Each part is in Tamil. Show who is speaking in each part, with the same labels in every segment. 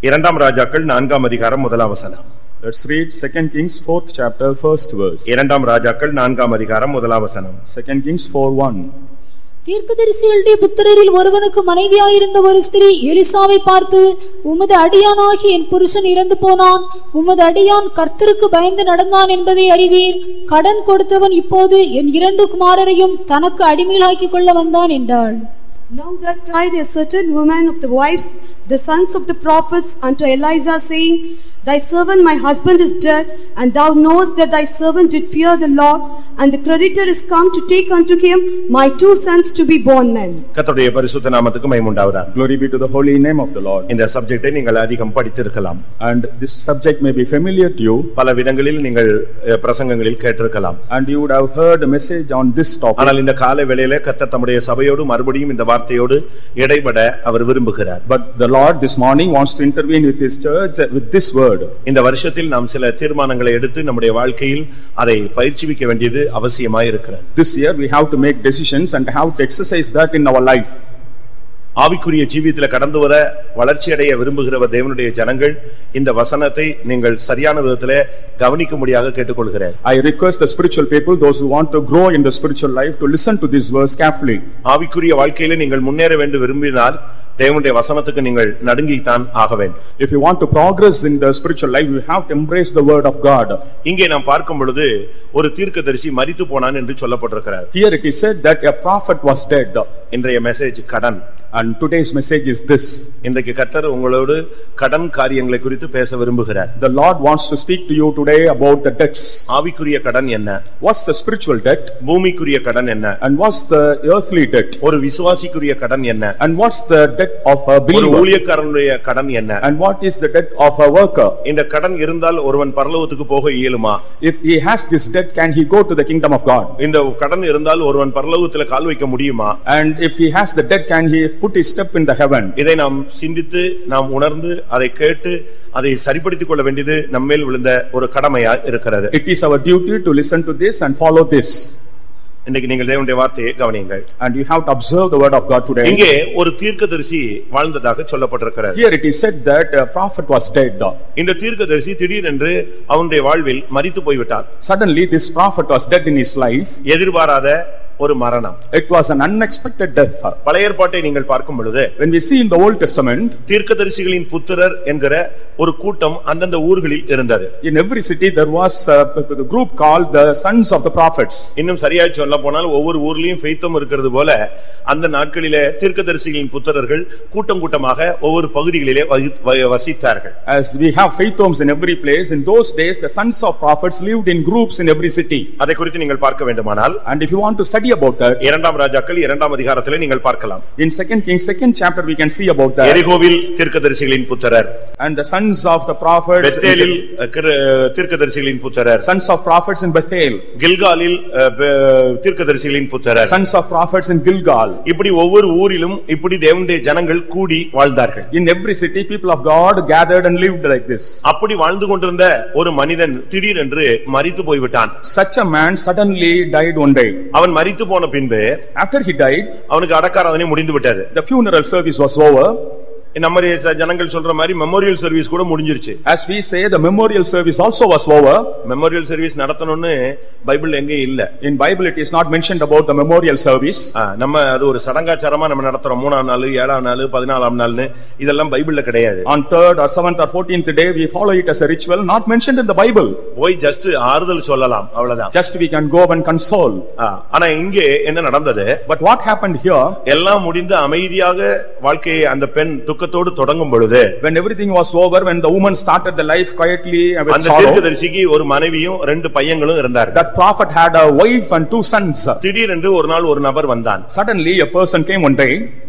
Speaker 1: இரண்டாம் ராஜாக்கள் 4ஆம் அதிகாரம் முதலாம் வசனம்.
Speaker 2: Let's read 2 Kings 4th chapter 1st verse.
Speaker 1: இரண்டாம் ராஜாக்கள் 4ஆம் அதிகாரம் முதலாம் வசனம்.
Speaker 2: 2 Kings 4:1.
Speaker 3: தீர்க்கதரிசிகளுடைய புத்திரரில் ஒருவனுக்கு மனைவியாயிருந்த ஒரு ஸ்திரீ எலிசாவை பார்த்து, உமது அடியானாகி என் புருஷன் இறந்து போனான், உமது அடியான் கர்த்தருக்கு பயந்து நடந்தான் என்பதை அறிவீர். கடன் கொடுத்தவன் இப்போது என் 2 குமாரரையும் தனக்கு அடிமையாக்கிக் கொள்ள வந்தான் என்றாள்.
Speaker 4: Now there cried a certain woman of the wives, the sons of the prophets, unto Elisha, saying, Thy servant my husband is dead, and thou knowest that thy servant did fear the Lord, and the creditor is come to take unto him my 2 sons to be born men.
Speaker 1: கர்த்தருடைய பரிசுத்த நாமத்துக்கு மகிமை உண்டாவதாக.
Speaker 2: Glory be to the holy name of the Lord.
Speaker 1: இந்த சப்ஜெக்டை நீங்கள் அதிகம் படித்திருக்கலாம்.
Speaker 2: And this subject may be familiar to you.
Speaker 1: பல விதங்களில் நீங்கள் பிரசங்கங்களில் கேட்டிருக்கலாம்.
Speaker 2: And you would have heard a message on this topic.
Speaker 1: ஆனால் இந்த காலை வேளையிலே கர்த்தர் தம்முடைய சபையோடு மறுபடியும் இந்த வார்த்தையோடு இடைபட அவர் விரும்புகிறார்.
Speaker 2: But the Lord this morning wants to intervene with his church with this word.
Speaker 1: இந்த வருஷத்தில் நாம் சில தீர்மானங்களை எடுத்து நம்முடைய வாழ்க்கையில் அதை பயிற்சிவிக்க வேண்டியது அவசியமாய் இருக்கிறது.
Speaker 2: This year we have to make decisions and have to exercise that in our life.
Speaker 1: ஆவிக்குரிய ஜீவியத்திலே கடந்து வர வளர்ச்சி அடைய விரும்புகிற தேவனுடைய ஜனங்கள் இந்த வசனத்தை நீங்கள் சரியான விதத்திலே கவனிக்கும்படியாக கேட்டுக்கொள்கிறேன்.
Speaker 2: I request the spiritual people, those who want to grow in the spiritual life, to listen to this verse carefully.
Speaker 1: ஆவிக்குரிய வாழ்க்கையிலே நீங்கள் முன்னேற வேண்டும் விரும்பினால் தேவனுடைய வசனத்துக்கு நீங்கள் நடுங்கித்தான் ஆக வேண்டும்.
Speaker 2: If you want to progress in the spiritual life, you have to embrace the word of God.
Speaker 1: இங்கே நாம் பார்க்கும் பொழுது ஒரு தீர்க்கதரிசி மரித்து போனான் என்று சொல்லப்பட்டிருக்கிறார்.
Speaker 2: Here it is said that a prophet was dead.
Speaker 1: இன்றைய மெசேஜ் கடன்.
Speaker 2: And today's message is this.
Speaker 1: இன்றைக்கு கர்த்தர் உங்களோடு கடன் காரியங்களை குறித்து பேச விரும்புகிறார்.
Speaker 2: The Lord wants to speak to you today about the debts.
Speaker 1: ஆவிக்குரிய கடன் என்ன?
Speaker 2: What's the spiritual debt?
Speaker 1: பூமிக்குரிய கடன் என்ன?
Speaker 2: And what's the earthly debt?
Speaker 1: ஒரு விசுவாசிக்குரிய கடன் என்ன?
Speaker 2: And what's the debt of a believer?
Speaker 1: ஒரு ஊழியக்காரனுடைய கடன் என்ன?
Speaker 2: And what is the debt of a worker?
Speaker 1: இந்த கடன் இருந்தால் ஒருவன் பரலோகத்துக்கு போக இயலுமா?
Speaker 2: If he has this debt, can he go to the kingdom of God?
Speaker 1: இந்த கடன் இருந்தால் ஒருவன் பரலோகத்திலே கால் வைக்க முடியுமா?
Speaker 2: And if he has the debt, can he put his step in the heaven?
Speaker 1: இதை நாம் சிந்தித்து நாம் உணர்ந்து அதை கேட்டு அதை சரிப்படுத்திக் கொள்ள வேண்டியது நம்மேல் விழுந்த ஒரு கடமையா இருக்கிறது.
Speaker 2: It is our duty to listen to this and follow this.
Speaker 1: இன்னைக்கு நீங்கள் தேவனுடைய வார்த்தையை கவனியுங்கள்.
Speaker 2: And you have to observe the word of God today.
Speaker 1: இங்கே ஒரு தீர்க்கதரிசி வாழ்ந்ததாக சொல்லப்பட்டிருக்கிறது.
Speaker 2: Here it is said that a prophet was dead.
Speaker 1: இந்த தீர்க்கதரிசி திடீரென்று அவனுடைய வாழ்வில் மரித்து போய்விட்டார்.
Speaker 2: Suddenly this prophet was dead in his life.
Speaker 1: எதிர்பாராத ஒரு மரணம்.
Speaker 2: It was an unexpected death.
Speaker 1: பழைய ஏற்பாட்டை நீங்கள் பார்க்கும் பொழுது
Speaker 2: when we see in the Old Testament,
Speaker 1: தீர்க்கதரிசிகளின் புத்திரர் என்கிற ஒரு கூட்டம் அந்தந்த ஊர்களில் இருந்தது.
Speaker 2: In every city there was a group called the sons of the prophets.
Speaker 1: இன்னும் சரியா சொல்ல போனால் ஒவ்வொரு ஊர்லயும் ஃபெய்த்தம் இருக்கிறது போல அந்த நாட்களிலே தீர்க்கதரிசிகளின் புத்திரர்கள் கூட்டம் கூட்டமாக ஒவ்வொரு பகுதிகளிலே வசித்தார்கள்.
Speaker 2: As we have faith homes in every place, in those days the sons of prophets lived in groups in every city.
Speaker 1: அதை குறித்து நீங்கள் பார்க்க வேண்டுமானால்,
Speaker 2: and if you want to study about that,
Speaker 1: இரண்டாம் ராஜாக்கள் 2ஆம் அதிகாரத்திலே நீங்கள் பார்க்கலாம்.
Speaker 2: in 2 Kings 2nd chapter we can see about that.
Speaker 1: எரிகோவில் தீர்க்கதரிசிகளின் புத்திரர்,
Speaker 2: and the sons of the prophets,
Speaker 1: பெத்தேலில் தீர்க்கதரிசிகளின் புத்திரர்,
Speaker 2: sons of prophets in Bethel,
Speaker 1: கில்காலில் தீர்க்கதரிசிகளின் புத்திரர்,
Speaker 2: sons of prophets in Gilgal.
Speaker 1: இப்படி ஒவ்வொரு ஊரிலும் இப்படி தேவனுடைய ஜனங்கள் கூடி வாழ்ந்தார்கள்.
Speaker 2: In every city people of God gathered and lived like this.
Speaker 1: அப்படி வாழ்ந்து கொண்டிருந்த ஒரு மனிதன் திடீரென்று மரித்து போய்விட்டான்.
Speaker 2: Such a man suddenly died one day.
Speaker 1: அவன் மரித்து போன பின்பு
Speaker 2: after he died,
Speaker 1: அவனுக்கு அடக்காராதனை முடிந்து விட்டது.
Speaker 2: The funeral service was over.
Speaker 1: நம்ம ஜனங்கள் சொல்ற மாதிரி மெமோரியல் சர்வீஸ் கூட முடிஞ்சிருச்சு.
Speaker 2: As we say, the memorial service also was over.
Speaker 1: Memorial service நடத்தணும்னு பைபிள் எங்கே இல்ல.
Speaker 2: In Bible it is not mentioned about the memorial service.
Speaker 1: நம்ம அது ஒரு சடங்காச்சாரமா நம்ம நடத்துறோம். 3ஆம் நாள், 7ஆம் நாள், 14ஆம் நாள்னு இதெல்லாம் பைபிள்ல கிடையாது.
Speaker 2: On 3rd or 7th or 14th day we follow it as a ritual, not mentioned in the Bible.
Speaker 1: போய் ஜஸ்ட் ஆறுதல் சொல்லலாம், அவ்வளவுதான்.
Speaker 2: Just we can go and console.
Speaker 1: ஆனா இங்கே என்ன நடந்தது?
Speaker 2: But what happened here?
Speaker 1: எல்லாம் முடிந்து அமைதியாக வாழ்க்கையை அந்த பெண் துக்கத்தோடு தொடங்கும் பொழுது,
Speaker 2: when everything was over, when the woman started the life quietly with
Speaker 1: அந்த
Speaker 2: sorrow,
Speaker 1: தீர்க்கதரிசிக்கு ஒரு மனைவியும் 2 பையன்களும் இருந்தார்கள்.
Speaker 2: that prophet had a wife and 2 sons.
Speaker 1: திடீரென்று ஒரு நாள் ஒரு நபர் வந்தான்.
Speaker 2: Suddenly a person came one day.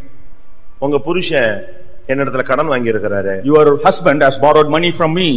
Speaker 1: உங்க புருஷன் என்னிடத்துல கடன் வாங்கி இருக்கிறாரு.
Speaker 2: Your husband has borrowed money from me.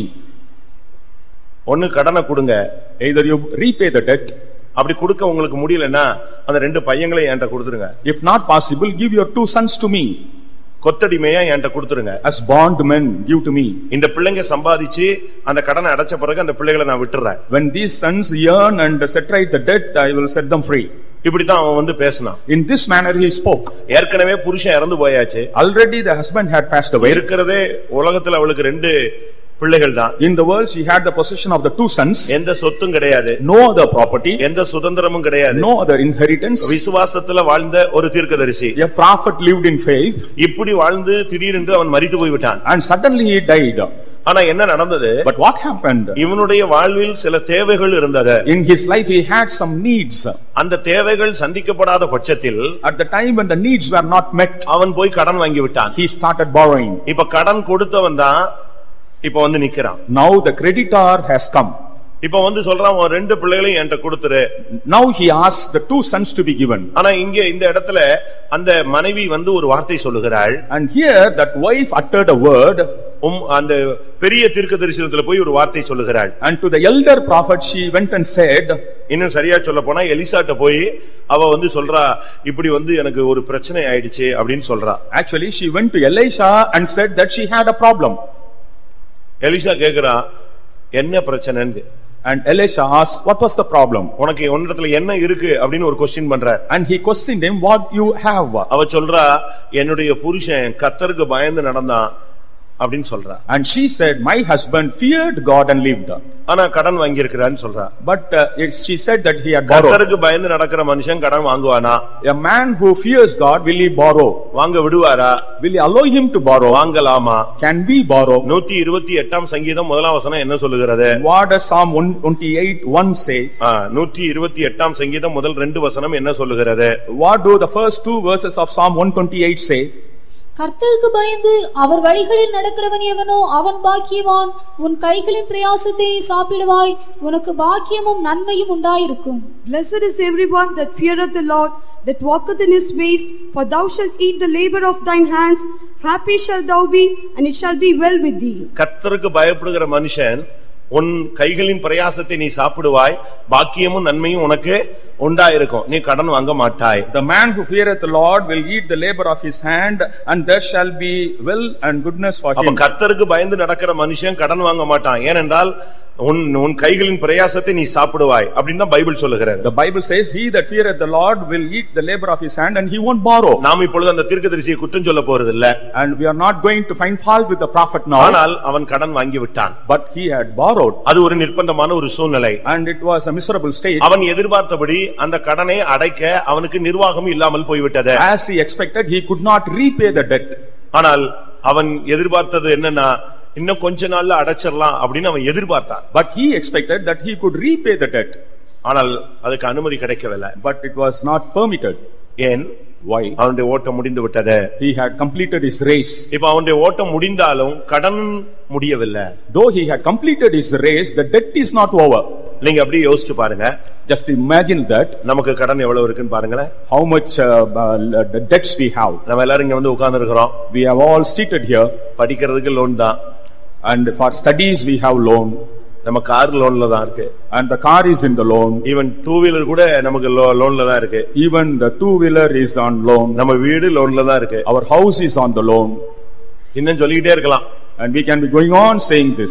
Speaker 1: ஒன்னு கடனை கொடுங்க,
Speaker 2: either you repay the debt.
Speaker 1: அப்படி கொடுக்க உங்களுக்கு முடியலன்னா அந்த 2 பையங்களை என்கிட்ட கொடுத்துருங்க.
Speaker 2: If not possible, give your 2 sons to me.
Speaker 1: கொத்தடிமையா என்கிட்ட கொடுத்துருங்க.
Speaker 2: As bondmen give to me.
Speaker 1: இந்த பிள்ளைங்க சம்பாதிச்சு அந்த கடனை அடைச்ச பிறகு அந்த பிள்ளைகளை நான் விட்டுறேன்.
Speaker 2: When these sons earn and set right the debt, I will set them free.
Speaker 1: இப்படிதான் அவன் வந்து பேசினான்.
Speaker 2: In this manner he spoke.
Speaker 1: ஏற்கனவே புருஷன் இறந்து போயாச்சு.
Speaker 2: Already the husband had passed away.
Speaker 1: இருக்கிறதே உலகத்துல அவளுக்கு 2 பிள்ளைகள் தான்.
Speaker 2: In the world she had the possession of the 2 sons.
Speaker 1: எந்த சொத்தும் கிடையாது.
Speaker 2: No other property.
Speaker 1: எந்த சுதந்திரமும் கிடையாது.
Speaker 2: No other inheritance.
Speaker 1: விசுவாசத்துல வாழ்ந்த ஒரு தீர்க்கதரிசி.
Speaker 2: A prophet lived in faith.
Speaker 1: இப்படி வாழ்ந்து திடீரென்று அவன் மரித்து போய் விட்டான்.
Speaker 2: And suddenly he died.
Speaker 1: ஆனா என்ன நடந்தது?
Speaker 2: But what happened?
Speaker 1: இவனுடைய வாழ்வில் சில தேவைகள் இருந்தது.
Speaker 2: In his life he had some needs.
Speaker 1: அந்த தேவைகள் சந்திக்கப்படாத பட்சத்தில்
Speaker 2: at the time when the needs were not met,
Speaker 1: அவன் போய் கடன் வாங்கி விட்டான்.
Speaker 2: he started borrowing.
Speaker 1: இப்ப கடன் கொடுத்தவன் தான் இப்ப வந்து நிக்கிறான்.
Speaker 2: Now the creditor has come.
Speaker 1: இப்ப வந்து சொல்றான், உன் 2 பிள்ளைகளையும் என்கிட்ட கொடுத்துரு.
Speaker 2: Now he asked the 2 sons to be given.
Speaker 1: ஆனா இங்க இந்த இடத்துல அந்த மனைவி வந்து ஒரு வார்த்தை சொல்லுகிறாள்.
Speaker 2: And here that wife uttered a word.
Speaker 1: அந்த பெரிய தீர்க்கதரிசனத்துல போய் ஒரு வார்த்தை சொல்லுகிறாள்.
Speaker 2: And to the elder prophet she went and said,
Speaker 1: இன்னும் சரியா சொல்ல போனா எலிசாட்ட போய் அவ வந்து சொல்றா, இப்படி வந்து எனக்கு ஒரு பிரச்சனை ஆயிடுச்சு அப்படினு சொல்றா.
Speaker 2: Actually she went to Elisha and said that she had a problem.
Speaker 1: Elisha கேக்குறா, என்ன பிரச்சனைன்னு.
Speaker 2: And Elisha asked, what was the problem?
Speaker 1: உனக்கு உன்னிடத்துல என்ன இருக்கு அப்படினு ஒரு क्वेश्चन பண்றார்.
Speaker 2: And he questioned him, what you have?
Speaker 1: அவ சொல்றா, என்னுடைய புருஷன் கர்த்தருக்கு பயந்து நடந்தான் அப்படினு சொல்றா.
Speaker 2: And she said, my husband feared God and lived.
Speaker 1: ஆனா கடன் வாங்கி இருக்கிறான்னு சொல்றா.
Speaker 2: But she said that he had borrowed.
Speaker 1: கர்த்தருக்கு பயந்து நடக்கிற மனுஷன் கடன் வாங்குவானா?
Speaker 2: A man who fears God, will he borrow?
Speaker 1: வாங்க விடுவாரா?
Speaker 2: Will he allow him to borrow?
Speaker 1: வாங்கலாமா?
Speaker 2: Can we borrow?
Speaker 1: 128ஆம் சங்கீதம் முதலாம் வசனம் என்ன சொல்லுகிறது?
Speaker 2: What does Psalm 128:1 say?
Speaker 1: 128ஆம் சங்கீதம் முதல் 2 வசனம் என்ன சொல்லுகிறது?
Speaker 2: What do the first 2 verses of Psalm 128 say?
Speaker 3: கர்த்தருக்கு பயந்து அவர் வழிகளில் நடக்கிறவன் எவனோ அவன் பாக்கியவான். உன் கைகளின் பிரயாசத்தை நீ சாப்பிடுவாய், உனக்கு பாக்கியமும் நன்மையும் உண்டாயிருக்கும்.
Speaker 4: Blessed is everyone that feareth the Lord, that walketh in his ways, for thou shalt eat the labor of thine hands. Happy shalt thou be, and it shall be well with thee.
Speaker 1: கர்த்தருக்கு பயப்படுகிற மனுஷன் உன் கைகளின் பிரயாசத்தை நீ சாப்பிடுவாய், பாக்கியமும் நன்மையும் உனக்கு உண்டாயிருக்கும், நீ கடன் வாங்க மாட்டாய்.
Speaker 2: The man who feareth the Lord will eat the labor of his hand, and there shall be well and goodness for him.
Speaker 1: அப்ப கர்த்தருக்கு பயந்து நடக்கிற மனுஷன் கடன் வாங்க மாட்டான். ஏனென்றால் உன் கைகளின் பிரயாசத்தை நீ சாப்பிடுவாய் அப்படினா பைபிள் சொல்லுகிறது.
Speaker 2: The Bible says he that feareth the Lord will eat the labor of his hand and he won't borrow.
Speaker 1: நாம் இப்பொழுது அந்த தீர்க்கதரிசியை குற்றம் சொல்ல போறது இல்ல.
Speaker 2: And we are not going to find fault with the prophet now.
Speaker 1: ஆனால் அவன் கடன் வாங்கி விட்டான்.
Speaker 2: But he had borrowed.
Speaker 1: அது ஒரு நிர்பந்தமான ஒரு சூழ்நிலை.
Speaker 2: And it was a miserable state.
Speaker 1: அவன் எதிர்பார்த்தபடி அந்த கடனை அடைக்க அவனுக்கு நிர்வாகம் இல்லாமல் போய்விட்டது.
Speaker 2: As he expected, he could not repay the debt.
Speaker 1: ஆனால் அவன் எதிர்பார்த்தது என்னன்னா, இன்னும் கொஞ்ச நாள்ல அடைச்சிரலாம் அப்படினு அவன் எதிர்பார்த்தான்.
Speaker 2: But he expected that he could repay the debt.
Speaker 1: ஆனால் அதுக்கு அனுமதி கிடைக்கவில்லை.
Speaker 2: But it was not permitted.
Speaker 1: ஏன்?
Speaker 2: Why?
Speaker 1: அவனுடைய ஓட்டம் முடிந்து விட்டது.
Speaker 2: He had completed his race.
Speaker 1: இப்போ அவனுடைய ஓட்டம் முடிந்தாலும் கடன் முடியவில்லை.
Speaker 2: Though he had completed his race, the debt is not over.
Speaker 1: நீங்க அப்படியே யோசிச்சு பாருங்க.
Speaker 2: Just imagine that.
Speaker 1: நமக்கு கடன் எவ்வளவு இருக்குன்னு பாருங்களேன்.
Speaker 2: How much debts we have.
Speaker 1: நம்ம எல்லாரும் இங்க வந்து உட்கார்ந்து இருக்கிறோம்.
Speaker 2: We have all seated here.
Speaker 1: படிக்கிறதுக்கு லோன் தான்.
Speaker 2: And for studies we have loan.
Speaker 1: நம்ம கார் லோன்ல தான் இருக்கு.
Speaker 2: And the car is in the loan.
Speaker 1: Even 2 wheeler கூட நமக்கு லோன்ல தான் இருக்கு.
Speaker 2: Even the 2 wheeler is on loan.
Speaker 1: நம்ம வீடு லோன்ல தான் இருக்கு.
Speaker 2: Our house is on the loan.
Speaker 1: இன்னும் சொல்லிட்டே இருக்கலாம்.
Speaker 2: And we can be going on saying this.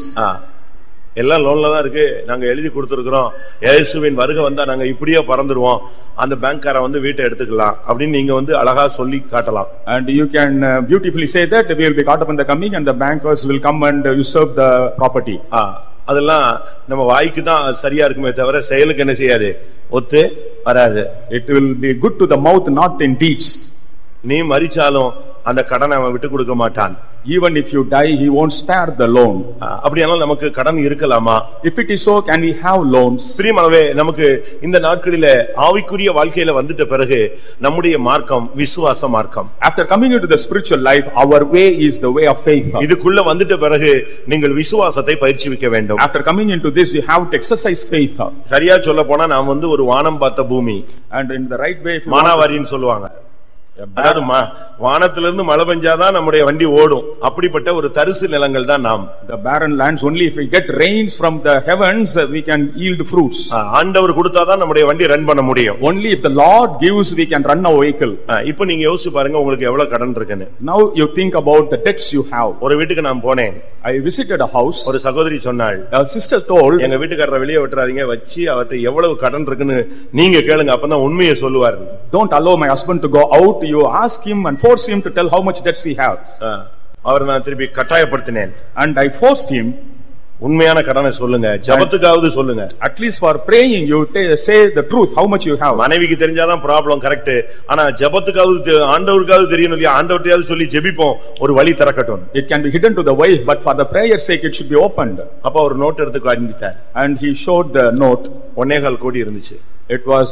Speaker 1: எல்லாம் லோன்ல தான் இருக்கு. நாங்க எழுதி கொடுத்திருக்கிறோம், இயேசுவின் வருகை வந்தா நாங்க இப்படியே பறந்துருவோம், அந்த பேங்க்கார வந்து வீட்டை எடுத்துக்கலாம் அப்படி நீங்க வந்து அழகா சொல்லி காட்டலாம்.
Speaker 2: And you can beautifully say that we will be caught up in the coming and the bankers will come and usurp the property.
Speaker 1: அதெல்லாம் நம்ம வாய்க்கு தான் சரியா இருக்குமே தவிர செயலுக்கு என்ன செய்யாது, ஒத்து வராது.
Speaker 2: It will be good to the mouth, not in deeds.
Speaker 1: நீ மரிச்சாலும் அந்த கடனை அவன் விட்டு கொடுக்க மாட்டான்.
Speaker 2: Even if you die, he won't spare the loan.
Speaker 1: அப்படியானால் நமக்கு கடன் இருக்கலாமா?
Speaker 2: If it is so, can we have loans?
Speaker 1: பிரியமானவர்களே, நமக்கு இந்த நாட்களிலே ஆவிக்குரிய வாழ்க்கையில வந்துட்ட பிறகு நம்முடைய மார்க்கம் விசுவாச மார்க்கம்.
Speaker 2: After coming into the spiritual life, our way is the way of faith.
Speaker 1: இதுக்குள்ள வந்துட்ட பிறகு நீங்கள் விசுவாசத்தை பயிற்சிவிக்க வேண்டும்.
Speaker 2: After coming into this, you have to exercise faith.
Speaker 1: சரியா சொல்ல போனா நாம் வந்து ஒரு வானம் பார்த்த பூமி.
Speaker 2: And in the right way,
Speaker 1: மானாவாரின்னு சொல்லுவாங்க. அதாவது வானத்திலிருந்து மழை பெஞ்சாதான் நம்முடைய வண்டி ஓடும். அப்படிப்பட்ட ஒரு தரிசு நிலங்கள் தான் நாம்.
Speaker 2: The barren lands, only if we get rains from the heavens we can yield fruits.
Speaker 1: ஆண்டவர் கொடுத்தாதான் நம்முடைய வண்டி ரன் பண்ண முடியும்.
Speaker 2: Only if the Lord gives we can run our vehicle.
Speaker 1: இப்போ நீங்க யோசிச்சு பாருங்க உங்களுக்கு எவ்வளவு கடன் இருக்குன்னு.
Speaker 2: Now you think about the debts you have.
Speaker 1: ஒரு வீட்டுக்கு நான் போனேன்.
Speaker 2: I visited a house.
Speaker 1: ஒரு சகோதரி சொன்னாள்,
Speaker 2: a sister told,
Speaker 1: எங்க வீட்டுக்காரரை வெளியே விட்டுறாதீங்க, வச்சு அவர்ட்ட எவ்வளவு கடன் இருக்குன்னு நீங்க கேளுங்க, அப்பதான் உண்மையை சொல்லுவார்.
Speaker 2: Don't allow my husband to go out, you ask him and force him to tell how much debts he has.
Speaker 1: அவர் நான் திருப்பி கட்டாயப்படுத்தினேன்.
Speaker 2: And I forced him,
Speaker 1: உண்மையான கடனை சொல்லுங்க, ஜெபத்துக்காவது சொல்லுங்க.
Speaker 2: At least for praying you say the truth how much you have.
Speaker 1: மனைவிக்கு தெரிஞ்சாதான் ப்ராப்ளம், கரெக்ட். ஆனா ஜெபத்துக்காவது ஆண்டவருக்காவது தெரியணும் இல்லையா? ஆண்டவர்ட்டயாவது சொல்லி ஜெபிப்போம், ஒரு வழி திறக்கட்டும்.
Speaker 2: It can be hidden to the wife, but for the prayer sake it should be opened.
Speaker 1: அப்ப ஒரு நோட் எடுத்து காண்பித்தார்.
Speaker 2: And he showed the note.
Speaker 1: 1.25 கோடி இருந்துச்சு.
Speaker 2: It was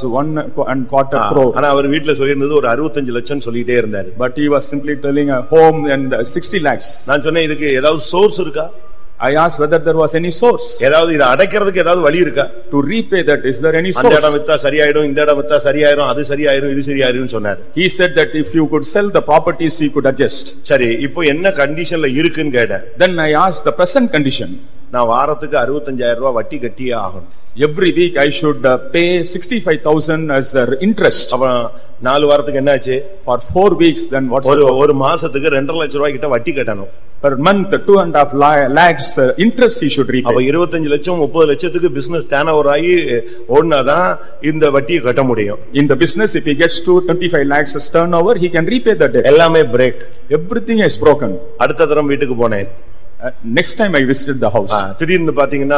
Speaker 2: 1.25 crore.
Speaker 1: ஆனா அவர் வீட்ல சொல்லியிருந்தது ஒரு 65 லட்சம் சொல்லிட்டே இருந்தார்.
Speaker 2: But he was simply telling a home and 60 lakhs.
Speaker 1: நான் சொன்னேன், இதுக்கு ஏதாவது சோர்ஸ் இருக்கா?
Speaker 2: I asked whether there was any source.
Speaker 1: ஏதாவது இத அடைக்கிறதுக்கு ஏதாவது வழி இருக்கா?
Speaker 2: To repay that, is there any source?
Speaker 1: அந்த இடம் வித்தா சரியாயிடும், இந்த இடம் வித்தா சரியாயிடும், அது சரியாயிடும், இது சரியாயிடும்னு சொன்னார்.
Speaker 2: He said that if you could sell the properties he could adjust.
Speaker 1: சரி, இப்போ என்ன கண்டிஷன்ல இருக்குன்னு கேட்டேன்.
Speaker 2: Then I asked the present condition.
Speaker 1: நான் வாரத்துக்கு 65,000 ரூபாய் வட்டி கட்டியே ஆகணும்.
Speaker 2: Every week I should pay 65,000 as interest.
Speaker 1: அப்ப 4 வாரத்துக்கு என்ன ஆச்சு?
Speaker 2: For 4 weeks, then what's
Speaker 1: ஒரு மாசத்துக்கு 2.5 லட்சம் ரூபாய் கிட்ட வட்டி கட்டணும்.
Speaker 2: Per month 2.5 lakhs interest he should repay.
Speaker 1: அப்ப 25 லட்சம் 30 லட்சத்துக்கு business turnover ஆகி ஓடுனாதான் இந்த வட்டியை கட்ட முடியும்.
Speaker 2: In the business, if he gets to 25 lakhs as turnover, he can repay the debt.
Speaker 1: எல்லாமே break.
Speaker 2: Everything is broken.
Speaker 1: அடுத்த தரம் வீட்டுக்கு போனேன்.
Speaker 2: Next time I visited the house.
Speaker 1: திடீர்னு பாத்தீங்கன்னா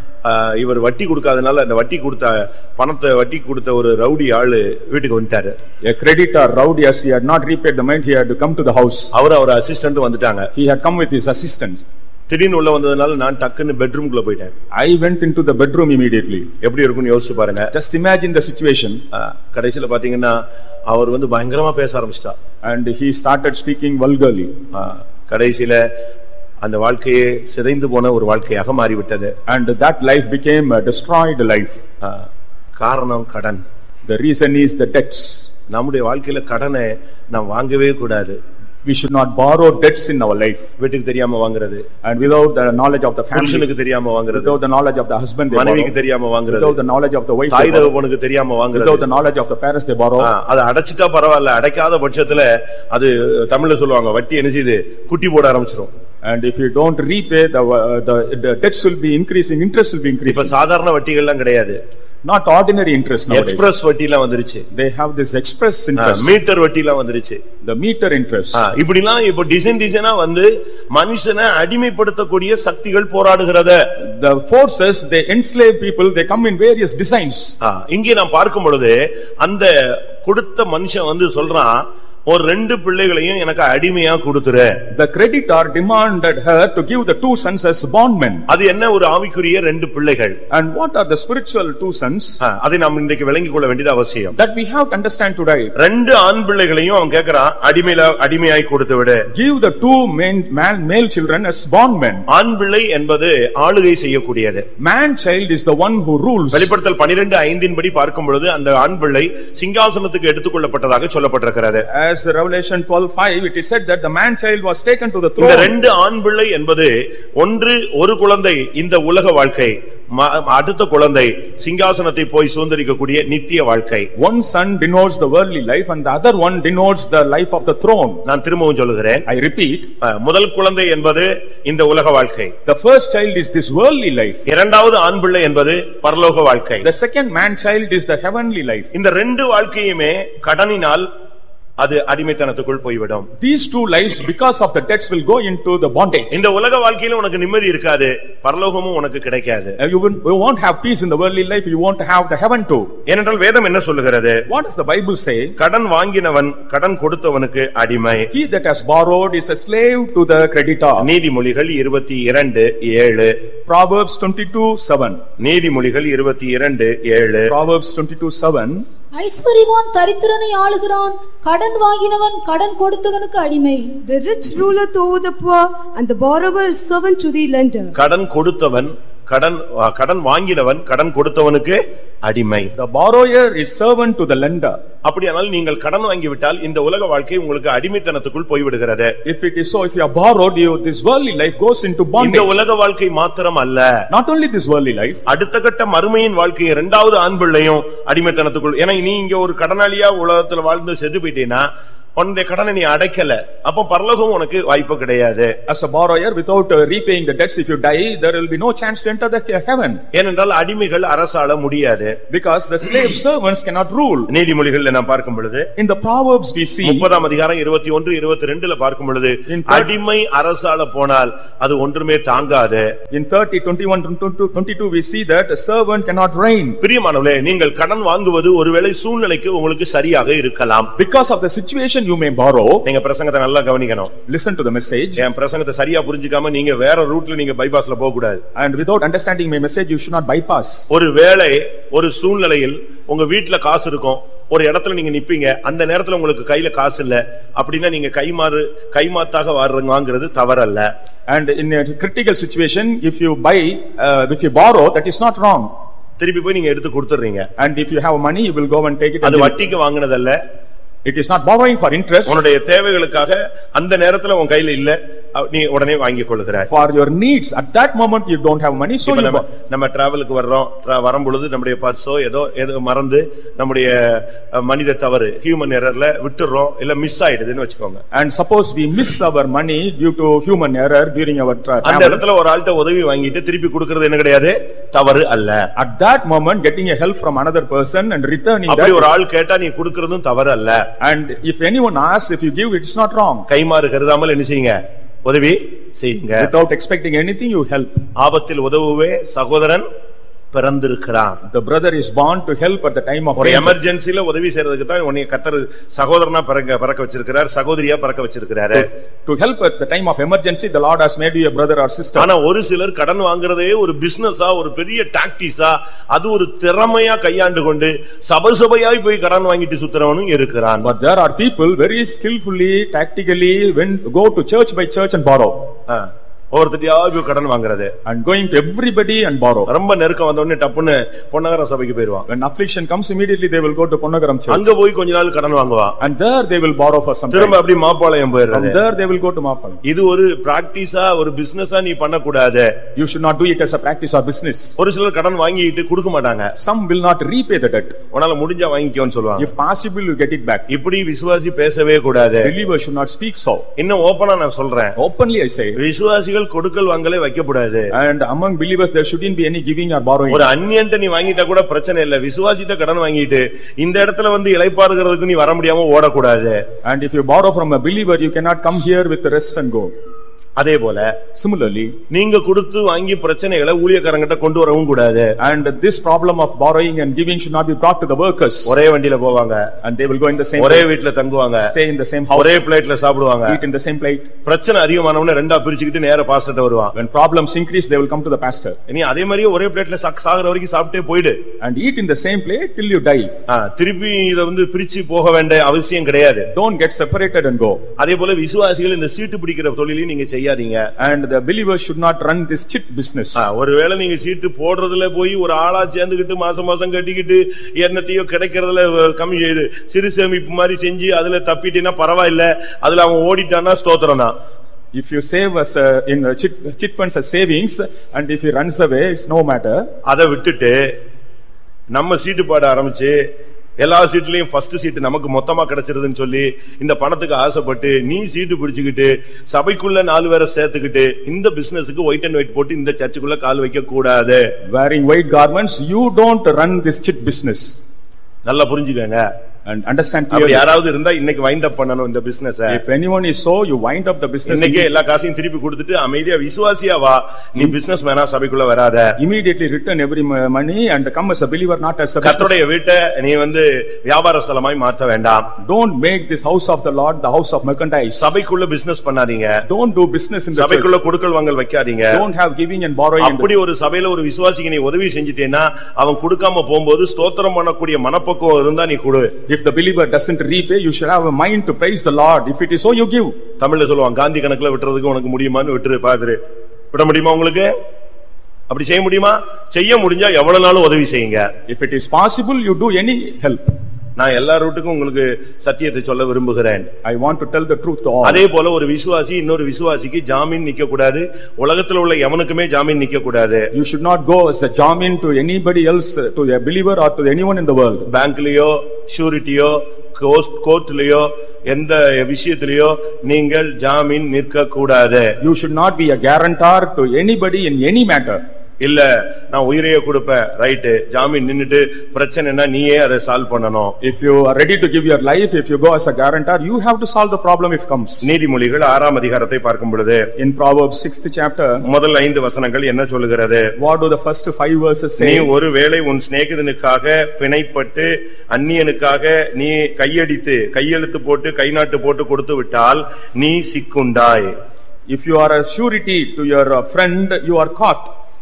Speaker 1: இவர் வட்டி கொடுக்காதனால அந்த வட்டி கொடுத்த பணத்தை வட்டி கொடுத்த ஒரு ரவுடி ஆளு வீட்டுக்கு வந்துட்டாரு.
Speaker 2: A creditor rowdy, as he had not repaid the money, he had to come to the house.
Speaker 1: அவர் அசிஸ்டன்ட் வந்துட்டாங்க.
Speaker 2: He had come with his assistant.
Speaker 1: திடீர்னு உள்ள வந்ததனால நான் டக்குன்னு பெட்ரூம்க்குள்ள போயிட்டேன்.
Speaker 2: I went into the bedroom immediately.
Speaker 1: எப்படி இருக்கும்னு யோசிச்சு பாருங்க.
Speaker 2: Just imagine the situation.
Speaker 1: கடைசில பாத்தீங்கன்னா அவர் பயங்கரமா பேச ஆரம்பிச்சிட்டார்.
Speaker 2: And he started speaking vulgarly.
Speaker 1: கடைசில அந்த வாழ்க்கையே சிதைந்து போன ஒரு வாழ்க்கையாக மாறிவிட்டது.
Speaker 2: And that life became a destroyed life.
Speaker 1: காரணம் கடன்.
Speaker 2: The reason is the debts.
Speaker 1: நம்முடைய வாழ்க்கையில கடனை நாம் வாங்கவே கூடாது.
Speaker 2: We should not borrow debts in our life.
Speaker 1: வீட்டுக்கு தெரியாம வாங்குறது.
Speaker 2: And without the knowledge of the family.
Speaker 1: புருஷனுக்கு தெரியாம வாங்குறது.
Speaker 2: Without the knowledge of the husband they borrow.
Speaker 1: மனைவிக்கு தெரியாம வாங்குறது.
Speaker 2: Without the knowledge of the wife.
Speaker 1: தாய் தகப்பனுக்கு தெரியாம வாங்குறது.
Speaker 2: Without the knowledge of the parents they borrow.
Speaker 1: அது அடைச்சிட்டா பரவாயில்லை, அடைக்காத பட்சத்துல அது தமிழ்ல சொல்லுவாங்க வட்டி என்ன செய்யுது, குட்டி போட ஆரம்பிச்சிரும்.
Speaker 2: And if you don't repay, the debts will be increasing, interest will be increasing.
Speaker 1: இப்ப சாதாரண வட்டிகள்லாம் கிடையாது.
Speaker 2: Not ordinary interest nowadays.
Speaker 1: Express வட்டிலாம் வந்துருச்சு.
Speaker 2: They have this express interest.
Speaker 1: Meter வட்டிலாம் வந்துருச்சு.
Speaker 2: The meter interest.
Speaker 1: இப்படிலாம் இப்போ டிசைனா மனுஷனை அடிமைப்படுத்தக்கூடிய சக்திகள் போராடுகிறது.
Speaker 2: The forces, they enslave people, they come in various designs.
Speaker 1: இங்கே நாம் பார்க்கும் பொழுது அந்த கொடுத்த மனுஷன் சொல்றான், ஒரு 2 பிள்ளைகளையும் எனக்கு அடிமையா கொடுத்துரு.
Speaker 2: The creditor demanded her to give the 2 sons as bondmen.
Speaker 1: அது என்ன ஒரு ஆவிக்குரிய 2 பிள்ளைகள்.
Speaker 2: And what are the spiritual 2 sons?
Speaker 1: அதை நாம் இன்றைக்கு விளங்கிக் கொள்ள வேண்டியது அவசியம்.
Speaker 2: That we have to understand today.
Speaker 1: 2 ஆண் பிள்ளைகளையும் அவன் கேக்குறான், அடிமையாய் கொடுத்து விடு.
Speaker 2: Give the 2 male children as bondmen.
Speaker 1: ஆண் பிள்ளை என்பது ஆளுகை செய்யக்கூடியது.
Speaker 2: Man child is the one who rules.
Speaker 1: வெளிப்படுத்தல் 12:5 படி பார்க்கும் பொழுது அந்த ஆண் பிள்ளை சிங்காசனத்துக்கு எடுத்துக்கொள்ளப்பட்டதாக சொல்லப்பட்டிருக்கிறது.
Speaker 2: As Revelation 12:5, it is said that the man child was taken to the throne.
Speaker 1: இந்த 2 ஆண் பிள்ளை என்பது ஒரு குழந்தை இந்த உலக வாழ்க்கை, அடுத்த குழந்தை சிங்காசனத்தை போய் சுதந்தரிக்கக்கூடிய நித்திய வாழ்க்கை.
Speaker 2: One son denotes the worldly life and the other one denotes the life of the throne.
Speaker 1: நான் திரும்பவும் சொல்லுகிறேன்.
Speaker 2: I repeat.
Speaker 1: முதல் குழந்தை என்பது இந்த உலக வாழ்க்கை.
Speaker 2: The first child is this worldly life.
Speaker 1: இரண்டாவது ஆண் பிள்ளை என்பது பரலோக வாழ்க்கை.
Speaker 2: The second man child is the heavenly life.
Speaker 1: இந்த 2 வாழ்க்கையுமே கடனினால் அது அடிமைத்தனத்துக்குள் போய்விடும்.
Speaker 2: These 2 lives, because of the debts, will go into the bondage.
Speaker 1: இந்த உலக வாழ்க்கையில உனக்கு நிம்மதி இருக்காது, பரலோகமும் உனக்கு கிடைக்காது.
Speaker 2: You won't have peace in the worldly life, you won't have the heaven too.
Speaker 1: ஏனென்றால் வேதம் என்ன சொல்லுகிறது?
Speaker 2: What does the Bible say?
Speaker 1: கடன் வாங்கினவன் கடன் கொடுத்தவனுக்கு அடிமை.
Speaker 2: He that has borrowed is a slave to the creditor.
Speaker 1: நீதிமொழிகள் 22:7.
Speaker 2: Proverbs 22:7.
Speaker 1: நீதிமொழிகள் 22:7.
Speaker 2: Proverbs 22:7.
Speaker 3: ஐஸ்வரியவான் தரித்திரனை ஆளுகிறான், கடன் வாங்கினவன் கடன் கொடுத்தவனுக்கு அடிமை.
Speaker 4: The rich ruleth over the poor and the borrower is servant to the lender.
Speaker 1: கடன் கொடுத்தவன் கடன் வாங்கினவன் கடன் கொடுத்தவனுக்கு அடிமை.
Speaker 2: The borrower is servant to the lender.
Speaker 1: அப்படியானால் நீங்கள் கடன் வாங்கிவிட்டால் இந்த உலக வாழ்க்கை உங்களுக்கு அடிமைத்தனத்துக்குள் போய்விடுகிறது.
Speaker 2: If it is so, if you are borrowed, this worldly life goes into bondage.
Speaker 1: இந்த உலக வாழ்க்கை மாத்திரம் அல்ல,
Speaker 2: not only this worldly life,
Speaker 1: அடுத்த கட்ட மறுமையின் வாழ்க்கை இரண்டாவது ஆண் பிள்ளையும் அடிமைத்தனத்துக்குள். ஏன்னா நீ இங்க ஒரு கடனாளியா உலகத்துல வாழ்ந்து செத்து போயிட்டேன்னா உன்னுடைய கடனை நீ அடைக்கல, அப்ப பரலோகம் உனக்கு வாய்ப்பு கிடையாது.
Speaker 2: As a borrower, without repaying the debts, if you die, there will be no chance to enter the heaven.
Speaker 1: ஏனென்றால் அடிமைகள் அரசாள முடியாது.
Speaker 2: Because the slave servants cannot rule.
Speaker 1: நீதிமொழிகள்ல நாம் பார்க்கும் பொழுது,
Speaker 2: in the Proverbs we see,
Speaker 1: 30ஆம் அதிகாரம் 21 22ல பார்க்கும் பொழுது, அடிமை அரசாள போனால் அது ஒன்றுமே தாங்காது.
Speaker 2: In 30, 21, 22 we see that a servant cannot reign.
Speaker 1: பிரியமானவர்களே, நீங்கள் கடன் வாங்குவது ஒருவேளை சூழ்நிலைக்கு உங்களுக்கு சரியாக இருக்கலாம்.
Speaker 2: Because of the situation you may borrow.
Speaker 1: நீங்க பிரசங்கத்தை நல்லா கவனிக்கணும்.
Speaker 2: Listen to the message.
Speaker 1: என் பிரசங்கத்தை சரியா புரிஞ்சிக்காம நீங்க வேற ரூட்ல நீங்க பைபாஸ்ல போக கூடாது.
Speaker 2: And without understanding my message you should not bypass.
Speaker 1: ஒருவேளை ஒரு சூழ்நிலையில் உங்க வீட்ல காசு இருக்கும், ஒரு இடத்துல நீங்க நிப்பீங்க, அந்த நேரத்துல உங்களுக்கு கையில காசு இல்ல அப்படின்னா நீங்க கைமாத்தாக வாங்குறது தவறல்ல.
Speaker 2: And in a critical situation, if you borrow, that is not wrong.
Speaker 1: திருப்பி போய் நீங்க எடுத்து கொடுத்துறீங்க.
Speaker 2: And if you have money, you will go and take it.
Speaker 1: அது வட்டிக்கு வாங்குனதல்ல.
Speaker 2: It is not borrowing for interest.
Speaker 1: உன்னுடைய தேவைகளுக்காக அந்த நேரத்துல உன் கையில இல்ல, நீ உடனே வாங்கிக் கொள்கிறாய்.
Speaker 2: For your needs at that moment you don't have money, so
Speaker 1: நம்ம டிராவலுக்கு வர்றோம், வரும்பொழுது நம்முடைய பர்ஸோ ஏதோ மறந்து நம்முடைய மனித தவறு ஹியூமன் எரர்ல விட்டுறோம், இல்ல மிஸ் ஆயிடுதுன்னு வெச்சுக்கோங்க.
Speaker 2: And suppose we miss our money due to human error during our travel.
Speaker 1: அந்த இடத்துல ஒரு ஆள்கிட்ட உதவி வாங்கிட்டு திருப்பி கொடுக்கிறது என்ன கிடையாது, தவறு அல்ல.
Speaker 2: At that moment getting a help from another person and returning that,
Speaker 1: அப்படி ஒரு ஆள் கேட்டா நீ கொடுக்கிறதும் தவறு அல்ல.
Speaker 2: And if anyone asks, if you give, it's not wrong.
Speaker 1: கைமாறு கருதாமல் என்ன செய்யுங்க, உதவி செய்யுங்க.
Speaker 2: Without expecting anything, you help.
Speaker 1: ஆபத்தில் உதவுவே சகோதரன் பிறந்திருக்கிறான்.
Speaker 2: The brother is born to help at the time of
Speaker 1: ஒரு எமர்ஜென்சில உதவி செய்யறதுக்கு தான் உன்னை கர்த்தர் சகோதரனா பறக்க வச்சிருக்கிறார், சகோதரியா பறக்க வச்சிருக்கிறாரு.
Speaker 2: To help at the time of emergency, the Lord has made you a brother or sister.
Speaker 1: ஆனா ஒரு சிலர் கடன் வாங்குறதே ஒரு பிசினஸா, ஒரு பெரிய டாக்டிஸா, அது ஒரு திறமையா கையாண்டு கொண்டு சபையாய் போய் கடன் வாங்கிட்டு சுத்துறவனும் இருக்கிறான்.
Speaker 2: But there are people very skillfully, tactically go to church by church and borrow.
Speaker 1: ஒவ்வொருத்தரையாவது கடன் வாங்குறது,
Speaker 2: and going to everybody and borrow.
Speaker 1: ரொம்ப நெருக்கம் வந்த உடனே டப்புன்னு பொன்னகரம் சபைக்கு போயிடுவாங்க.
Speaker 2: When affliction comes, immediately they will go to Ponnagaram church.
Speaker 1: அங்க போய் கொஞ்ச நாள் கடன் வாங்குவா,
Speaker 2: and there they will borrow for some time.
Speaker 1: திரும்ப அப்படி மாப்பாளையம் போயிடுறாங்க.
Speaker 2: and there they will go to Mapalayam.
Speaker 1: இது ஒரு பிராக்டிஸா, ஒரு பிசினஸா நீ பண்ண கூடாது.
Speaker 2: You should not do it as a practice or business.
Speaker 1: ஒரு சிலர் கடன் வாங்கிட்டு கொடுக்க மாட்டாங்க.
Speaker 2: Some will not repay the debt.
Speaker 1: உன்னால முடிஞ்சா வாங்கிக்கோன்னு சொல்வாங்க.
Speaker 2: If possible you get it back.
Speaker 1: இப்படி விசுவாசி பேசவே கூடாது.
Speaker 2: Believers should not speak so.
Speaker 1: இன்னும் ஓபனா நான் சொல்றேன்.
Speaker 2: Openly I say.
Speaker 1: விசுவாசிகள் கொடுக்கல் வாங்கலே வைக்கக்கூடாது.
Speaker 2: And among believers there shouldn't be any giving or borrowing.
Speaker 1: ஒரு அந்நியன்ட்ட நீ வாங்கிட்டா கூட பிரச்சனை இல்ல, விசுவாசிட்ட கடன் வாங்கிட்டு இந்த இடத்துல வந்து இளைப்பாறுகிறதுக்கு நீ வர முடியாம ஓடக்கூடாது.
Speaker 2: And if you borrow from a believer, you cannot come here with the rest and go.
Speaker 1: அதே போல
Speaker 2: similarly,
Speaker 1: நீங்க கொடுத்து வாங்கி பிரச்சனைகளை ஊழியக்காரங்கிட்ட கொண்டு வரவும் கூடாது.
Speaker 2: And this problem of borrowing and giving should not be brought to the workers.
Speaker 1: ஒரே வண்டியில போவாங்க,
Speaker 2: and they will go in the same
Speaker 1: ஒரே வீட்ல தங்குவாங்க,
Speaker 2: stay in the same house,
Speaker 1: ஒரே பிளேட்ல சாப்பிடுவாங்க,
Speaker 2: eat in the same plate.
Speaker 1: பிரச்சனை அதிகமானவனே ரெண்டா பிரிச்சிட்டு நேரா பாஸ்டர்ட்ட வருவாங்க.
Speaker 2: When problems increase, they will come to the pastor.
Speaker 1: நீ அதே மாதிரியே ஒரே பிளேட்ல சாகுற வரைக்கும் சாப்பிட்டே போய்டு,
Speaker 2: and eat in the same plate till you die.
Speaker 1: திருப்பி இத வந்து பிரிச்சு போக வேண்டிய அவசியம் கிடையாது.
Speaker 2: Don't get separated and go.
Speaker 1: அதே போல விசுவாசிகள் இந்த சீட்டு பிடிக்கிற தொழிலை நீங்க செய்யாதீங்க.
Speaker 2: And the believers should not run this chit business.
Speaker 1: ஒருவேளை நீங்க சீட்டு போடுறதுல போய் ஒரு ஆளா சேர்ந்துக்கிட்டு மாசம் கட்டிக்கிட்டு என்னத்தையோ கிடைக்கிறதுல கம்மி செய்து சிறு சேமிப்பு மாதிரி செஞ்சு அதுல தப்பிட்டீங்கன்னா பரவாயில்ல, அதுல அவன் ஓடிட்டான்னா ஸ்தோத்திரம் தான்.
Speaker 2: If you save us in chit funds as savings, and if he runs away, it's no matter.
Speaker 1: அதை விட்டுட்டு நம்ம சீட்டு பாட ஆரம்பிச்சு எல்லா சீட்லயும் ஃபர்ஸ்ட் சீட் நமக்கு மொத்தமா கிடைச்சிருதுன்னு சொல்லி இந்த பணத்துக்கு ஆசைப்பட்டு நீ சீட்டு பிடிச்சுக்கிட்டு சபைக்குள்ள 4 பேரை சேர்த்துக்கிட்டு இந்த பிசினஸுக்கு ஒயிட் அண்ட் ஒயிட் போட்டு இந்த சர்ச்சுக்குள்ள கால் வைக்க கூடாது.
Speaker 2: Wearing white garments, you don't run this chit business.
Speaker 1: நல்லா புரிஞ்சுக்கங்க.
Speaker 2: And understand
Speaker 1: clearly. அப்படி யாராவது இருந்தா இன்னைக்கு வைண்ட் அப் பண்ணனும் இந்த business.
Speaker 2: If anyone is so, you wind up the business.
Speaker 1: இன்னைக்கு எல்லா காசையும் திருப்பி கொடுத்துட்டு அமைதியா விசுவாசியா வா, நீ பிசினஸ் மேனா சபைக்குள்ள வராத.
Speaker 2: Immediately return every money and come as a believer, not as a business.
Speaker 1: கர்த்தருடைய வீட்டை நீ வந்து வியாபார ஸ்தலமாய் மாத்த வேண்டாம்.
Speaker 2: Don't make this house of the Lord the house of merchandise.
Speaker 1: சபைக்குள்ள பிசினஸ் பண்ணாதீங்க.
Speaker 2: Don't do business in the church.
Speaker 1: சபைக்குள்ள கொடுக்கல் வாங்கல் வைக்காதீங்க.
Speaker 2: Don't have giving and borrowing.
Speaker 1: அப்படி ஒரு சபையில ஒரு விசுவாசிக்கு நீ உதவி செஞ்சிட்டேனா அவன் கொடுக்காம போயும்போது ஸ்தோத்திரம் பண்ணக்கூடிய மனப்பக்குவம் இருந்தா நீ கொடு.
Speaker 2: If the believer doesn't repay, you should have a mind to praise the Lord. If it is so, you give.
Speaker 1: தமிழ்ல சொல்லுவாங்க, காந்தி கணக்குல விட்டுறதுக்கு உனக்கு முடியுமான்னு விட்டுரு பாத்துரு. விட முடியுமா உங்களுக்கு? அப்படி செய்ய முடியுமா? செய்ய முடிஞ்சா எவ்வளவு நாளும் உதவி செய்யுங்க.
Speaker 2: If it is possible, you do any help.
Speaker 1: நான் எல்லாருக்கும் உங்களுக்கு சத்தியத்தை சொல்ல விரும்புகிறேன்.
Speaker 2: I want to tell the truth to all.
Speaker 1: அதே போல ஒரு விசுவாசி இன்னொரு விசுவாசிக்கு ஜாமீன் நிக்க கூடாது. உலகத்துல உள்ள எவனுக்குமே ஜாமீன் நிக்க கூடாது.
Speaker 2: You should not go as a jamin to anybody else, to a believer or to anyone in the world.
Speaker 1: பேங்க்லயோ ஷூரிட்டியோ கோர்ட்லயோ எந்த விஷயத்திலயோ நீங்கள் ஜாமீன் நிற்க கூடாது.
Speaker 2: You should not be a guarantor to anybody in any matter.
Speaker 1: இல்ல நான் உயிரையே கொடுப்பேன், ரைட், ஜாமீன் நின்னுட்டு பிரச்சனைனா நீயே அதை சால்வ் பண்ணணும்.
Speaker 2: If you are ready to give your life, if you go as a guarantor, you have to solve the problem if comes.
Speaker 1: நீதிமொழிகள் 6ஆம் அதிகாரத்தை பார்க்கும் பொழுது
Speaker 2: In Proverbs 6th chapter,
Speaker 1: முதல் 5 வசனங்கள் என்ன சொல்லுகிறது?
Speaker 2: what do the first 5 verses say?
Speaker 1: நீ ஒருவேளை உன் சிநேகிதனுக்காக பிணைப்பட்டு அந்நியனுக்காக நீ கையெழுத்து போட்டு கைநாட்டு போட்டு கொடுத்து விட்டால் நீ சிக்குண்டாய்.
Speaker 2: If you are a surety to your friend, you are caught.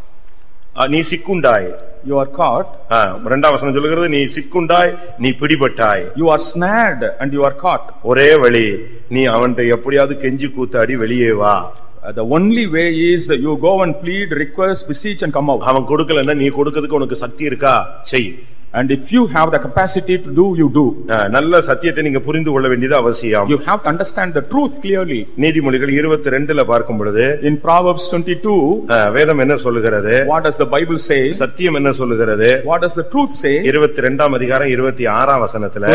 Speaker 1: நீ சிக்குண்டாய்.
Speaker 2: You are caught.
Speaker 1: இரண்டாம் வசனம் சொல்லுகிறது நீ சிக்குண்டாய், நீ பிடிபட்டாய்.
Speaker 2: You are snared and you are caught.
Speaker 1: ஒரே வழி, நீ அவன்கிட்ட எப்படியாவது கெஞ்சி கூத்தாடி வெளியே வா.
Speaker 2: The only way is you go and plead, request, beseech and come out.
Speaker 1: அவன் கொடுக்கலன்னா நீ கொடுக்கிறதுக்கு உனக்கு சக்தி இருக்கா? செய்.
Speaker 2: And if you have the capacity to do, you do.
Speaker 1: நல்ல சத்தியத்தை நீங்க புரிந்து கொள்ள வேண்டியது அவசியம்.
Speaker 2: You have to understand the truth clearly.
Speaker 1: நீதிமொழிகள் 22ல பார்க்கும் பொழுது
Speaker 2: In Proverbs 22,
Speaker 1: வேதம் என்ன சொல்லுகிறது?
Speaker 2: what does the Bible say?
Speaker 1: சத்தியம் என்ன சொல்லுகிறது?
Speaker 2: What does the truth say?
Speaker 1: 22ஆம் அதிகாரம் 26ஆம் வசனத்துல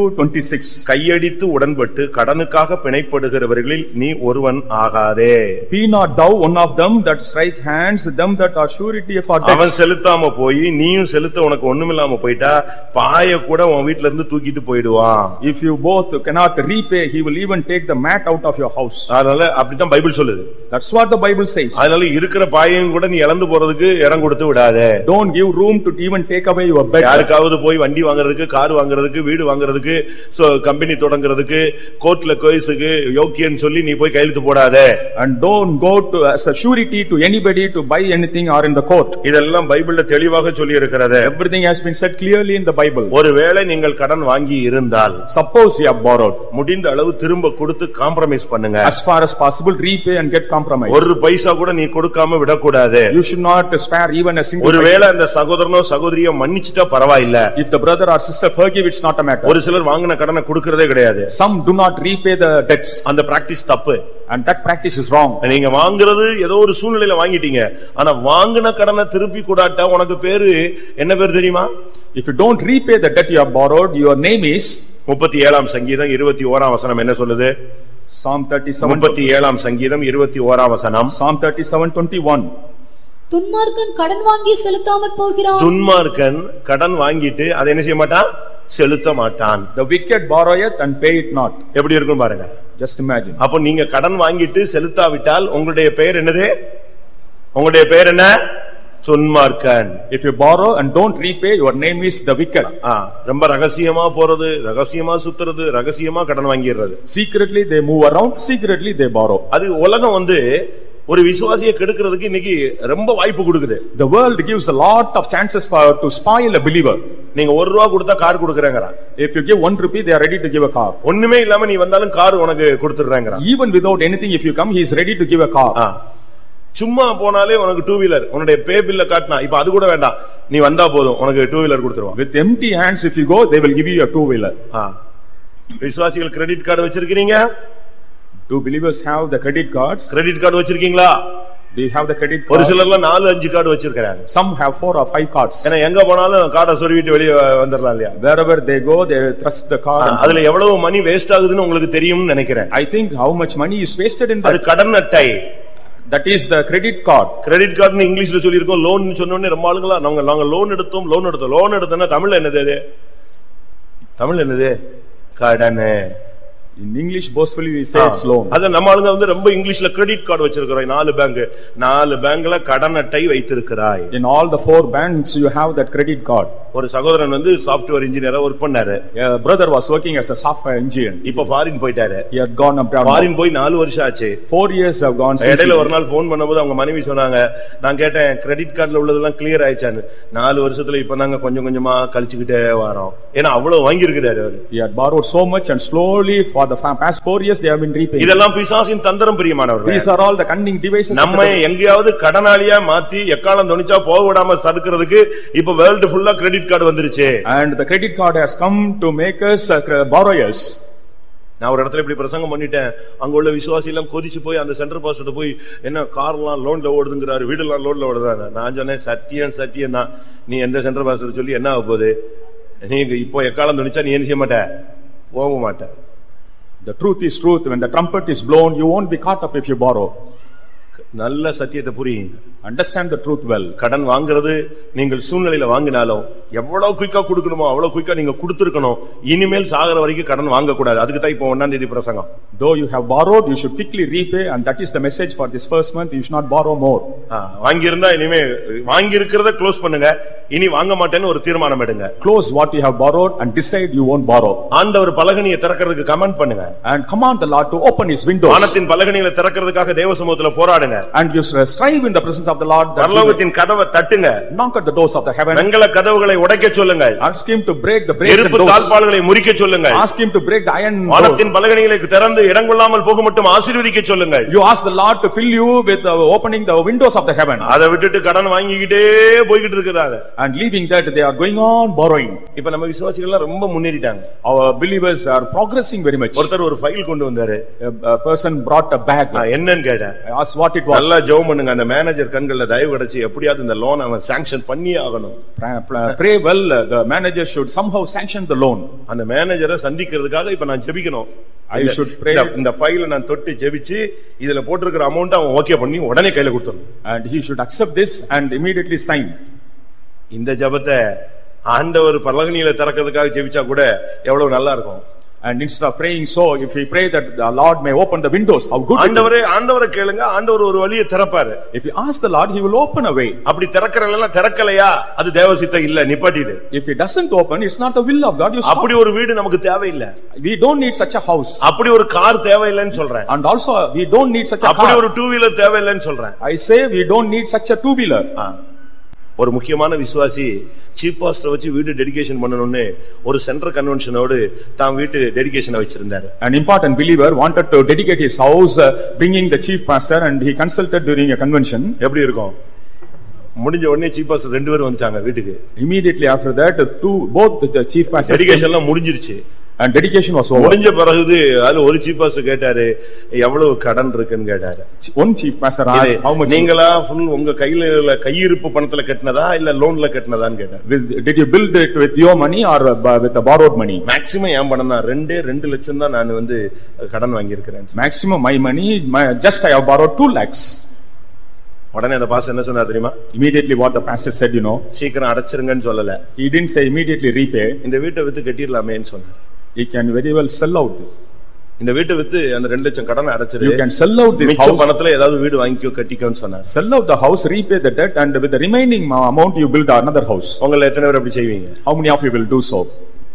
Speaker 2: 22:26
Speaker 1: கையடித்து உடன்பட்டு கடனுக்காக பிணைப்படுகிறவர்களில் நீ ஒருவன் ஆகாதே.
Speaker 2: Be not thou one of them that strike hands, them that are surety for debts.
Speaker 1: அவன் செலுத்தாம போய் நீயும் செலுத்த உனக்கு ஒண்ணுமில்லாம போயிட்டா பாய கூட உன் வீட்ல இருந்து தூக்கிட்டு போயிடுவான்.
Speaker 2: If you both cannot repay, he will even take the mat out of your house.
Speaker 1: அதனால அப்படிதான் பைபிள் சொல்லுது.
Speaker 2: That's what the Bible says.
Speaker 1: அதனால இருக்கிற பாயையும் கூட நீ இழந்து போறதுக்கு இடம் கொடுத்து விடாதே.
Speaker 2: Don't give room to even take away your bed.
Speaker 1: யாருக்காவது போய் வண்டி வாங்குறதுக்கு, கார் வாங்குறதுக்கு, வீடு வாங்குறதுக்கு, கம்பெனி தொடங்குறதுக்கு, கோர்ட்ல கேஸுக்கு யோக்கியன்னு சொல்லி நீ போய் கையெழுத்து போடாதே.
Speaker 2: And don't go to as a surety to anybody to buy anything or in the court.
Speaker 1: இதெல்லாம் பைபிள்ல தெளிவாக சொல்லி இருக்கிறது.
Speaker 2: Everything has been said clearly in the Bible.
Speaker 1: ஒருவேளை நீங்கள் கடன் வாங்கி இருந்தால்,
Speaker 2: suppose you have borrowed,
Speaker 1: முடிந்த அளவு திரும்ப கொடுத்து காம்ப்ரமைஸ் பண்ணுங்க.
Speaker 2: as far as possible repay and get compromise.
Speaker 1: ஒரு பைசா கூட நீ கொடுக்காம விட கூடாது.
Speaker 2: You should not spare even a single.
Speaker 1: ஒருவேளை அந்த சகோதரனோ சகோதரியோ மன்னிச்சிட்டா பரவாயில்லை.
Speaker 2: If the brother or sister forgive, it's not a matter.
Speaker 1: ஒரு சிலர் வாங்கின கடனை கொடுக்கிறதே கிடையாது.
Speaker 2: Some do not repay the debts.
Speaker 1: அந்த பிராக்டிஸ் தப்பு.
Speaker 2: And that practice is wrong.
Speaker 1: நீங்க வாங்குறது ஏதோ ஒரு சூழ்நிலையில வாங்கிட்டீங்க, ஆனா வாங்கின கடனை திருப்பி கூடாட்டா உனக்கு பேரு என்ன பேர் தெரியுமா?
Speaker 2: If you don't repay the debt you have borrowed, your name is
Speaker 1: 37ஆம் சங்கீதம் 21ஆம் வசனம் என்ன சொல்லுது?
Speaker 2: Psalm 37.
Speaker 1: 37ஆம் சங்கீதம் 21ஆம் வசனம்.
Speaker 2: Psalm 37:21.
Speaker 3: துன்மார்க்கன் கடன் வாங்கி செலுத்தாமற் போகிறான்.
Speaker 1: துன்மார்க்கன் கடன் வாங்கிட்டு அதை என்ன செய்ய மாட்டான்? செலுத்த மாட்டான்.
Speaker 2: The wicked borroweth and pay it not.
Speaker 1: எப்படி இருக்கும் பாருங்க.
Speaker 2: Just imagine.
Speaker 1: அப்ப நீங்க கடன் வாங்கிட்டு செலுத்தாவிட்டால் உங்களுடைய பெயர் என்னது? உங்களுடைய பெயர் என்ன? துன்மார்க்கன்.
Speaker 2: If you borrow and don't repay, your name is the wicked.
Speaker 1: ரொம்ப ரகசியமா போறது, ரகசியமா சுத்துறது, ரகசியமா கடன் வாங்கிடுறது.
Speaker 2: Secretly they move around, secretly they borrow.
Speaker 1: அது உலகம் ஒரு விசுவாசியை கெடுக்கிறதுக்கு இன்னைக்கு ரொம்ப வாய்ப்பு கொடுக்குது.
Speaker 2: The world gives a lot of chances to spoil a believer.
Speaker 1: நீங்க ₹1 கொடுத்தா கார் கொடுக்கறேங்கறான்.
Speaker 2: If you give 1 rupee, they are ready to give a car.
Speaker 1: ஒண்ணுமே இல்லாம நீ வந்தாலும் கார் உனக்கு கொடுத்துறேங்கறான்.
Speaker 2: Even without anything, if you come, he is ready to give a car.
Speaker 1: சும்மா போனாலே உனக்கு 2 வீலர், உன்னுடைய பே பில்ல காட்டினா இப்ப அது கூட வேண்டாம், நீ வந்தா போதும் உனக்கு 2 வீலர் கொடுத்துருவான்.
Speaker 2: With empty hands if you go, they will give you a 2 wheeler.
Speaker 1: விசுவாசிகள் கிரெடிட் கார்டு வச்சிருக்கீங்க?
Speaker 2: Do believers have the credit cards?
Speaker 1: Credit card வச்சிருக்கீங்களா?
Speaker 2: Do you have the credit card?
Speaker 1: ஒரு சிலர்லாம் 4-5 கார்டு வச்சிருக்காங்க.
Speaker 2: Some have 4 or 5 cards.
Speaker 1: ஏன்னா எங்க போனாலும் கார்டை சொருவிட்டு வெளிய வந்துறலாம் இல்லையா?
Speaker 2: Wherever they go, they thrust the card.
Speaker 1: அதுல எவ்வளவு மணி வேஸ்ட் ஆகுதுன்னு உங்களுக்கு தெரியும்னு நினைக்கிறேன்.
Speaker 2: I think how much money is wasted in that.
Speaker 1: அது கடன் அட்டை.
Speaker 2: That is the credit card.
Speaker 1: Credit கார்டுன்னு இங்கிலீஷ்ல சொல்லி இருக்கோம். லோன் சொன்ன உடனே ரொம்ப ஆளுங்களா நாங்க லோன் எடுத்தோம். லோன் எடுத்தனா தமிழ்ல என்னது அது? தமிழ்ல என்னது? கடன்.
Speaker 2: In English boastfully we say it's loan.
Speaker 1: அத நம்ம ஆளுங்க ரொம்ப இங்கிலீஷ்ல கிரெடிட் கார்டு வச்சிருக்கோம். 4 பேங்க்ல கடன் அட்டை வைத்திருக்கிறாய்.
Speaker 2: In all the 4 banks you have that credit card.
Speaker 1: ஒரு சகோதரன் வந்து சாஃப்ட்வேர் இன்ஜினியரா ஒர்க் பண்ணாரு.
Speaker 2: A brother was working as a software engineer.
Speaker 1: இப்ப ஃபாரின் போயிட்டாரு.
Speaker 2: He had gone abroad.
Speaker 1: Foreign போய் 4 வருஷம் ஆச்சு.
Speaker 2: 4 years have gone since.
Speaker 1: இடையில ஒரு நாள் போன் பண்ணும்போது அவங்க மனைவி சொன்னாங்க, நான் கேட்டேன் கிரெடிட் கார்டுல உள்ளதெல்லாம் கிளியர் ஆயிச்சான்னு. 4 வருஷத்துல இப்ப நாங்க கொஞ்சம் கொஞ்சமா கழிச்சுக்கிட்டே வரோம். ஏன்னா அவ்வளவு வாங்கி இருக்கிறாரு அவரு.
Speaker 2: He had borrowed so much and slowly for the past 4 years they have been repaying.
Speaker 1: இதெல்லாம் பிசாசின் தந்திரம் பிரியமானவர்களே.
Speaker 2: These are all the cunning devices.
Speaker 1: நம்ம எங்கயாவது கடனாளியா மாத்தி எக்காலம் துணிச்சா போக விடாம தடுக்கிறதுக்கு இப்ப வேர்ல்ட் ஃபுல்லா கிரெடிட் கார்டு வந்துருச்சு.
Speaker 2: And the credit card has come to make us borrowers.
Speaker 1: நான் ஒரு இடத்துல இப்படி பிரசங்கம் பண்ணிட்டேன். அங்க உள்ள விசுவாசி எல்லாம் கொதிச்சு போய் அந்த சென்டர் பாஸ்டர் போய் என்ன கார்லாம் லோன்ல ஓடுதுங்கிறாரு, வீடுலாம் லோன்ல ஓடுதாங்க. நான் சொன்னேன் சத்தியம் தான். நீ எந்த சென்டர் பாஸ்டர் சொல்லி என்ன ஆக போகுது? நீங்க இப்போ எக்காலம் துணிச்சா நீ என்ன செய்ய மாட்ட, போக மாட்ட.
Speaker 2: The truth is truth. When the trumpet is blown, you won't be caught up if you borrow.
Speaker 1: நல்ல சத்தியத்தை புரியுங்க.
Speaker 2: Understand the truth well.
Speaker 1: கடன் வாங்குறது நீங்கள் சூழ்நிலையில வாங்கினாலும் எவ்வளவு குயிக்கா கொடுக்கணுமோ அவ்வளவு குயிக்கா நீங்க கொடுத்திருக்கணும். இனிமேல் சாகர வரைக்கும் கடன் வாங்க கூடாது. அதுக்கு தான் இப்போ 1ஆம் தேதி பிரசங்கம்.
Speaker 2: Though you have borrowed, you should quickly repay, and that is the message for this first month. You should not borrow more.
Speaker 1: வாங்கி இருந்தா இனிமே வாங்கி இருக்கிறத க்ளோஸ் பண்ணுங்க. இனி வாங்க மாட்டேன்னு ஒரு தீர்மானம் எடுங்க.
Speaker 2: Close what you have borrowed and decide you won't borrow.
Speaker 1: ஆண்டவர் பலகணியை திறக்கிறதுக்கு கமெண்ட் பண்ணுங்க.
Speaker 2: And command the Lord to open his windows.
Speaker 1: வானத்தின் பலகணிகளை திறக்கிறதுக்காக தேவ சமூகத்துல போராடுங்க.
Speaker 2: And you strive in the presence of the Lord.
Speaker 1: பரலோகத்தின் கதவை தட்டுங்க.
Speaker 2: Knock at the doors of the heaven.
Speaker 1: வெண்கல கதவுகளை உடைக்க சொல்லுங்க.
Speaker 2: Ask him to break the brazen
Speaker 1: இருப்பு
Speaker 2: doors.
Speaker 1: தாழ்பாள்களை முறிக்க சொல்லுங்க.
Speaker 2: Ask him to break the iron door.
Speaker 1: வானத்தின் பலகணிகளை திறந்து இடங்கொள்ளாமல் போக மட்டும் ஆசீர்வதிக்க சொல்லுங்க.
Speaker 2: You ask the Lord to fill you with opening the windows of the heaven.
Speaker 1: அதை விட்டுட்டு கடன் வாங்கிக்கிட்டே போயிட்டு இருக்காங்க.
Speaker 2: And leaving that they are going on borrowing.
Speaker 1: இப்ப நம்ம விசுவாசிகள் எல்லாம் ரொம்ப முன்னேறிட்டாங்க.
Speaker 2: Our believers are progressing very much.
Speaker 1: ஒருத்தர் ஒரு ஃபைல் கொண்டு வந்தாரு.
Speaker 2: A person brought a bag.
Speaker 1: என்னன்னு கேட்டேன்.
Speaker 2: I asked what it was.
Speaker 1: நல்லா ஜெபம் பண்ணுங்க. அந்த மேனேஜர் கண்கள்ல தயவு கிடைச்சு எப்படியாவது இந்த லோன் அவன் சாங்க்ஷன் பண்ணி ஆகணும்.
Speaker 2: Pray well. The manager should somehow sanction the loan.
Speaker 1: அந்த மேனேஜரை சந்திக்கிறதுக்காக இப்ப நான் ஜெபிக்கணும்.
Speaker 2: I should pray.
Speaker 1: இந்த ஃபைலை நான் தொட்டு ஜெபிச்சு இதுல போட்டிருக்கிற அமௌண்ட் அவன் ஓகே பண்ணி உடனே கையில கொடுத்துடணும்.
Speaker 2: And he should accept this and immediately sign.
Speaker 1: இந்த ஜெபத்தை ஆண்டவர் பலகணியில திறக்கிறதுக்காக ஜெபிச்சா கூட எவ்வளவு நல்லா இருக்கும்.
Speaker 2: And instead of praying so, if we pray that the Lord may open the windows, how good.
Speaker 1: ஆண்டவரே கேளுங்க. ஆண்டவர் ஒரு வழியை திறப்பாரு.
Speaker 2: If you ask the Lord, he will open a way.
Speaker 1: அப்படி திறக்கறல திறக்கலையா அது தேவ சித்தம் இல்ல, நிப்பாட்டிடு.
Speaker 2: If it doesn't open, it's not the will of God. You stop.
Speaker 1: அப்படி ஒரு வீடு நமக்கு தேவையில்ல.
Speaker 2: We don't need such a house.
Speaker 1: அப்படி ஒரு கார் தேவையில்லைன்னு சொல்றேன்.
Speaker 2: And also we don't need such a car.
Speaker 1: அப்படி ஒரு 2 வீலர் தேவையில்லைன்னு சொல்றேன்.
Speaker 2: I say we don't need such a 2 wheeler.
Speaker 1: ஒரு முக்கியமான விசுவாசி சீஃப் பாஸ்டர் வச்சு வீடு டெடிகேஷன் பண்ணனும்னு ஒரு சென்ட்ரல் கன்வென்ஷனோடு தான் வீட்டு டெடிகேஷனை வச்சிருந்தாரு.
Speaker 2: An important believer wanted to dedicate his house, bringing the chief pastor, and he consulted during a convention.
Speaker 1: எப்படி இருக்கும்? முடிஞ்ச உடனே சீஃப் பாஸ்டர் 2 பேர் வந்துட்டாங்க வீட்டுக்கு.
Speaker 2: Immediately after that, both the chief pastors
Speaker 1: dedication எல்லாம் முடிஞ்சிருச்சு.
Speaker 2: And dedication was over.
Speaker 1: முடிஞ்ச பிறகு அதுல ஒரு சீஃப் பாஸ்டர் கேட்டாரு, எவ்வளவு கடன் இருக்குன்னு கேட்டாரு.
Speaker 2: One chief pastor asked, how much?
Speaker 1: நீங்களா full உங்க கையில கையிருப்பு பணத்துல கட்டினதா இல்ல லோன்ல கட்டினதான்னு கேட்டாரு.
Speaker 2: Did you build it with your money or with the borrowed money?
Speaker 1: Maximum ஏன் பணம் தான் 2 லட்சம் தான் நான் வந்து கடன் வாங்கி இருக்கிறேன்.
Speaker 2: Maximum my money, just I have borrowed 2 lakhs.
Speaker 1: உடனே அந்த பாஸ்டர் என்ன சொன்னார் தெரியுமா?
Speaker 2: Immediately what the pastor said, you know.
Speaker 1: சீக்கிரம் அடைச்சிருங்கன்னு சொல்லல.
Speaker 2: He didn't say immediately repay.
Speaker 1: இந்த வீட்டை வித்து கட்டிரலாமேன்னு சொன்னார்.
Speaker 2: He can very well sell out this.
Speaker 1: இந்த வீட்டை வித்து அந்த 2 லட்சம் கடனை அடைச்சிரு.
Speaker 2: You can sell out this house.
Speaker 1: மிச்ச பணத்துல ஏதாவது வீடு வாங்கிக்கோ கட்டிக்கோன்னு சொன்னார்.
Speaker 2: Sell out the house, repay the debt, and with the remaining amount you build another house.
Speaker 1: உங்கள எத்தனை பேர் அப்படி செய்வீங்க?
Speaker 2: How many of you will do so?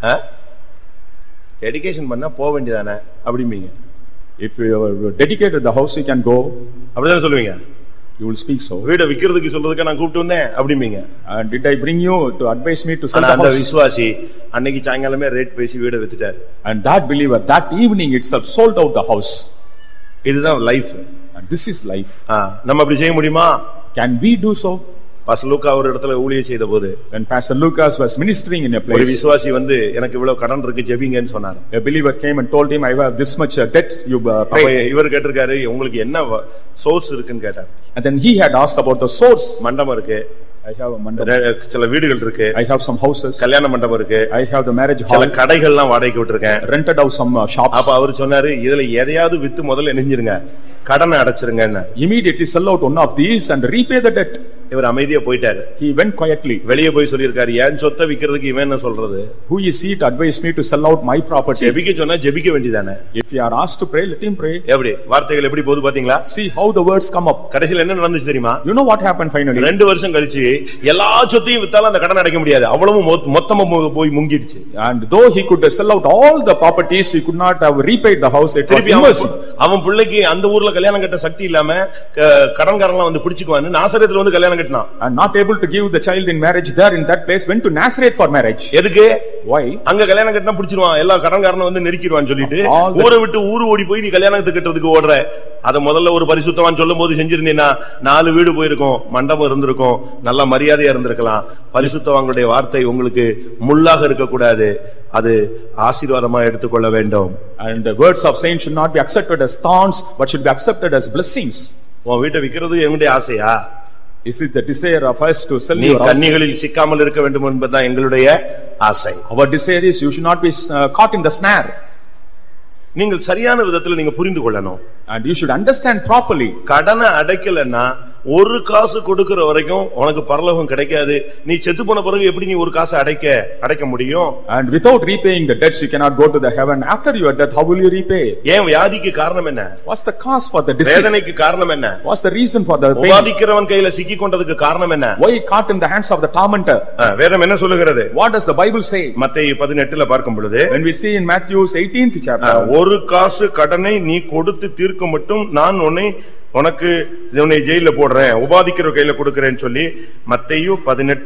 Speaker 1: Dedication பண்ணா போக வேண்டியதானே அப்படிம்பீங்க.
Speaker 2: If you dedicated the house, you can go.
Speaker 1: அப்படிதான் சொல்லுவீங்க.
Speaker 2: You will speak so.
Speaker 1: வீட விக்கிறதுக்கு சொல்றதுக்கு நான் கூப்பிட்டு வந்தேன் அப்படிம்பீங்க.
Speaker 2: And did I bring you to advise me to sell the house?
Speaker 1: அந்த விசுவாசி அன்னைக்கு சாயங்காலமே ரேட் பேசி வீட வித்துட்டார்.
Speaker 2: And that believer that evening itself sold out the house.
Speaker 1: இதுதான் life.
Speaker 2: And this is life.
Speaker 1: நம்ம அப்படி செய்ய முடியுமா?
Speaker 2: Can we do so?
Speaker 1: Pastor லூக்கா ஒரு இடத்துல ஊழியம் செய்தபோது
Speaker 2: when Pastor Lucas was ministering in a place,
Speaker 1: ஒரு விசுவாசி வந்து எனக்கு இவ்வளவு கடன் இருக்கு ஜெபிங்கன்னு சொன்னார்.
Speaker 2: A believer came and told him, I have this much debt, you pray.
Speaker 1: இவர் கேட்டிருக்காரு, உங்களுக்கு என்ன சோர்ஸ் இருக்குன்னு கேட்டார்.
Speaker 2: And then he had asked about the source.
Speaker 1: மண்டபம் இருக்கு,
Speaker 2: I have a mandap.
Speaker 1: சில வீடுகள் இருக்கு,
Speaker 2: I have some houses,
Speaker 1: கல்யாண மண்டபம் இருக்கு,
Speaker 2: I have the marriage hall,
Speaker 1: சில கடைகள்லாம் வாடகைக்கு விட்டுருக்கேன்,
Speaker 2: rented out some shops.
Speaker 1: அப்ப அவர் சொன்னாரு, இதுல எதையாவது வித்து முதல்ல நெஞ்சிருங்க, கடனை அடைச்சிருங்க.
Speaker 2: Immediately sell out one of these and repay the debt.
Speaker 1: இவர் அமைதியா போயிட்டாரு.
Speaker 2: He went quietly.
Speaker 1: வெளியே போய் சொல்லியிருக்காரு, ஏன் சொத்தை விக்கிறதுக்கு இவன் என்ன சொல்றது?
Speaker 2: Who is he to advise me to sell out my property?
Speaker 1: ஜெபிக்க சொன்னா ஜெபிக்க வேண்டியதானே.
Speaker 2: If you are asked to pray, let him pray.
Speaker 1: எப்படி வார்த்தைகள் எப்படி போகுது பாத்தீங்களா?
Speaker 2: See how the words come up.
Speaker 1: கடைசில என்ன நடந்துச்சு தெரியுமா?
Speaker 2: You know what happened finally?
Speaker 1: 2 வருஷம் கழிச்சு எல்லா சொத்தையும் வித்தாலும் அந்த கடன் அடைக்க முடியாது, அவ்வளவு மொத்தமா போய் முங்கிடுச்சு.
Speaker 2: And though he could sell out all the properties, he could not have repaid the house. It was impossible.
Speaker 1: அவன் பிள்ளைக்கு அந்த ஊர்ல கல்யாணம் கட்ட சக்தி இல்லாம கடன்காரன்லாம் வந்து பிடிச்சுக்குவான்னு நாசரேத்துல வந்து கல்யாணம் கட்டினான்.
Speaker 2: And not able to give the child in marriage there in that place, went to Nazareth for marriage.
Speaker 1: எதுக்கு?
Speaker 2: Why?
Speaker 1: அங்க கல்யாணம் கட்டினா பிடிச்சிடுவான், எல்லா கடன்காரனும் வந்து நெருக்கிடுவான்னு சொல்லிட்டு ஊரை விட்டு ஊரு ஓடி போய் நீ கல்யாணத்துக்கு கட்டுறதுக்கு ஓடுற. அத முதல்ல ஒரு பரிசுத்தவான் சொல்லும் போது செஞ்சிருந்தீங்கன்னா 4 வீடு போயிருக்கும், மண்டபம் இருந்திருக்கும், நல்ல மரியாதையா இருந்திருக்கலாம். பரிசுத்தவான்களுடைய வார்த்தை உங்களுக்கு முள்ளாக இருக்க கூடாது, அது ஆசீர்வாதமா எடுத்துக்கொள்ள வேண்டும்.
Speaker 2: And the words of saints should not be accepted as thorns, but should be accepted as blessings.
Speaker 1: உன் வீட்டை விக்கிறது என்னுடைய ஆசையா?
Speaker 2: Is it the desire of us to sell
Speaker 1: நீ
Speaker 2: your house?
Speaker 1: கன்னிகளில் சிக்காமல் இருக்க வேண்டும் என்பதுதான் எங்களுடைய ஆசை.
Speaker 2: Our desire is you should not be caught in the snare.
Speaker 1: நீங்கள் சரியான விதத்தில் நீங்க புரிந்து கொள்ளணும்.
Speaker 2: And you should understand properly.
Speaker 1: கடனை அடைக்கலன்னா ஒரு காசு கொடுக்கிற வரைக்கும் உனக்கு பரலோகம் கிடைக்காது. நீ செத்து போன பிறகு எப்படி நீ ஒரு காசு அடைக்க முடியும்?
Speaker 2: And without repaying the debts you cannot go to the heaven. After your death how will you repay?
Speaker 1: ஏன் வியாதிக்கு காரணம் என்ன?
Speaker 2: What's the cause for the disease?
Speaker 1: வேதனைக்கு காரணம் என்ன?
Speaker 2: What's the reason for the pain?
Speaker 1: உபாதிக்கிறவன் கையில சிக்கி கொண்டதுக்கு காரணம் என்ன?
Speaker 2: Why caught in the hands of the tormentor?
Speaker 1: வேதம் என்ன சொல்லுகிறது?
Speaker 2: What does the Bible say?
Speaker 1: மத்தேயு 18ல பார்க்கும் பொழுது,
Speaker 2: when we see in Matthew's 18th chapter,
Speaker 1: ஒரு காசு கடனை நீ கொடுத்து தீர்க்க மட்டும் நான் உனக்கு ஜெயில போடுறேன், உபாதிக்கிற கையில கொடுக்கிறேன்னு சொல்லி மத்தேயு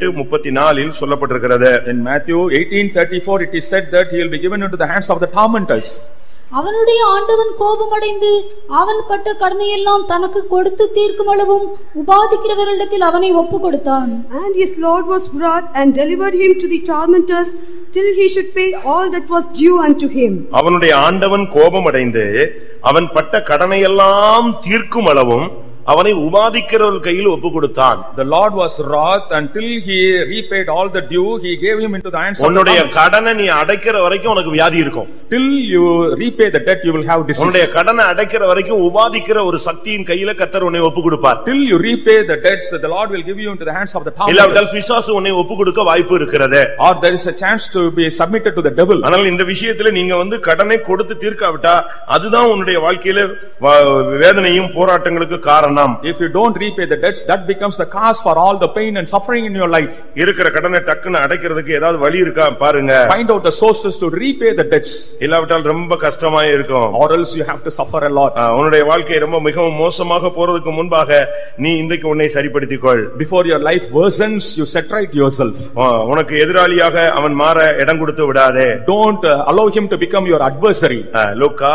Speaker 1: 18:34 சொல்லப்பட்டிருக்கிறது.
Speaker 2: In Matthew 18:34 it is said that he will be given into the hands of the tormentors.
Speaker 3: அவனுடைய ஆண்டவன் கோபமடைந்து அவன் பட்ட கடனை எல்லாம் தனக்கு கொடுத்து தீர்க்கும் அளவும் உபாதிக்கிறவர்களிடத்தில் அவனை ஒப்பு கொடுத்தான்.
Speaker 4: And his Lord was wroth and delivered him to the tormentors till he should pay all that was due unto him.
Speaker 1: அவனுடைய ஆண்டவன் கோபமடைந்து அவன் பட்ட கடனை எல்லாம் தீர்க்கும் அளவும் அவனை உபாதிக்கிறவர்கள் கையில் ஒப்பு கொடுத்தான்.
Speaker 2: The Lord was wroth until he repaid all the due, he gave him into the hands of the
Speaker 1: உன்னுடைய கடனை நீ அடைக்கிற வரைக்கும் உனக்கு வியாதி இருக்கும்.
Speaker 2: Till you repay the debt you will have disease.
Speaker 1: உன்னுடைய கடனை அடைக்கிற வரைக்கும் உபாதிக்கிற ஒரு சக்தியின் கையில கர்த்தர் உன்னை ஒப்பு கொடுப்பார்.
Speaker 2: Till you repay the debts the Lord will give you into the hands of the tormentors.
Speaker 1: இல்லாவிட்டால் பிசாசு உன்னை ஒப்பு கொடுக்க வாய்ப்பு இருக்கிறது.
Speaker 2: Or there is a chance to be submitted to the devil.
Speaker 1: ஆனால் இந்த விஷயத்துல நீங்க கடனை கொடுத்து தீர்க்காவிட்டா அதுதான் உன்னுடைய வாழ்க்கையில வேதனையும் போராட்டங்களுக்கு காரணம்.
Speaker 2: If you don't repay the debts, that becomes the cause for all the pain and suffering in your life.
Speaker 1: இருக்கிற கடனை டக்குன்னு அடைக்கிறதுக்கு ஏதாவது வழி இருக்கா பாருங்க.
Speaker 2: Find out the sources to repay the debts.
Speaker 1: இல்லாவிட்டால் ரொம்ப கஷ்டமா இருக்கும்.
Speaker 2: Or else you have to suffer a lot.
Speaker 1: உன்னுடைய வாழ்க்கை மிகவும் மோசமாக போறதுக்கு முன்பாக நீ இன்றைக்கு உன்னை சரிப்படுத்திக்கொள்.
Speaker 2: Before your life worsens, you set right yourself.
Speaker 1: உனக்கு எதிராளியாக அவன் மாற இடம் கொடுத்து விடாதே.
Speaker 2: Don't allow him to become your adversary.
Speaker 1: லூக்கா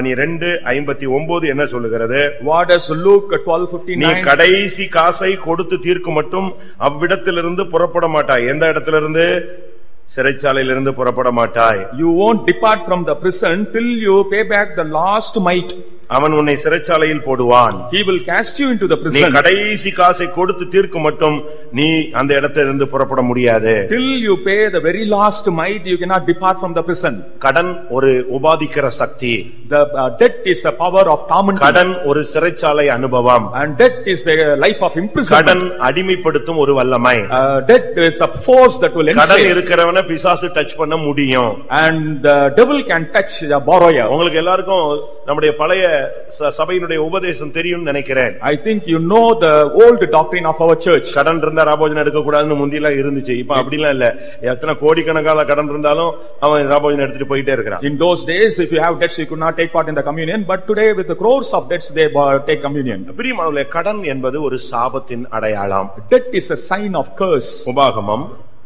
Speaker 1: 12:59 என்ன சொல்லுகிறது?
Speaker 2: What does Luke 12:59?
Speaker 1: நீ கடைசி காசை கொடுத்து தீர்க்கும் மட்டும் அவ்விடத்திலிருந்து புறப்பட மாட்டாய். எந்த இடத்திலிருந்து? சிறைச்சாலையிலிருந்து புறப்பட மாட்டாய்.
Speaker 2: You won't depart from the prison till you pay back the last mite.
Speaker 1: அவன் உன்னை சிறைச்சாலையில் போடுவான்.
Speaker 2: He will cast you into the prison.
Speaker 1: நீ கடைசி காசை கொடுத்து தீர்க்கும் மட்டும் நீ அந்த இடத்திலிருந்து புறப்பட முடியாது.
Speaker 2: Till you pay the very last mite you cannot depart from the prison.
Speaker 1: கடன் ஒரு உபாதிக்கிற சக்தி.
Speaker 2: The debt is a power of torment.
Speaker 1: கடன் ஒரு சிறைச்சாலை அனுபவம்.
Speaker 2: And debt is the life of imprisonment.
Speaker 1: கடன் அடிமைப்படுத்தும் ஒரு வல்லமை.
Speaker 2: Debt is a force that will enslave.
Speaker 1: கடன் இருக்கிறவனை பிசாசு டச் பண்ண முடியும்.
Speaker 2: And the devil can touch the borrower.
Speaker 1: உங்களுக்கு எல்லாருக்கும் நம்முடைய பழைய சபையினுடைய உபதேசம் தெரியும் நினைக்கிறேன்.
Speaker 2: I think you know the old doctrine of our church.
Speaker 1: கடன் இருந்தா ராபோஜனம் எடுக்க கூடாதுன்னு முந்தியெல்லாம் இருந்துச்சு. இப்ப அப்படிலாம் இல்ல. எத்தனை கோடிக்கணக்கான கடன் இருந்தாலும் அவன் ராபோஜனம் எடுத்துட்டு போயிட்டே இருக்கிறான்.
Speaker 2: In those days if you have debts you could not take part in the communion, but today with the crores of debts they take communion.
Speaker 1: பிரியமானவர்களே, கடன் என்பது ஒரு சாபத்தின் அடையாளம்.
Speaker 2: Debt is a sign of curse.
Speaker 1: உபாகமம்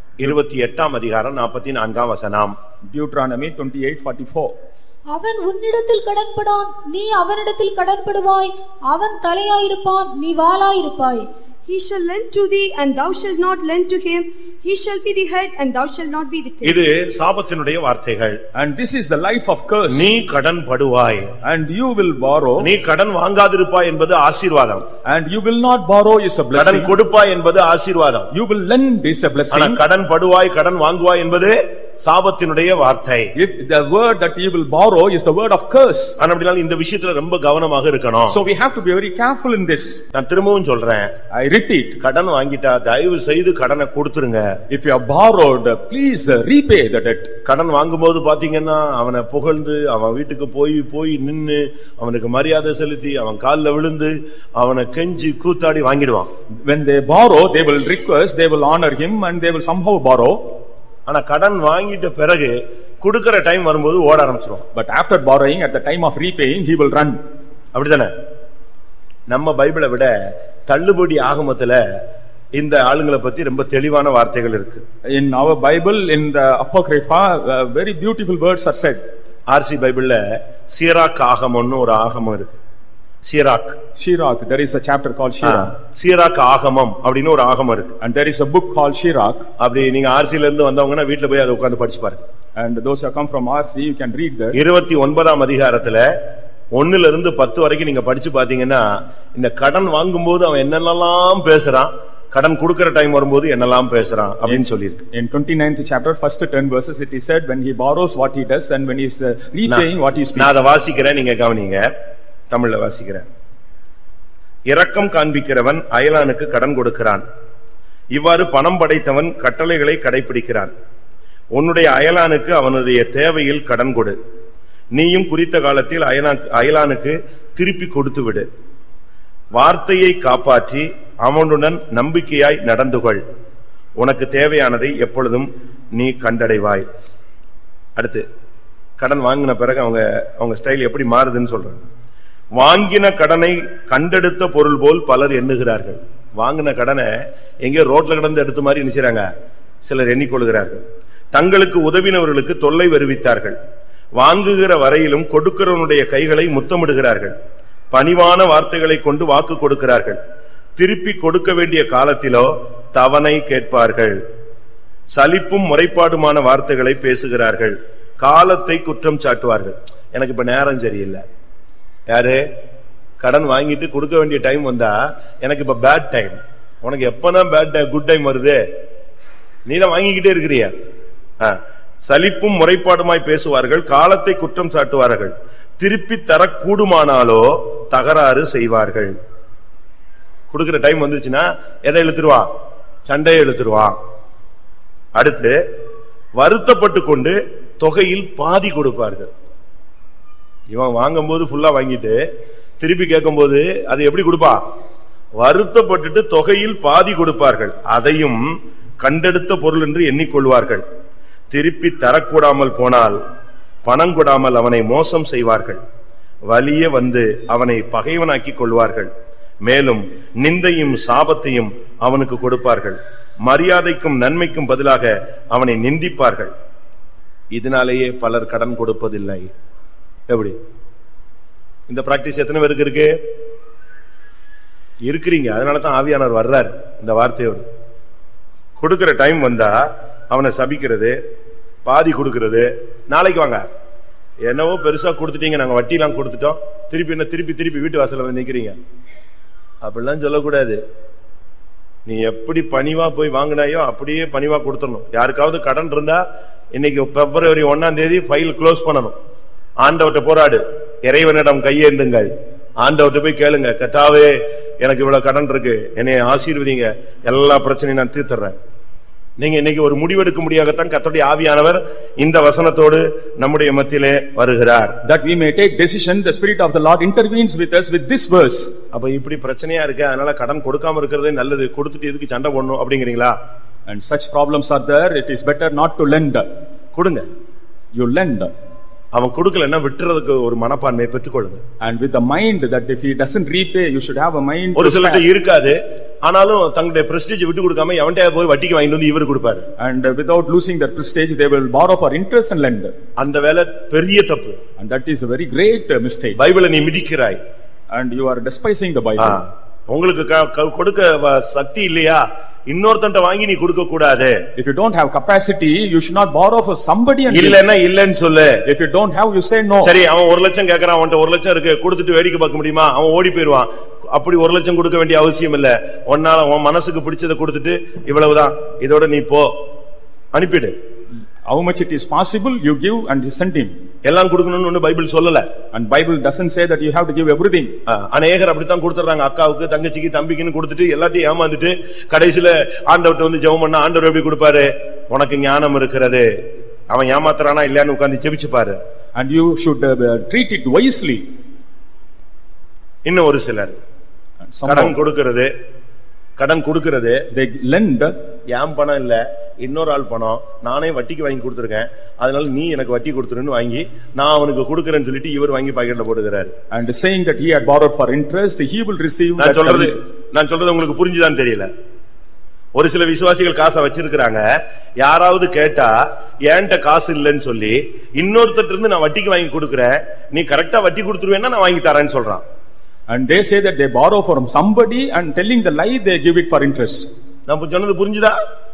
Speaker 1: 28:44.
Speaker 2: Deuteronomy 28:44.
Speaker 3: அவன் உன்னிடத்தில் கடன்படான், நீ அவனிடத்தில் கடன்படுவாய். அவன் தலையாயிருப்பான், நீ வாளாயிருப்பாய்.
Speaker 4: He shall lend to thee and thou shalt not lend to him. He shall be the head and thou shalt not be the tail.
Speaker 1: இது சாபத்தினுடைய வார்த்தைகள்.
Speaker 2: And this is the life of curse.
Speaker 1: நீ கடன் படுவாய்.
Speaker 2: And you will borrow.
Speaker 1: நீ கடன் வாங்காதிருப்பாய் என்பது ஆசீர்வாதம்.
Speaker 2: And you will not borrow is a blessing.
Speaker 1: கடன் கொடுப்பாய் என்பது ஆசீர்வாதம்.
Speaker 2: You will lend is a blessing.
Speaker 1: ஆனா கடன் படுவாய் கடன் வாங்குவாய் என்பது சாபத்தினுடைய வார்த்தை.
Speaker 2: If the word that he will borrow is the word of curse.
Speaker 1: ஆனபடியால் இந்த விஷயத்துல ரொம்ப கவனமாக இருக்கணும்.
Speaker 2: So we have to be very careful in this.
Speaker 1: நான் திரும்பவும் சொல்றேன்,
Speaker 2: I repeat,
Speaker 1: கடன் வாங்கிட்டா தயவு செய்து கடனை கொடுத்துருங்க.
Speaker 2: if you have borrowed, please repay the debt.
Speaker 1: கடன் வாங்கும்போது பாத்தீங்கன்னா அவனை புகழ்ந்து அவன் வீட்டுக்கு போய் நின்னு அவனுக்கு மரியாதை செலுத்தி அவன் கால்ல விழுந்து அவனை கெஞ்சி கூத்தாடி வாங்கிடுவான்.
Speaker 2: When they borrow, they will request, they will honor him and they will somehow borrow.
Speaker 1: ஆனா கடன் வாங்கிட்ட பிறகு கொடுக்கிற டைம் வரும்போது ஓட ஆரம்பிச்சிடும்.
Speaker 2: But after borrowing, at the time of repaying, he will run.
Speaker 1: அப்படிதானே? நம்ம பைபிளை விட தள்ளுபடி ஆகமத்துல இந்த ஆளுங்களை பத்தி ரொம்ப தெளிவான வார்த்தைகள் இருக்கு.
Speaker 2: In our Bible, in the Apocrypha, very beautiful words are said.
Speaker 1: RC பைபிள்ல சீராக் ஆகமம்னு ஒரு ஆகமம் இருக்கு.
Speaker 2: Sirach, there is a chapter called Sirach.
Speaker 1: Sirach ஆகமம் அப்படின்னு ஒரு ஆகமம் இருக்கு.
Speaker 2: And there is a book called Sirach.
Speaker 1: அப்படி நீங்க ஆர்சில இருந்து வந்தவங்கன்னா வீட்ல போய் அதை உட்கார்ந்து படிச்சு பாருங்க.
Speaker 2: And those who come from RC, you can read that.
Speaker 1: 29ஆம் அதிகாரத்துல 1ல இருந்து 10 வரைக்கும் நீங்க படிச்சு பாத்தீங்கன்னா இந்த கடன் வாங்கும்போது அவன் என்னென்னலாம் பேசுறான், கடன் கொடுக்கிற டைம் வரும்போது என்னெல்லாம் பேசுறான் அப்படின்னு சொல்லிருக்கு.
Speaker 2: In 29th chapter, first 10 verses, it is said when he borrows what he does and when he is repaying what he speaks.
Speaker 1: நான் அதை வாசிக்கிறேன், நீங்க கவனிங்க. தமிழ்ல வாசிக்கிறேன். இரக்கம் காண்பிக்கிறவன் அயலானுக்கு கடன் கொடுக்கிறான். இவ்வாறு பணம் படைத்தவன் கட்டளைகளை கடைபிடிக்கிறான். உன்னுடைய அயலானுக்கு அவனுடைய தேவையில் கடன் கொடு. நீயும் குறித்த காலத்தில் அயலானுக்கு திருப்பி கொடுத்து விடு. வார்த்தையை காப்பாற்றி அவனுடன் நம்பிக்கையாய் நடந்து கொள். உனக்கு தேவையானதை எப்பொழுதும் நீ கண்டடைவாய். அடுத்து கடன் வாங்கின பிறகு அவங்க ஸ்டைல் எப்படி மாறுதுன்னு சொல்றாங்க. வாங்கின கடனை கண்டெடுத்த பொருள் போல் பலர் எண்ணுகிறார்கள். வாங்கின கடனை எங்கே ரோட்ல கடந்து எடுத்த மாதிரி நினைச்சாங்க சிலர் எண்ணிக்கொள்கிறார்கள். தங்களுக்கு உதவினவர்களுக்கு தொல்லை வருவித்தார்கள். வாங்குகிற வரையிலும் கொடுக்கிறவனுடைய கைகளை முத்தமிடுகிறார்கள். பணிவான வார்த்தைகளை கொண்டு வாக்கு கொடுக்கிறார்கள். திருப்பி கொடுக்க வேண்டிய காலத்திலோ தவணை கேட்பார்கள். சலிப்பும் முறைப்பாடுமான வார்த்தைகளை பேசுகிறார்கள். காலத்தை குற்றம் சாட்டுவார்கள். எனக்கு இப்ப நேரம் சரியில்லை. யாரு கடன் வாங்கிட்டு கொடுக்க வேண்டிய டைம் வந்தா எனக்கு இப்ப பேட் டைம். உனக்கு எப்பதான் பேட் டைம் குட் டைம் வருது? நீதான் வாங்கிக்கிட்டே இருக்கிறியா? சலிப்பும் முறைப்பாடுமாய் பேசுவார்கள். காலத்தை குற்றம் சாட்டுவார்கள். திருப்பி தரக்கூடுமானாலோ தகராறு செய்வார்கள். கொடுக்கிற டைம் வந்துருச்சுன்னா எதை இழுத்துருவா? சண்டையை இழுத்துருவா. அடுத்து வருத்தப்பட்டு கொண்டு தொகையில் பாதி கொடுப்பார்கள். இவன் வாங்கும்போது ஃபுல்லா வாங்கிட்டு திருப்பி கேட்கும் போது அது எப்படி கொடுப்பா? வருத்தப்பட்டு தொகையில் பாதி கொடுப்பார்கள். அதையும் கண்டெடுத்த பொருள் என்று எண்ணிக்கொள்வார்கள். திருப்பி தரக்கூடாமல் போனால் பணம் கொடாமல் அவனை மோசம் செய்வார்கள். வலிய வந்து அவனை பகைவனாக்கி கொள்வார்கள். மேலும் நிந்தையும் சாபத்தையும் அவனுக்கு கொடுப்பார்கள். மரியாதைக்கும் நன்மைக்கும் பதிலாக அவனை நிந்திப்பார்கள். இதனாலேயே பலர் கடன் கொடுப்பதில்லை. எப்படி இந்த பிராக்டிஸ் எத்தனை பேருக்கு இருக்கு? இருக்கிறீங்க. அதனாலதான் ஆவியானவர் வர்றார் இந்த வார்த்தையோடு. கொடுக்கிற டைம் வந்தா அவனை சபிக்கிறது, பாதி கொடுக்கிறது. நாளைக்கு வாங்க, என்னவோ பெருசா கொடுத்துட்டீங்க, நாங்க வட்டிலாம் கொடுத்துட்டோம், திருப்பி வீட்டு வாசல்ல வந்து நிக்கிறீங்க. அப்படிலாம் சொல்லக்கூடாது. நீ எப்படி பணிவா போய் வாங்கினாயோ அப்படியே பணிவா கொடுத்துடணும். யாருக்காவது கடன் இருந்தா இன்னைக்கு February 1ஆம் தேதி ஃபைல் க்ளோஸ் பண்ணணும். ஆண்டவர்ட்ட போராடு, இறைவனிடம் கையேந்துங்கள். ஆண்டவர்ட்ட போய் கேளுங்க, கர்த்தாவே எனக்கு இவ்வளவு கடன் இருக்கு, என்னை ஆசீர்வதிங்க, எல்லா பிரச்சனையும் நான் தீர்த்துறேன். நீங்க இன்னைக்கு ஒரு முடிவெடுக்க முடியாததான் கர்த்தருடைய ஆவியானவர் இந்த வசனத்தோடு நம்முடைய மத்தியிலே வருகிறார்.
Speaker 2: That we may take decision, the Spirit of the Lord intervenes with us with this verse.
Speaker 1: அப்ப இப்படி பிரச்சனையா இருக்கு, அதனால கடன் கொடுக்காம இருக்கிறதே நல்லது, கொடுத்துட்டு எதுக்கு சண்டை போடணும் அப்படிங்கிறீங்களா?
Speaker 2: And such problems are there, it is better not to lend.
Speaker 1: கொடுங்க.
Speaker 2: You lend.
Speaker 1: அவன் கொடுக்கலன்னா விட்டுறதுக்கு ஒரு மனப்பான்மையை பெற்றுக்கொள்ளுங்க.
Speaker 2: And with the mind that if he doesn't repay, you should have a mind.
Speaker 1: ஒரு சிலர்ட்ட இருக்காது, ஆனாலும் தங்களுடைய பிரஸ்டீஜ் விட்டு கொடுக்காம எவன்கிட்ட போய் வட்டிக்கு வாங்கிட்டு வந்து இவரு கொடுப்பாரு.
Speaker 2: And without losing their prestige, they will borrow for interest and lend.
Speaker 1: அந்த வேலை பெரிய தப்பு.
Speaker 2: And that is a very great mistake.
Speaker 1: பைபிளை நீ மிதிக்கிறாய்.
Speaker 2: And you are despising the Bible.
Speaker 1: உங்களுக்கு கொடுக்க சக்தி இல்லையா? இன்னொருத்தன்ட்ட வாங்கி நீ கொடுக்க கூடாது.
Speaker 2: If you don't have capacity, you should not borrow for somebody and
Speaker 1: இல்லன்னா இல்லன்னு சொல்லு.
Speaker 2: If you don't have, you say no.
Speaker 1: சரி, அவன் 1 லட்சம் கேக்குறான், அவன்ட்ட 1 லட்சம் இருக்கு, கொடுத்துட்டு வேடிக்கை பார்க்க முடியுமா? அவன் ஓடி போயிடுவான். அப்படி 1 லட்சம் கொடுக்க வேண்டிய அவசியம் இல்ல. உன்னால உன் மனசுக்கு பிடிச்சதை கொடுத்துட்டு இவ்வளவுதான், இதோட நீ போ, அனுப்பிடு.
Speaker 2: How much it is possible you give and you send him.
Speaker 1: எல்லாம் கொடுக்கணும்னு ஒண்ணு பைபிள் சொல்லல.
Speaker 2: And Bible doesn't say that you have to give everything.
Speaker 1: அநேகர் அப்படித்தான் கொடுத்துறாங்க. அக்காவுக்கு, தங்கச்சிக்கு, தம்பிக்குன்னு கொடுத்துட்டு எல்லாத்தையும் ஏமாந்துட்டு கடைசில ஆண்டவர்ட்ட வந்து ஜெபம் பண்ணா ஆண்டவர் எப்படி கொடுப்பாரு? உனக்கு ஞானம் இருக்கிறது. அவன் ஏமாத்துறானா இல்லையான்னு உட்கார்ந்து ஜெபிச்சு பாரு.
Speaker 2: And you should treat it wisely.
Speaker 1: இன்னும் ஒரு சிலர் கடன் கொடுக்கிறது
Speaker 2: they lend.
Speaker 1: ஏன் பணம் இல்ல, இன்னொரு ஆள் பணம், நானே வட்டிக்கு வாங்கி கொடுத்திருக்கேன், அதனால நீ எனக்கு வட்டி கொடுத்துருன்னு வாங்கி நான் அவனுக்கு கொடுக்கறேன்னு சொல்லிட்டு இவர் வாங்கி பாக்கெட்ல போடுகிறாரு.
Speaker 2: And saying that he had borrowed for interest, he will receive.
Speaker 1: நான் சொல்றது உங்களுக்கு புரிஞ்சுதான்னு தெரியல. ஒரு சில விசுவாசிகள் காசை வச்சிருக்கிறாங்க, யாராவது கேட்டா ஏன்ட்ட காசு இல்லைன்னு சொல்லி இன்னொருத்தர் இருந்து நான் வட்டிக்கு வாங்கி கொடுக்கறேன், நீ கரெக்டா வட்டி கொடுத்துருவேன்னா நான் வாங்கி தரேன்னு சொல்றான்.
Speaker 2: And they say that they borrow from somebody and telling the lie they give it for interest.
Speaker 1: நான் சொன்னது புரிஞ்சுதா?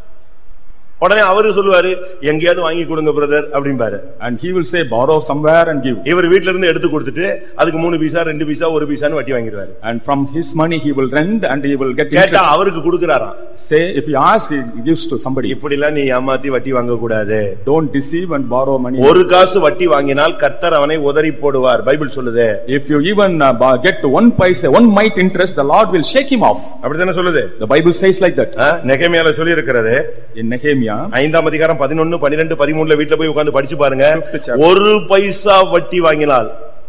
Speaker 1: உடனே அவரு சொல்லுவாரு, எங்கேயாவது வாங்கி கொடுங்க பிரதர் அப்படிம்பாரு.
Speaker 2: And he will say borrow somewhere and give.
Speaker 1: இவர் வீட்ல இருந்து எடுத்து கொடுத்துட்டு அதுக்கு 3 பைசா 2 பைசா 1 பைசான்னு வட்டி வாங்கிடுவாரு.
Speaker 2: And from his money he will lend and he will get interest.
Speaker 1: கேட்டா அவருக்கு கொடுக்கறாராம்.
Speaker 2: Say if you ask, he gives to somebody.
Speaker 1: இப்படி எல்லாம் நீ ஏமாத்தி வட்டி வாங்க கூடாது.
Speaker 2: Don't deceive and borrow money.
Speaker 1: ஒரு காசு வட்டி வாங்கினால் கர்த்தர் அவனை உதறி போடுவார். பைபிள் சொல்லுது.
Speaker 2: If you even get 1 paisa, 1 mite interest, the Lord will shake him off.
Speaker 1: அப்படிதானே சொல்லுது.
Speaker 2: The Bible says like that.
Speaker 1: நெகேமியால சொல்லி இருக்கிறது.
Speaker 2: In Nehemiah
Speaker 1: 5ஆம் அதிகாரம் 11, 12, 13 வீட்ல போய் உட்கார்ந்து படிச்சு பாருங்க. 1 பைசா வட்டி வாங்கினால்,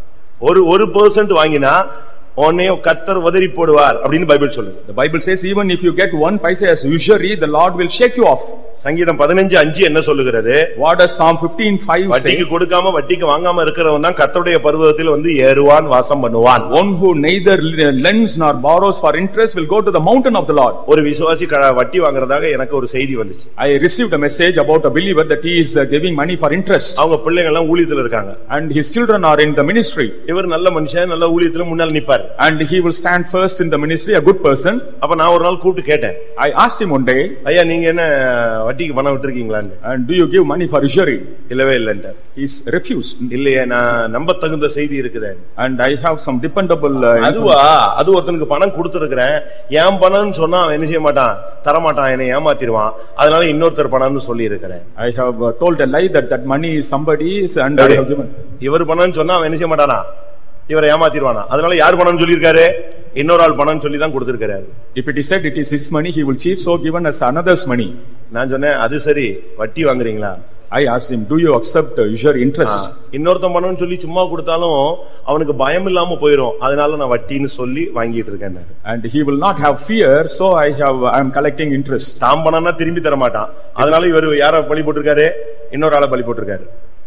Speaker 1: 1% வாங்கினா உன்னை கர்த்தர் உதறி போடுவார் அப்படின்னு பைபிள் சொல்லுது.
Speaker 2: The Bible says even if you get 1 paisa as usury, the Lord will shake you off.
Speaker 1: சங்கீதம் 15:5 என்ன சொல்லுகிறது?
Speaker 2: What does Psalm 15:5 say?
Speaker 1: வட்டிக்கு கொடுக்காம வட்டிக்கு வாங்காம இருக்கிறவன் தான் கர்த்தருடைய பர்வதத்தில் வந்து ஏறுவான், வாசம் பண்ணுவான்.
Speaker 2: One who neither lends nor borrows for interest will go to the mountain of the Lord.
Speaker 1: ஒரு விசுவாசி வட்டி வாங்குறதாக எனக்கு ஒரு செய்தி வந்துச்சு.
Speaker 2: I received a message about a believer that he is giving money for interest.
Speaker 1: அவங்க பிள்ளைங்க எல்லாம் ஊழியத்துல இருக்காங்க.
Speaker 2: And his children are in the ministry.
Speaker 1: இவர் நல்ல மனுஷன், நல்ல ஊழியத்துல முன்னால நிப்பார்.
Speaker 2: And he will stand first in the ministry, a good person.
Speaker 1: அப்ப நான் ஒரு நாள் கூப்பிட்டு கேட்டேன்.
Speaker 2: I asked him one day,
Speaker 1: ஐயா நீங்க என்ன வட்டிக்கு பணம் விட்டுருக்கீங்களான்னு.
Speaker 2: And do you give money for usury?
Speaker 1: இல்லவே இல்லன்றார்.
Speaker 2: He refused.
Speaker 1: இல்லையே, நான் நம்ப தகுந்த செய்தி இருக்குது.
Speaker 2: And I have some dependable
Speaker 1: அது ஒருத்தனுக்கு பணம் கொடுத்திருக்கிறேன், ஏன் பணம்னு சொன்னா அவன் என்ன செய்ய மாட்டான், தர மாட்டான், என்னை ஏமாத்திடுவான், அதனால இன்னொருத்தர் பணம்னு சொல்லி இருக்கிறேன்.
Speaker 2: I have told a lie that money is somebody's and I have given.
Speaker 1: இவர் பணம்னு சொன்னா அவன் என்ன செய்ய மாட்டானா, இவரை ஏமாத்திடுவானா, அதனால யார் பணம் சொல்லியிருக்காரு, இன்னொரு ஆள் பணம் சொல்லி தான் கொடுத்திருக்காரு.
Speaker 2: If it is said it is his money, he will cheat, so given as another's money.
Speaker 1: நான் சொன்னேன், அது சரி, வட்டி வாங்குறீங்களா?
Speaker 2: I asked him, do you accept usury interest?
Speaker 1: இன்னொருத்தன் பணம் சொல்லி சும்மா கொடுத்தாலும் அவனுக்கு பயம் இல்லாம போயிடும், அதனால நான் வட்டின்னு சொல்லி வாங்கிட்டு இருக்கேன்.
Speaker 2: And he will not have fear, so I am collecting interest.
Speaker 1: தாம் பணம்னா திரும்பி தர மாட்டான், அதனால இவர் யார பலி போட்டிருக்காரு, இன்னொரு ஆளை பலி போட்டிருக்காரு.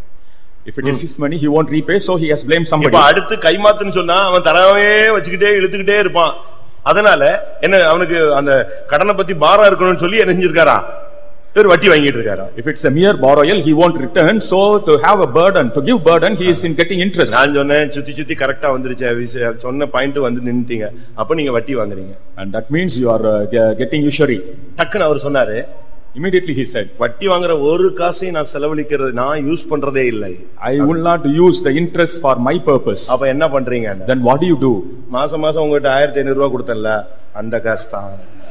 Speaker 2: If it is his money, he won't repay, so he has blamed somebody.
Speaker 1: இப்ப அடுத்து கைமாத்துன்னு சொன்னா அவன் தரவே வச்சுக்கிட்டே இழுத்துக்கிட்டே இருப்பான். அதனால என்ன, அவனுக்கு அந்த கடனை பத்தி பாரம் இருக்கணும்னு சொல்லி என்ன செஞ்சிருக்காரா, இவர் வட்டி வாங்கிட்டு இருக்காரா.
Speaker 2: If it's a mere borrowal, he won't return, so to have a burden, to give burden, he is in getting interest.
Speaker 1: நான் சொன்னேன், சுத்தி கரெக்டா வந்துருச்சு, சொன்ன பாயிண்ட் வந்து நின்னுட்டீங்க, அப்ப நீங்க வட்டி வாங்குறீங்க.
Speaker 2: And that means you are getting usury.
Speaker 1: டக்குன்னு அவர் சொன்னாரு.
Speaker 2: Immediately he said,
Speaker 1: வட்டி வாங்குற ஒரு காசை நான் செலவழிக்கிறது, நான் யூஸ் பண்றதே இல்லை.
Speaker 2: I will not use the interest for my purpose.
Speaker 1: அப்ப என்ன பண்றீங்க?
Speaker 2: Then what do you do?
Speaker 1: மாசம் உங்ககிட்ட 1500 ரூபாய் கொடுத்தல, அந்த காசு தான்.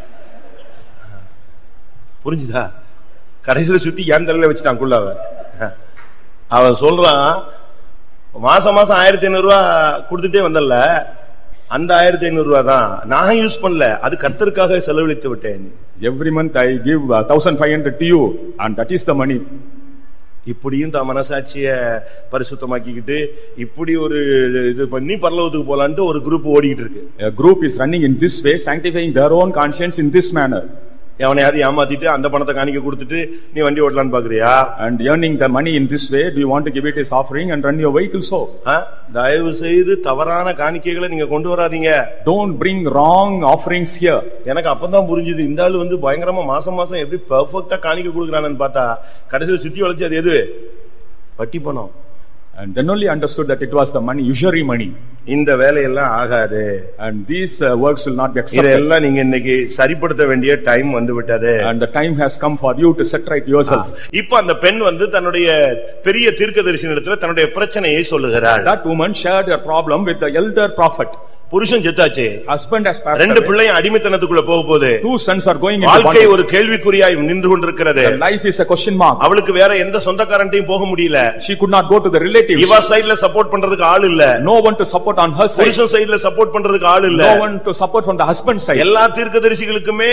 Speaker 1: புரிஞ்சுதா? கடைசியில சுத்தி என் தலையில வச்சுட்டான். அவன் சொல்றான், மாசம் 1500 ரூபாய் கொடுத்துட்டே வந்தல, அந்த 1500 ரூபாய் தான் நான் யூஸ் பண்ணல, அது கர்த்தருக்காக செலவழித்து விட்டேன்.
Speaker 2: Every month I give 1500 to you, and that is the money.
Speaker 1: இப்படியும் தான் மனசாட்சிய பரிசுத்தமாக்கிக்கிட்டு இப்படி ஒரு இது பண்ணி பரலோகத்துக்கு போலான்ட்டு ஒரு குரூப் ஓடிக்கிட்டு இருக்கு.
Speaker 2: A group is running in this way, sanctifying their own conscience in this manner.
Speaker 1: எவனையாவது ஏமாத்திட்டு அந்த பணத்தை காணிக்க கொடுத்துட்டு நீ வண்டி ஓட்டலான்னு பாக்குறியா?
Speaker 2: And earning the money in this way, do you want to give it as offering and run your vehicle so?
Speaker 1: தயவு செய்து தவறான காணிக்கைகளை நீங்க கொண்டு வராதீங்க.
Speaker 2: Don't bring wrong offerings here.
Speaker 1: எனக்கு அப்பதான் புரிஞ்சுது, இந்த ஆளு வந்து பயங்கரமா மாசம் எப்படி பெர்ஃபெக்ட்டா காணிக்க கொடுக்கறானு பார்த்தா கடைசில சுத்தி வளைச்சு அது எது, வட்டி பணம்.
Speaker 2: And then only understood that it was the money, usury money.
Speaker 1: இந்த வேலையெல்லாம் ஆகாது.
Speaker 2: And these works will not be accepted.
Speaker 1: இதெல்லாம் நீங்க இன்னைக்கு சரிப்படுத்த வேண்டிய டைம் வந்து விட்டது.
Speaker 2: And the time has come for you to set right yourself.
Speaker 1: இப்போ அந்த பெண் வந்து தன்னுடைய பெரிய தீர்க்கதரிசியினிடத்துல தன்னுடைய பிரச்சனையை சொல்லுகிறாள்.
Speaker 2: That woman shared her problem with the elder prophet.
Speaker 1: புருஷன் செத்தாச்சு,
Speaker 2: husband has passed
Speaker 1: ரெண்டு
Speaker 2: away,
Speaker 1: பிள்ளையும் அடிமைத்தனத்துக்குள்ள போக போகுது,
Speaker 2: two sons are going into
Speaker 1: வாழ்க்கை
Speaker 2: bondage.
Speaker 1: ஒரு கேள்விக்குறியாய் நின்று கொண்டிருக்கிறது.
Speaker 2: The life is a question mark.
Speaker 1: அவளுக்கு வேற எந்த சொந்தக்காரன்ட்டையும் போக முடியல.
Speaker 2: She could not go to the relatives.
Speaker 1: இவ சைடுல சப்போர்ட் பண்றதுக்கு ஆள் இல்ல.
Speaker 2: No one to support on her side.
Speaker 1: புருஷன் சைடுல சப்போர்ட் பண்றதுக்கு ஆள் இல்ல.
Speaker 2: No one to support from the husband side.
Speaker 1: எல்லா தீர்க்கதரிசிகளுக்குமே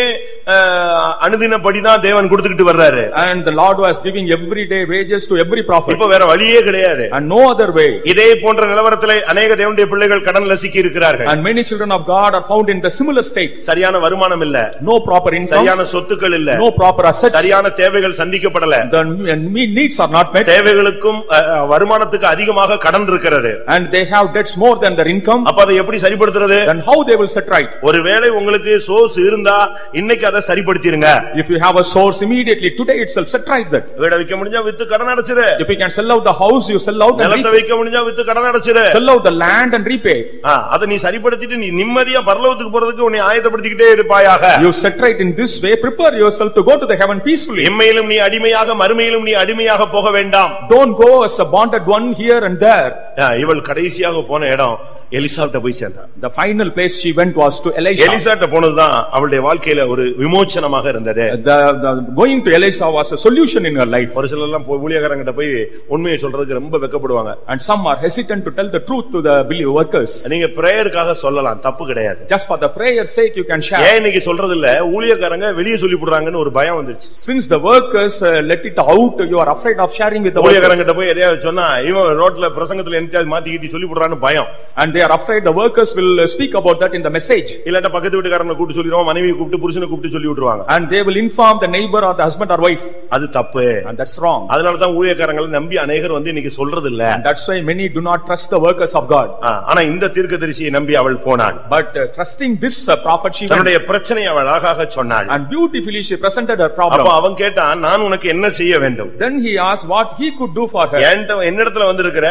Speaker 1: அனுதினப்படிதான் தேவன் கொடுத்துக்கிட்டு வர்றாரு.
Speaker 2: And the Lord was giving everyday wages to every prophet.
Speaker 1: இப்ப வேற வழியே கிடையாது.
Speaker 2: And no other way.
Speaker 1: இதே போன்ற நிலவரத்திலே அநேக தேவனுடைய பிள்ளைகள் கடன்ல சிக்கி இருக்கிறார்கள்.
Speaker 2: And many children of God are found in the similar state.
Speaker 1: சரியான வருமானம் இல்ல,
Speaker 2: no proper income,
Speaker 1: சரியான சொத்துக்கள் இல்ல,
Speaker 2: no proper assets,
Speaker 1: சரியான தேவைகள் சந்திக்கப்படல,
Speaker 2: the needs are not met,
Speaker 1: தேவைகளுக்கும் வருமானத்துக்கு அதிகமாக கடன் இருக்கிறது,
Speaker 2: and they have debts more than their income.
Speaker 1: அப்ப அதை எப்படி சரிப்படுத்துறது?
Speaker 2: Then how they will set right?
Speaker 1: ஒருவேளை உங்களுக்கு சோர்ஸ் இருந்தா இன்னைக்கு அதை சரிப்படுத்திடுங்க.
Speaker 2: If you have a source, immediately today itself set right that.
Speaker 1: வீட விக்க முடிஞ்சா வித்து கடன் அடைச்சிரு.
Speaker 2: If you can sell out the house, you sell out and
Speaker 1: நிலத்தை விக்க முடிஞ்சா வித்து கடன் அடைச்சிரு.
Speaker 2: sell out the land and repay.
Speaker 1: அத நீ சரிப்படுத்திட்டு நீ நிம்மதியா பரலோகத்துக்கு போறதுக்கு உன்னை ஆயத்தப்படுத்திக்கிட்டே இருப்பாயாக.
Speaker 2: You set right in this way, prepare yourself to go to the heaven peacefully.
Speaker 1: இம்மையிலும் நீ அடிமையாக மறுமையிலும் நீ அடிமையாக போக வேண்டாம்.
Speaker 2: Don't go as a bonded one here and there.
Speaker 1: இவள் கடைசியாக போன இடம் எலிசாட்ட போய் சேர்ந்தா.
Speaker 2: The final place she went was to Elisha.
Speaker 1: எலிசாட்ட போனதுதான் அவளுடைய வாழ்க்கையில ஒரு விமோச்சனமாக இருந்தது.
Speaker 2: The going to Elisha was a solution in her life.
Speaker 1: ஒரு சிலர் எல்லாம் ஊழியக்காரங்கிட்ட போய் உண்மையை சொல்றதுக்கு ரொம்ப வெட்கப்படுவாங்க.
Speaker 2: And some are hesitant to tell the truth to the believer workers.
Speaker 1: நீங்க பிரேயருக்காக சொல்லலாம், தப்பு கிடையாது.
Speaker 2: Just for the prayer sake you can share.
Speaker 1: ஏன் இன்னைக்கு சொல்றது இல்ல? ஊழியக்காரங்க வெளிய சொல்லி போடுறாங்கன்னு ஒரு பயம் வந்துருச்சு.
Speaker 2: Since the workers let it out, you are afraid of sharing with the workers.
Speaker 1: ஊழியக்காரங்கிட்ட போய் எதையாவது சொன்னா இவன் ரோட்ல பிரசங்கத்துல என்னத்தையாவது மாத்தி கீத்தி சொல்லி போடுறான்னு பயம்.
Speaker 2: And they are afraid the workers will speak about that in the message.
Speaker 1: இல்லட்ட பக்கத்து வீட்டுக்காரனை கூப்பிட்டு சொல்லிடுவாங்க, மனைவியை கூப்பிட்டு புருஷனை கூப்பிட்டு சொல்லி விட்டுருவாங்க.
Speaker 2: And they will inform the neighbor or the husband or wife.
Speaker 1: அது தப்பு.
Speaker 2: And that's wrong.
Speaker 1: அதனால தான் ஊழியக்காரங்களை நம்பி அநேகர் வந்து இன்னைக்கு சொல்றது இல்ல.
Speaker 2: And that's why many do not trust the workers of God.
Speaker 1: ஆனா இந்த தீர்க்கதரிசியை நம்பி அவள் போனாள்.
Speaker 2: But trusting this prophet she
Speaker 1: தன்னுடைய பிரச்சனையை அவள் அழகாக சொன்னாள்.
Speaker 2: And beautifully she presented her problem.
Speaker 1: அப்ப அவன் கேட்டான், நான் உனக்கு என்ன செய்ய வேண்டும்?
Speaker 2: Then he asked what he could do for her.
Speaker 1: என்னிடத்துல வந்திருக்கிற,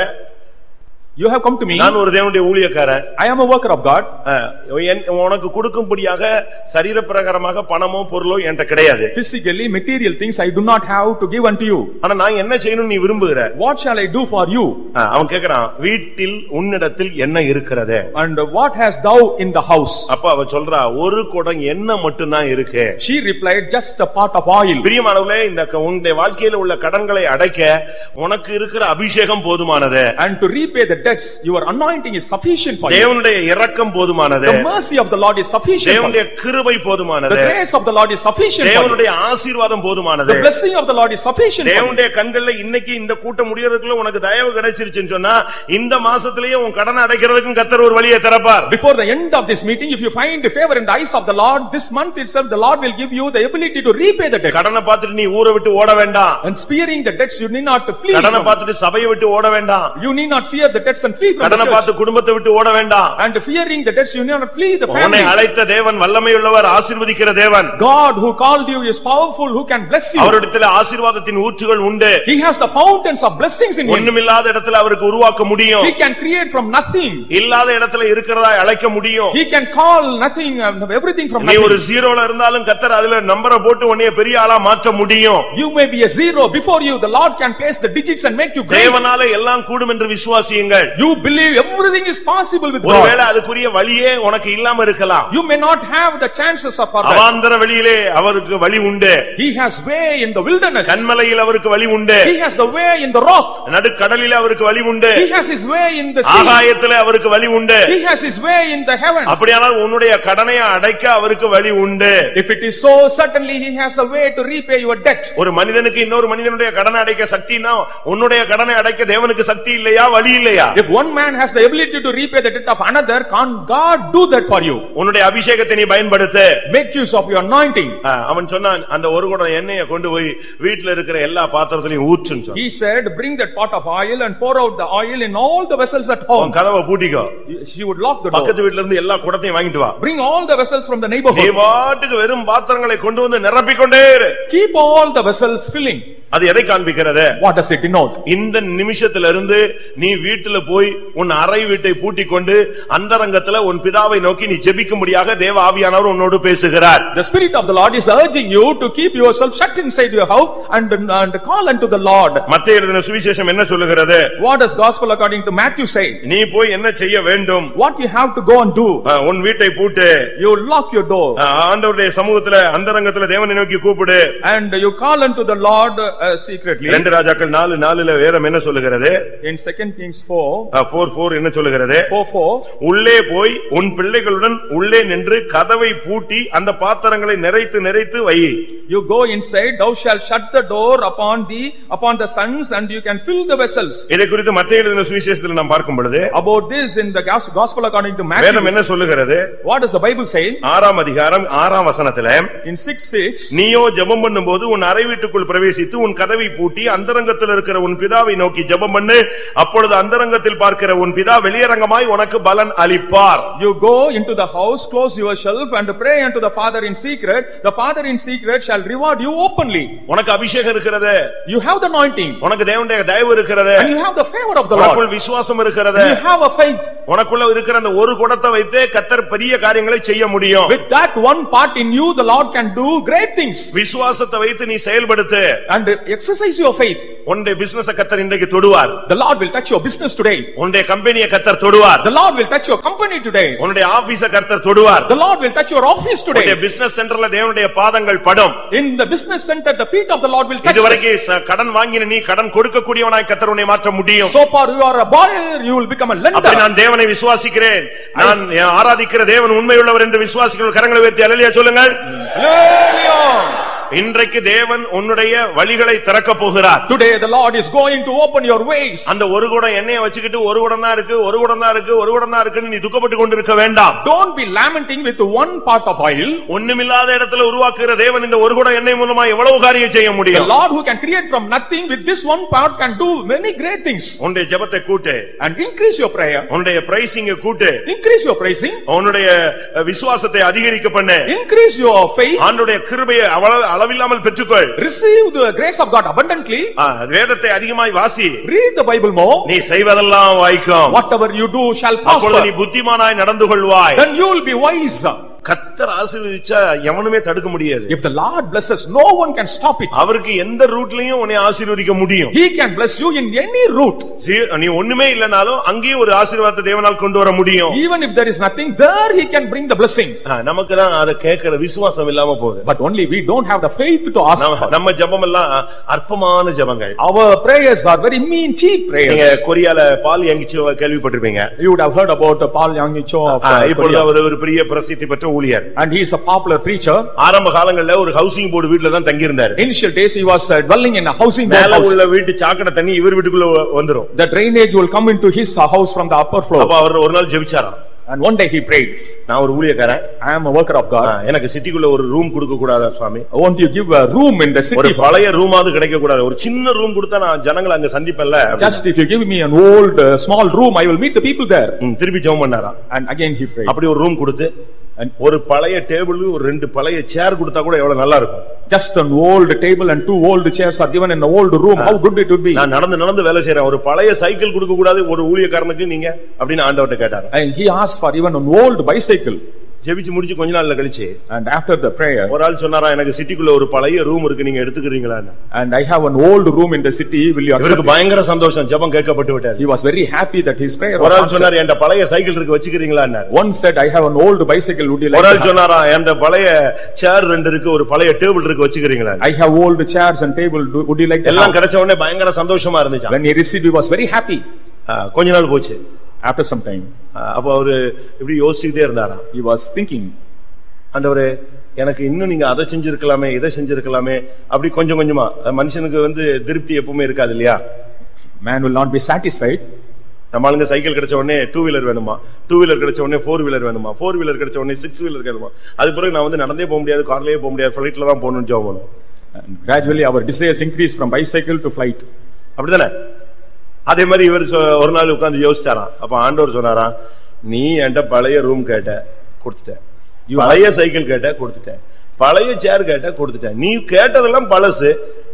Speaker 2: you have come to me.
Speaker 1: நான் ஒரு தேவனுடைய ஊழியக்காரன்.
Speaker 2: I am a worker of God.
Speaker 1: உனக்கு கொடுக்கும்படியாக சரீர பிரகாரமாக பணமோ பொருளோ என்கிட்ட கிடையாது.
Speaker 2: Physically material things I do not have to give unto you.
Speaker 1: ஆனா நான் என்ன செய்யணும் நீ விரும்புகிற?
Speaker 2: What shall I do for you?
Speaker 1: அவன் கேக்குறான், வீட்டில் உன்னிடத்தில் என்ன இருக்கிறது?
Speaker 2: And what hast thou in the house?
Speaker 1: அப்ப அவ சொல்றா, ஒரு குடம் எண்ணெய் மட்டும் தான் இருக்கு.
Speaker 2: She replied, just a pot of oil.
Speaker 1: பிரியமானவர்களே, இந்த உன்னுடைய வாழ்க்கையில உள்ள கடன்களை அடைக்க உனக்கு இருக்கிற அபிஷேகம் போதுமானது.
Speaker 2: And to repay the debts, your anointing is sufficient for you.
Speaker 1: தேவனுடைய இரக்கம் போதுமானது.
Speaker 2: The mercy of the Lord is sufficient.
Speaker 1: தேவனுடைய கிருபை போதுமானது.
Speaker 2: The grace of the Lord is sufficient.
Speaker 1: தேவனுடைய ஆசீர்வாதம் போதுமானது.
Speaker 2: The blessing of the Lord is sufficient.
Speaker 1: தேவனுடைய கண்கள்ல இன்னைக்கு இந்த கூட்டம் முடியறதுக்குள்ள உனக்கு தயவு கிடைச்சிருச்சுன்னு சொன்னா இந்த மாசத்திலேயே உன் கடனை அடைக்கிறதுக்கு கர்த்தர் ஒரு வழியை திறப்பார்.
Speaker 2: Before the end of this meeting, if you find favor in the eyes of the Lord, this month itself the Lord will give you the ability to repay the debt.
Speaker 1: கடனை பார்த்துட்டு நீ ஊரை விட்டு ஓட வேண்டாம்.
Speaker 2: And fearing the debts, you need not flee.
Speaker 1: கடனை பார்த்துட்டு சபையை விட்டு ஓட வேண்டாம்.
Speaker 2: You need not fear the debts and flee from the
Speaker 1: கடனை பார்த்து குடும்பத்தை விட்டு ஓட வேண்டாம்.
Speaker 2: And fearing the debts, you need not flee the family.
Speaker 1: உன்னை அழைத்த தேவன் வல்லமையுள்ளவர், ஆசீர்வதிக்கிற தேவன்.
Speaker 2: God who called you is powerful, who can bless you.
Speaker 1: அவரிடத்தில் ஆசீர்வாதத்தின் ஊற்றுகள் உண்டு.
Speaker 2: He has the fountains of blessings in him.
Speaker 1: ஒண்ணுமில்லாத இடத்துல அவருக்கு உருவாக்க முடியும்.
Speaker 2: He can create from nothing.
Speaker 1: இல்லாத இடத்துல இருக்கிறதா அழைக்க முடியும்.
Speaker 2: He can call nothing, everything from
Speaker 1: நீ
Speaker 2: nothing.
Speaker 1: ஒரு ஜீரோல இருந்தாலும் கர்த்தர் அதுல நம்பரை போட்டு உன்னை பெரிய ஆளா மாற்ற முடியும்.
Speaker 2: You may be a zero before you, the Lord can place the digits and make you great.
Speaker 1: தேவனாலே எல்லாம் கூடும் என்று விசுவாசியுங்கள்.
Speaker 2: You believe everything is possible with God.
Speaker 1: ஒருவேளை அதுக்குரிய வழியே உனக்கு இல்லாம இருக்கலாம்.
Speaker 2: You may not have the chances of that.
Speaker 1: அவாந்தர வெளியிலே அவருக்கு வழி உண்டு.
Speaker 2: He has way in the wilderness.
Speaker 1: கன்மலையில் அவருக்கு வழி உண்டு.
Speaker 2: He has the way in the rock.
Speaker 1: நடுக்கடலிலே அவருக்கு வழி உண்டு.
Speaker 2: He has his way in the sea.
Speaker 1: ஆகாயத்திலே அவருக்கு வழி உண்டு.
Speaker 2: He has his way in the heaven.
Speaker 1: அப்படியானால் உன்னுடைய கடனை அடைக்க அவருக்கு வழி உண்டு.
Speaker 2: If it is so, certainly he has a way to repay your debt.
Speaker 1: ஒரு மனிதனுக்கு இன்னொரு மனிதனுடைய கடனை அடைக்க சக்தினா உன்னுடைய கடனை அடைக்க தேவனுக்கு சக்தி இல்லையா, வழி இல்லையா?
Speaker 2: If one man has the ability to repay the debt of another, can't God do that for you?
Speaker 1: உன்னுடைய அபிஷேகத்தை நீ பயன்படுத்து.
Speaker 2: Make use of your anointing.
Speaker 1: அவன் சொன்னான், அந்த ஒரு குடம் எண்ணெயை கொண்டு போய் வீட்ல இருக்கிற எல்லா பாத்திரத்திலையும் ஊற்றுன்னு சொன்னான்.
Speaker 2: He said, bring that pot of oil and pour out the oil in all the vessels at home.
Speaker 1: கதவை பூட்டிக்கோ.
Speaker 2: She would lock the door.
Speaker 1: பக்கத்து வீட்ல இருந்து எல்லா குடத்தையும் வாங்கிட்டு வா.
Speaker 2: Bring all the vessels from the neighborhood.
Speaker 1: நீ வாட்டுக்கு வெறும் பாத்திரங்களை கொண்டு வந்து நிரப்பிக்கொண்டே இரு.
Speaker 2: Keep all the vessels filling.
Speaker 1: அது எதை காண்பிக்கிறது?
Speaker 2: What does it denote?
Speaker 1: இந்த நிமிஷத்திலிருந்து நீ வீட்டுல போய் உன் அறை வீட்டை பூட்டிக் கொண்டு அந்தரங்கத்துல உன் பிதாவை நோக்கி நீ ஜெபிக்கும்படியாக தேவ ஆவியானவர் உன்னோடு பேசுகிறார்.
Speaker 2: The Spirit of the Lord is urging you to keep yourself shut inside your house and call unto the Lord.
Speaker 1: மத்தேயு எழுதின சுவிசேஷம் என்ன சொல்லுகிறது?
Speaker 2: What does gospel according to Matthew say?
Speaker 1: நீ போய் என்ன செய்ய வேண்டும்?
Speaker 2: What you have to go and do?
Speaker 1: உன் வீட்டை பூட்டு.
Speaker 2: You lock your door.
Speaker 1: ஆண்டவருடைய சமூகத்துல அந்தரங்கத்துல தேவனை நோக்கி கூப்பிடு.
Speaker 2: And you call unto the Lord secretly.
Speaker 1: 2 ராஜாக்கள் 4:4 வேதம் என்ன சொல்லுகிறது?
Speaker 2: In 2 Kings
Speaker 1: 4:4 என்ன சொல்லுகிறது?
Speaker 2: 4:4
Speaker 1: உள்ளே போய் உன் பிள்ளைகளுடன் உள்ளே நின்று கதவை பூட்டி அந்த பாத்திரங்களை நிறைத்து வை.
Speaker 2: You go inside, thou shalt shut the door upon the sons, and you can fill the vessels.
Speaker 1: இதை குறித்து மத்தேயு எழுதின சுவிசேஷத்தில் நாம் பார்க்கும் பொழுது
Speaker 2: About this in the gospel according to Matthew,
Speaker 1: வேதம் என்ன சொல்லுகிறது?
Speaker 2: what does the Bible say?
Speaker 1: 6ஆம் அதிகாரம் 6ஆம் வசனத்திலே
Speaker 2: In 6:6
Speaker 1: நீயோ ஜெபம் பண்ணும்போது உன் அறை வீட்டுக்குள் பிரவேசித்து உன் கதவை பூட்டி அந்தரங்கத்தில் இருக்கிற உன் பிதாவை நோக்கி ஜெபம் பண்ணு. அப்பொழுது அந்தரங்கத்தில் பார்க்கிற உன் பிதா வெளியரங்கமாய் உனக்கு பலன் அளிப்பார்.
Speaker 2: You go into the house, close yourself, and pray unto the Father in secret. The Father in secret shall reward you openly.
Speaker 1: உனக்கு அபிஷேகம் இருக்கிறது.
Speaker 2: You have the anointing.
Speaker 1: உனக்கு தேவனுடைய தயவு இருக்கிறது.
Speaker 2: And you have the favor of the Lord.
Speaker 1: உனக்குள் விசுவாசம் இருக்கிறது.
Speaker 2: You have a faith.
Speaker 1: உனக்குள்ள இருக்கிற அந்த ஒரு குடத்தை வைத்தே கர்த்தர் பெரிய காரியங்களை செய்ய முடியும்.
Speaker 2: With that one part in you, the Lord can do great things.
Speaker 1: விசுவாசத்தை வைத்து நீ செயல்படுத்து.
Speaker 2: And exercise your faith.
Speaker 1: உன்னுடைய பிசினஸ் கர்த்தர் இன்றைக்கு தொடுவார்.
Speaker 2: The Lord will touch your business today.
Speaker 1: உன்னுடைய கம்பெனியை கர்த்தர் தொடுவார்.
Speaker 2: The Lord will touch your company today.
Speaker 1: உன்னுடைய ஆபீஸை கர்த்தர் தொடுவார்.
Speaker 2: The Lord will touch your office today.
Speaker 1: உன்னுடைய பிசினஸ் சென்டர்ல தேவனுடைய பாதங்கள் படும்.
Speaker 2: In the business center, the feet of the Lord will touch.
Speaker 1: இதுவரைக்கும் கடன் வாங்கின நீ கடன் கொடுக்க கூடியவனாய் கர்த்தர் உன்னை மாற்ற முடியும்.
Speaker 2: So far you are a borrower, you will become a lender.
Speaker 1: அப்படி நான் தேவனை விசுவாசிக்கிறேன். நான் ஆராதிக்கிற தேவன் உண்மையுள்ளவர் என்று விசுவாசிக்கிறவர்கள் கரங்களை உயர்த்தி அல்லேலூயா சொல்லுங்கள்.
Speaker 2: Hallelujah.
Speaker 1: இன்றைக்கு தேவன் உன்னுடைய வழிகளை திறக்க போகிறார்.
Speaker 2: Today the Lord is going to open your ways.
Speaker 1: அந்த ஒரு குடம் எண்ணெயை வச்சுக்கிட்டு ஒரு குடம் தான் இருக்குன்னு நீ துக்கப்பட்டு கொண்டிருக்க வேண்டாம்.
Speaker 2: Don't be lamenting with one part of oil.
Speaker 1: ஒண்ணுமில்லாத இடத்துல உருவாக்குற தேவன் இந்த ஒரு குடம் எண்ணெய் மூலமா எவ்வளவு காரியம் செய்ய
Speaker 2: The
Speaker 1: முடியும்.
Speaker 2: Lord who can create from nothing with this one part can do many great things.
Speaker 1: உன்னுடைய ஜெபத்தை கூட்டு.
Speaker 2: And increase your prayer.
Speaker 1: உன்னுடைய பிரைசிங்க கூட்டு.
Speaker 2: Increase your praising.
Speaker 1: உன்னுடைய விசுவாசத்தை அதிகரிக்க பண்ணு.
Speaker 2: Increase your faith.
Speaker 1: ஆண்டவருடைய கிருபையை அளவில்லாமல் பெற்றுக்கொள்.
Speaker 2: Receive the grace of God abundantly.
Speaker 1: வேதத்தை அதிகமாய் வாசி.
Speaker 2: Read the Bible more.
Speaker 1: நீ செய்வதெல்லாம் வாய்க்கும்.
Speaker 2: Whatever you do shall prosper.
Speaker 1: அப்பொழுது நீ புத்திமானாய் நடந்து கொள்வாய்.
Speaker 2: Then you will be wise.
Speaker 1: கர்த்தர் ஆசீர்வதிச்சா எவனுமே தடுக்க முடியாது.
Speaker 2: If the Lord blesses, no one can stop it.
Speaker 1: அவருக்கு எந்த ரூட்லயும் உன்னை ஆசீர்வதிக்க முடியும்.
Speaker 2: He can bless you in any route.
Speaker 1: நீ ஒண்ணுமே இல்லனாலும் அங்கேயே ஒரு ஆசீர்வாதத்தை தேவனால் கொண்டு வர முடியும்.
Speaker 2: Even if there is nothing, there he can bring the blessing.
Speaker 1: நமக்கு தான் அதை கேட்கிற விசுவாசம் இல்லாம போகுது.
Speaker 2: But only we don't have the faith to ask for.
Speaker 1: நம்ம ஜெபம் எல்லாம் அற்பமான ஜெபங்கள்.
Speaker 2: Our prayers are very mean, cheap prayers.
Speaker 1: நீங்க கொரியால பால் யாங்கிச்சோ கேள்விப்பட்டிருப்பீங்க.
Speaker 2: You would have heard about Paul Yanggi-cho of
Speaker 1: இப்பொழுது அவர் ஒரு பெரிய பிரசித்தி பெற்ற ஊழியர்.
Speaker 2: And he is a popular preacher.
Speaker 1: ஆரம்ப காலங்கள்ல ஒரு ஹவுசிங் போர்டு வீட்ல தான் தங்கி இருந்தார்.
Speaker 2: Initial days he was dwelling in a housing board
Speaker 1: மேல
Speaker 2: house.
Speaker 1: உள்ள வீட்டு சாக்கடை தண்ணி இவர் வீட்டுக்குள்ள வந்துரும்.
Speaker 2: The drainage will come into his house from the upper floor.
Speaker 1: அப்ப அவர் ஒரு நாள் ஜெபிச்சாராம்.
Speaker 2: And one day he prayed.
Speaker 1: நான் ஒரு ஊழியக்காரன்.
Speaker 2: I am a worker of God.
Speaker 1: எனக்கு சிட்டிக்குள்ள ஒரு ரூம் கொடுக்க கூடாதா சுவாமி?
Speaker 2: Won't you give a room in the city?
Speaker 1: ஒரு பழைய ரூமாவது கிடைக்க கூடாது. ஒரு சின்ன ரூம் கொடுத்தா நான் ஜனங்களை அங்க சந்திப்பேன்ல.
Speaker 2: Just if you give me an old small room, I will meet the people there.
Speaker 1: திருப்பி ஜெபம் பண்ணாராம்.
Speaker 2: And again he prayed.
Speaker 1: அப்படி ஒரு ரூம் கொடுத்து ஒரு பழைய டேபிள் ஒரு ரெண்டு பழைய சேர் கொடுத்தா கூட எவ்வளவு நல்லா இருக்கும்.
Speaker 2: Just an old table and two old chairs are given in an old room. How good it would be.
Speaker 1: நான் நடந்து வேலை செய்றேன். ஒரு பழைய சைக்கிள் கொடுக்க கூடாது ஒரு ஊழியக்காரனுக்கு நீங்க அப்படினு ஆண்டவர்ட்ட கேட்டார்.
Speaker 2: And he asked for even an old bicycle.
Speaker 1: ஜெபிச்சு முடிச்சு கொஞ்ச நாள்ல கழிச்சு
Speaker 2: and after the prayer
Speaker 1: ஒரு ஆள் சொன்னாரா எனக்கு சிட்டிக்குள்ள ஒரு பழைய ரூம் இருக்கு நீங்க எடுத்துக்கிறீங்களான்னு.
Speaker 2: And I have an old room in the city, will you accept?
Speaker 1: இவருக்கு பயங்கர சந்தோஷம் ஜெபம் கேட்கப்பட்டு விட்டது.
Speaker 2: He was very happy that his prayer was
Speaker 1: ஒரு ஆள்
Speaker 2: answered.
Speaker 1: சொன்னாரு என்கிட்ட பழைய சைக்கிள் இருக்கு வச்சுக்கிறீங்களான்னு.
Speaker 2: One said I have an old bicycle, would you like?
Speaker 1: ஒரு ஆள் சொன்னாரா என்கிட்ட பழைய சேர் ரெண்டு இருக்கு ஒரு பழைய டேபிள் இருக்கு வச்சுக்கிறீங்களான்னு.
Speaker 2: I have old chairs and table, would you like?
Speaker 1: எல்லாம் கிடைச்ச உடனே பயங்கர சந்தோஷமா இருந்துச்சு.
Speaker 2: When he received, he was very happy.
Speaker 1: கொஞ்ச நாள் போச்சு.
Speaker 2: After some time
Speaker 1: அப்ப அவரு இப்படி யோசிச்சுட்டே இருந்தாராம்.
Speaker 2: he was thinking,
Speaker 1: ஆண்டவரே எனக்கு இன்னும் நீங்க அதை செஞ்சிருக்கலாமே இதை செஞ்சிருக்கலாமே அப்படி கொஞ்சம் கொஞ்சமா. மனுஷனுக்கு திருப்தி எப்பவுமே இருக்காது இல்லையா?
Speaker 2: man will not be satisfied.
Speaker 1: நம்மளுங்க சைக்கிள் கிடைச்ச உடனே 2 வீலர் வேணுமா, 2 வீலர் கிடைச்ச உடனே 4 வீலர் வேணுமா, 4 வீலர் கிடைச்ச உடனே 6 வீலர் வேணுமா. அது பிறகு நான் நடந்தே போக முடியாது, கார்லயே போக முடியாது, ஃளைட்ல தான் போகணும்னு ஜெபம்.
Speaker 2: Gradually our desires increase from bicycle to flight.
Speaker 1: அப்படிதானே? அதே மாதிரி இவர் ஒரு நாள் உட்கார்ந்து யோசிச்சாராம். அப்ப ஆண்டவர் சொன்னாராம், நீ என்கிட்ட பழைய ரூம் கேட்ட கொடுத்துட்ட, பழைய சைக்கிள் கேட்ட கொடுத்துட்டேன், பழைய சேர் கேட்ட கொடுத்துட்டேன், நீ கேட்டதெல்லாம் பழசு,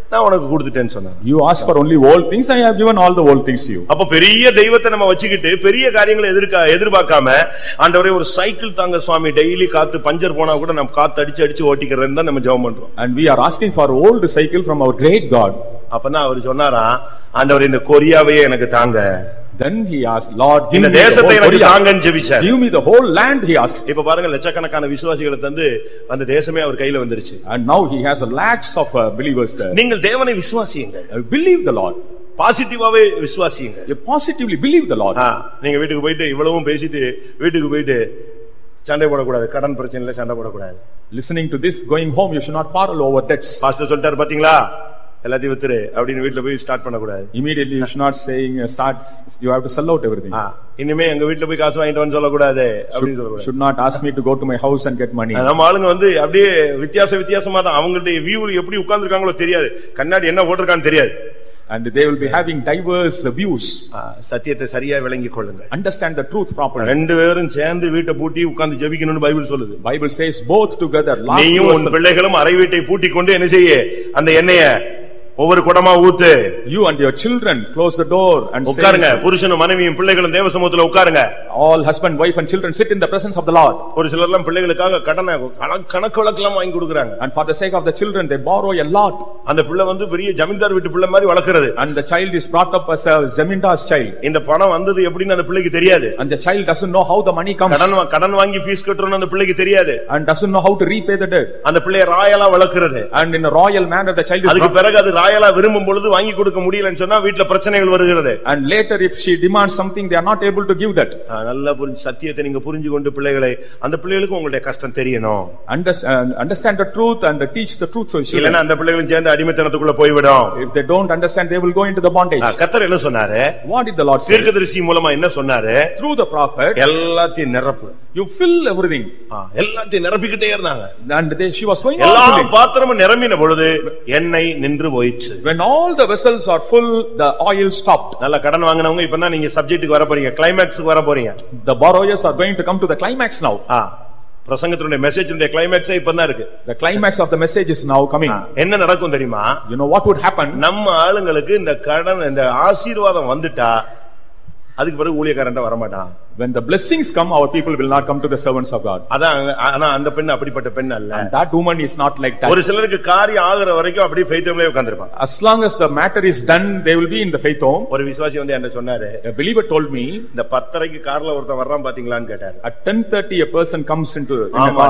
Speaker 1: நான் உனக்கு கொடுத்துட்டேன்னு சொன்னாங்க.
Speaker 2: You asked for only old things, I have given all the old things to you.
Speaker 1: அப்ப பெரிய தெய்வத்தை நம்ம வச்சுக்கிட்டு பெரிய காரியங்களை எதிர்பார்க்காம ஆண்டவரே ஒரு சைக்கிள் தாங்க சுவாமி, டெய்லி காத்து பஞ்சர் போனா கூட நம்ம காத்து அடிச்சு ஓட்டிக்கிறேன்னு தான் நம்ம ஜெபம் பண்றோம்.
Speaker 2: And we are asking for old cycle from our great God.
Speaker 1: அப்பதான் அவர் சொன்னாரா, ஆண்டவரே இந்த கொரியாவையே எனக்கு தாங்க.
Speaker 2: Then he asked, Lord, give
Speaker 1: இந்த
Speaker 2: me the
Speaker 1: தேசத்தை
Speaker 2: whole
Speaker 1: எனக்கு
Speaker 2: Korea.
Speaker 1: தாங்கன்னு ஜெபிச்சார்.
Speaker 2: Give me the whole land, he asked.
Speaker 1: இப்ப பாருங்க, லட்சக்கணக்கான விசுவாசிகளை தந்து அந்த தேசமே அவர் கையில வந்துருச்சு.
Speaker 2: And now he has a lakhs of believers there.
Speaker 1: நீங்கள் தேவனை விசுவாசியுங்க.
Speaker 2: Believe the Lord.
Speaker 1: பாசிட்டிவாவே விசுவாசியுங்க.
Speaker 2: You positively believe the Lord.
Speaker 1: நீங்க வீட்டுக்கு போயிட்டு இவ்வளவும் பேசிட்டு வீட்டுக்கு போயிட்டு சண்டை போடக்கூடாது, கடன் பிரச்சனையில சண்டை போடக்கூடாது.
Speaker 2: Listening to this, going home, you should not quarrel over debts.
Speaker 1: Pastor சொல்லிட்டாரு பாத்தீங்களா, எல்லாத்தையும் வித்துரு அப்படின்னு வீட்டுல போய் ஸ்டார்ட் பண்ணக்கூடாது.
Speaker 2: Immediately you should not saying start, you have to sell out everything.
Speaker 1: இனிமே எங்க வீட்டுல போய் காசு வாங்கிட்டு வந்து சொல்லக்கூடாது அப்படின்னு சொல்லக்கூடாது.
Speaker 2: Should not ask me to go to my house and get money.
Speaker 1: நம்ம ஆளுங்க வந்து அப்படியே வித்தியாசமா தான் அவங்களுடைய வியூல எப்படி உட்கார்ந்துருக்காங்களோ தெரியாது, கண்ணாடி என்ன போட்டிருக்கான்னு தெரியாது.
Speaker 2: And they will be having diverse views.
Speaker 1: சத்தியத்தை சரியா விளங்கிக் கொள்ளுங்க.
Speaker 2: Understand the truth properly.
Speaker 1: ரெண்டு பேரும் சேர்ந்து வீட்டை பூட்டி உட்கார்ந்து ஜெபிக்கணும்னு பைபிள் சொல்லுது.
Speaker 2: Bible says both together.
Speaker 1: நீயும் உன் பிள்ளைகளும் அறை வீட்டை பூட்டி கொண்டு என்ன செய்ய, அந்த எண்ணெயை ஒவ்வொரு குடமா ஊத்து.
Speaker 2: You and your children close the door and
Speaker 1: உட்காருங்க. புருஷனும் மனைவியும் பிள்ளைகளும் தேவ சமூகத்துல உட்காருங்க.
Speaker 2: All husband, wife and children sit in the presence of the Lord.
Speaker 1: ஒரு சிலர்லாம் பிள்ளைகளுக்காக கடனை கணக்கு வழக்கெல்லாம் வாங்கி கொடுக்கறாங்க.
Speaker 2: And for the sake of the children they borrow a lot.
Speaker 1: அந்த பிள்ளை வந்து பெரிய ஜமீன்தார் வீட்டு பிள்ளை மாதிரி வளர்க்கிறது.
Speaker 2: And the child is brought up as a zamindar's child.
Speaker 1: இந்த பணம் வந்தது எப்படின்னு அந்த பிள்ளைக்கு தெரியாது.
Speaker 2: And the child doesn't know how the money comes.
Speaker 1: கடன் வாங்கி ஃபீஸ் கட்டறோம்னு அந்த பிள்ளைக்கு தெரியாது.
Speaker 2: And doesn't know how to repay the debt.
Speaker 1: அந்த பிள்ளையை ராயலா வளர்க்கிறது.
Speaker 2: And in a royal manner the child is
Speaker 1: அதுக்கு பிறகு அது ராயலா விரும்பும் பொழுது வாங்கி கொடுக்க முடியலன்னு சொன்னா வீட்ல பிரச்சனைகள் வருகிறது.
Speaker 2: And later if she demands something they are not able to give that.
Speaker 1: நல்லா சத்தியத்தை நீங்க புரிஞ்சு கொண்டு பிள்ளைகளை, அந்த பிள்ளைகளுக்கு உங்களுடைய கஷ்டம் தெரியணும்.
Speaker 2: Understand the truth and teach the truth.
Speaker 1: இல்லனா அந்த பிள்ளைகளும் சேர்ந்து அடிமைத்தனத்துக்குள்ள போய்விடும்.
Speaker 2: If they don't understand they will go into the bondage.
Speaker 1: கர்த்தர் என்ன சொன்னாரு?
Speaker 2: What did the Lord say?
Speaker 1: தீர்க்கதரிசி மூலமா என்ன சொன்னாரு?
Speaker 2: Through the prophet,
Speaker 1: எல்லாத்தையும் நிரப்பு.
Speaker 2: You fill everything.
Speaker 1: எல்லாத்தையும் நிரப்பிக்கிட்டே இருந்தாங்க.
Speaker 2: And she was going on.
Speaker 1: எல்லா பாத்திரமும் நிரம்பின பொழுது எண்ணெய் நின்று போயிற்று.
Speaker 2: When all the vessels are full, the oil stopped.
Speaker 1: நல்ல கடன் வாங்குனவங்க இப்பதான் நீங்க சப்ஜெக்ட்டுக்கு வர போறீங்க, கிளைமாக்ஸ்க்கு வர போறீங்க.
Speaker 2: The borrowers are going to come to the climax now.
Speaker 1: பிரசங்கத்தினுடைய மெசேஜ்னுடைய கிளைமாக்ஸ் இப்பதான் இருக்கு.
Speaker 2: The climax of the message is now coming.
Speaker 1: என்ன நடக்கும் தெரியுமா?
Speaker 2: You know what would happen?
Speaker 1: நம்ம ஆளுங்களுக்கு இந்த கடன், இந்த ஆசீர்வாதம் வந்துட்டா அதுக்கு பிறகு ஊழியக்காரன்ட்ட வர மாட்டான்.
Speaker 2: When the blessings come, our people will not come to the servants of God.
Speaker 1: ஆனா அந்த பெண் அப்படிப்பட்ட பெண் அல்ல.
Speaker 2: And that woman is not like that.
Speaker 1: ஒரு சிலருக்கு காரியம் ஆகுற வரைக்கும் அப்படியே faith homeல உட்கார்ந்திருப்பாங்க.
Speaker 2: As long as the matter is done, they will be in the faith home.
Speaker 1: ஒரு விசுவாசி வந்து என்ன சொன்னாரு?
Speaker 2: A believer told me,
Speaker 1: இந்த 10:30க்கு கார்ல ஒருத்தன் வர்றான் பாத்தீங்களான்னு கேட்டாரு.
Speaker 2: At 10:30 a person comes into in a car.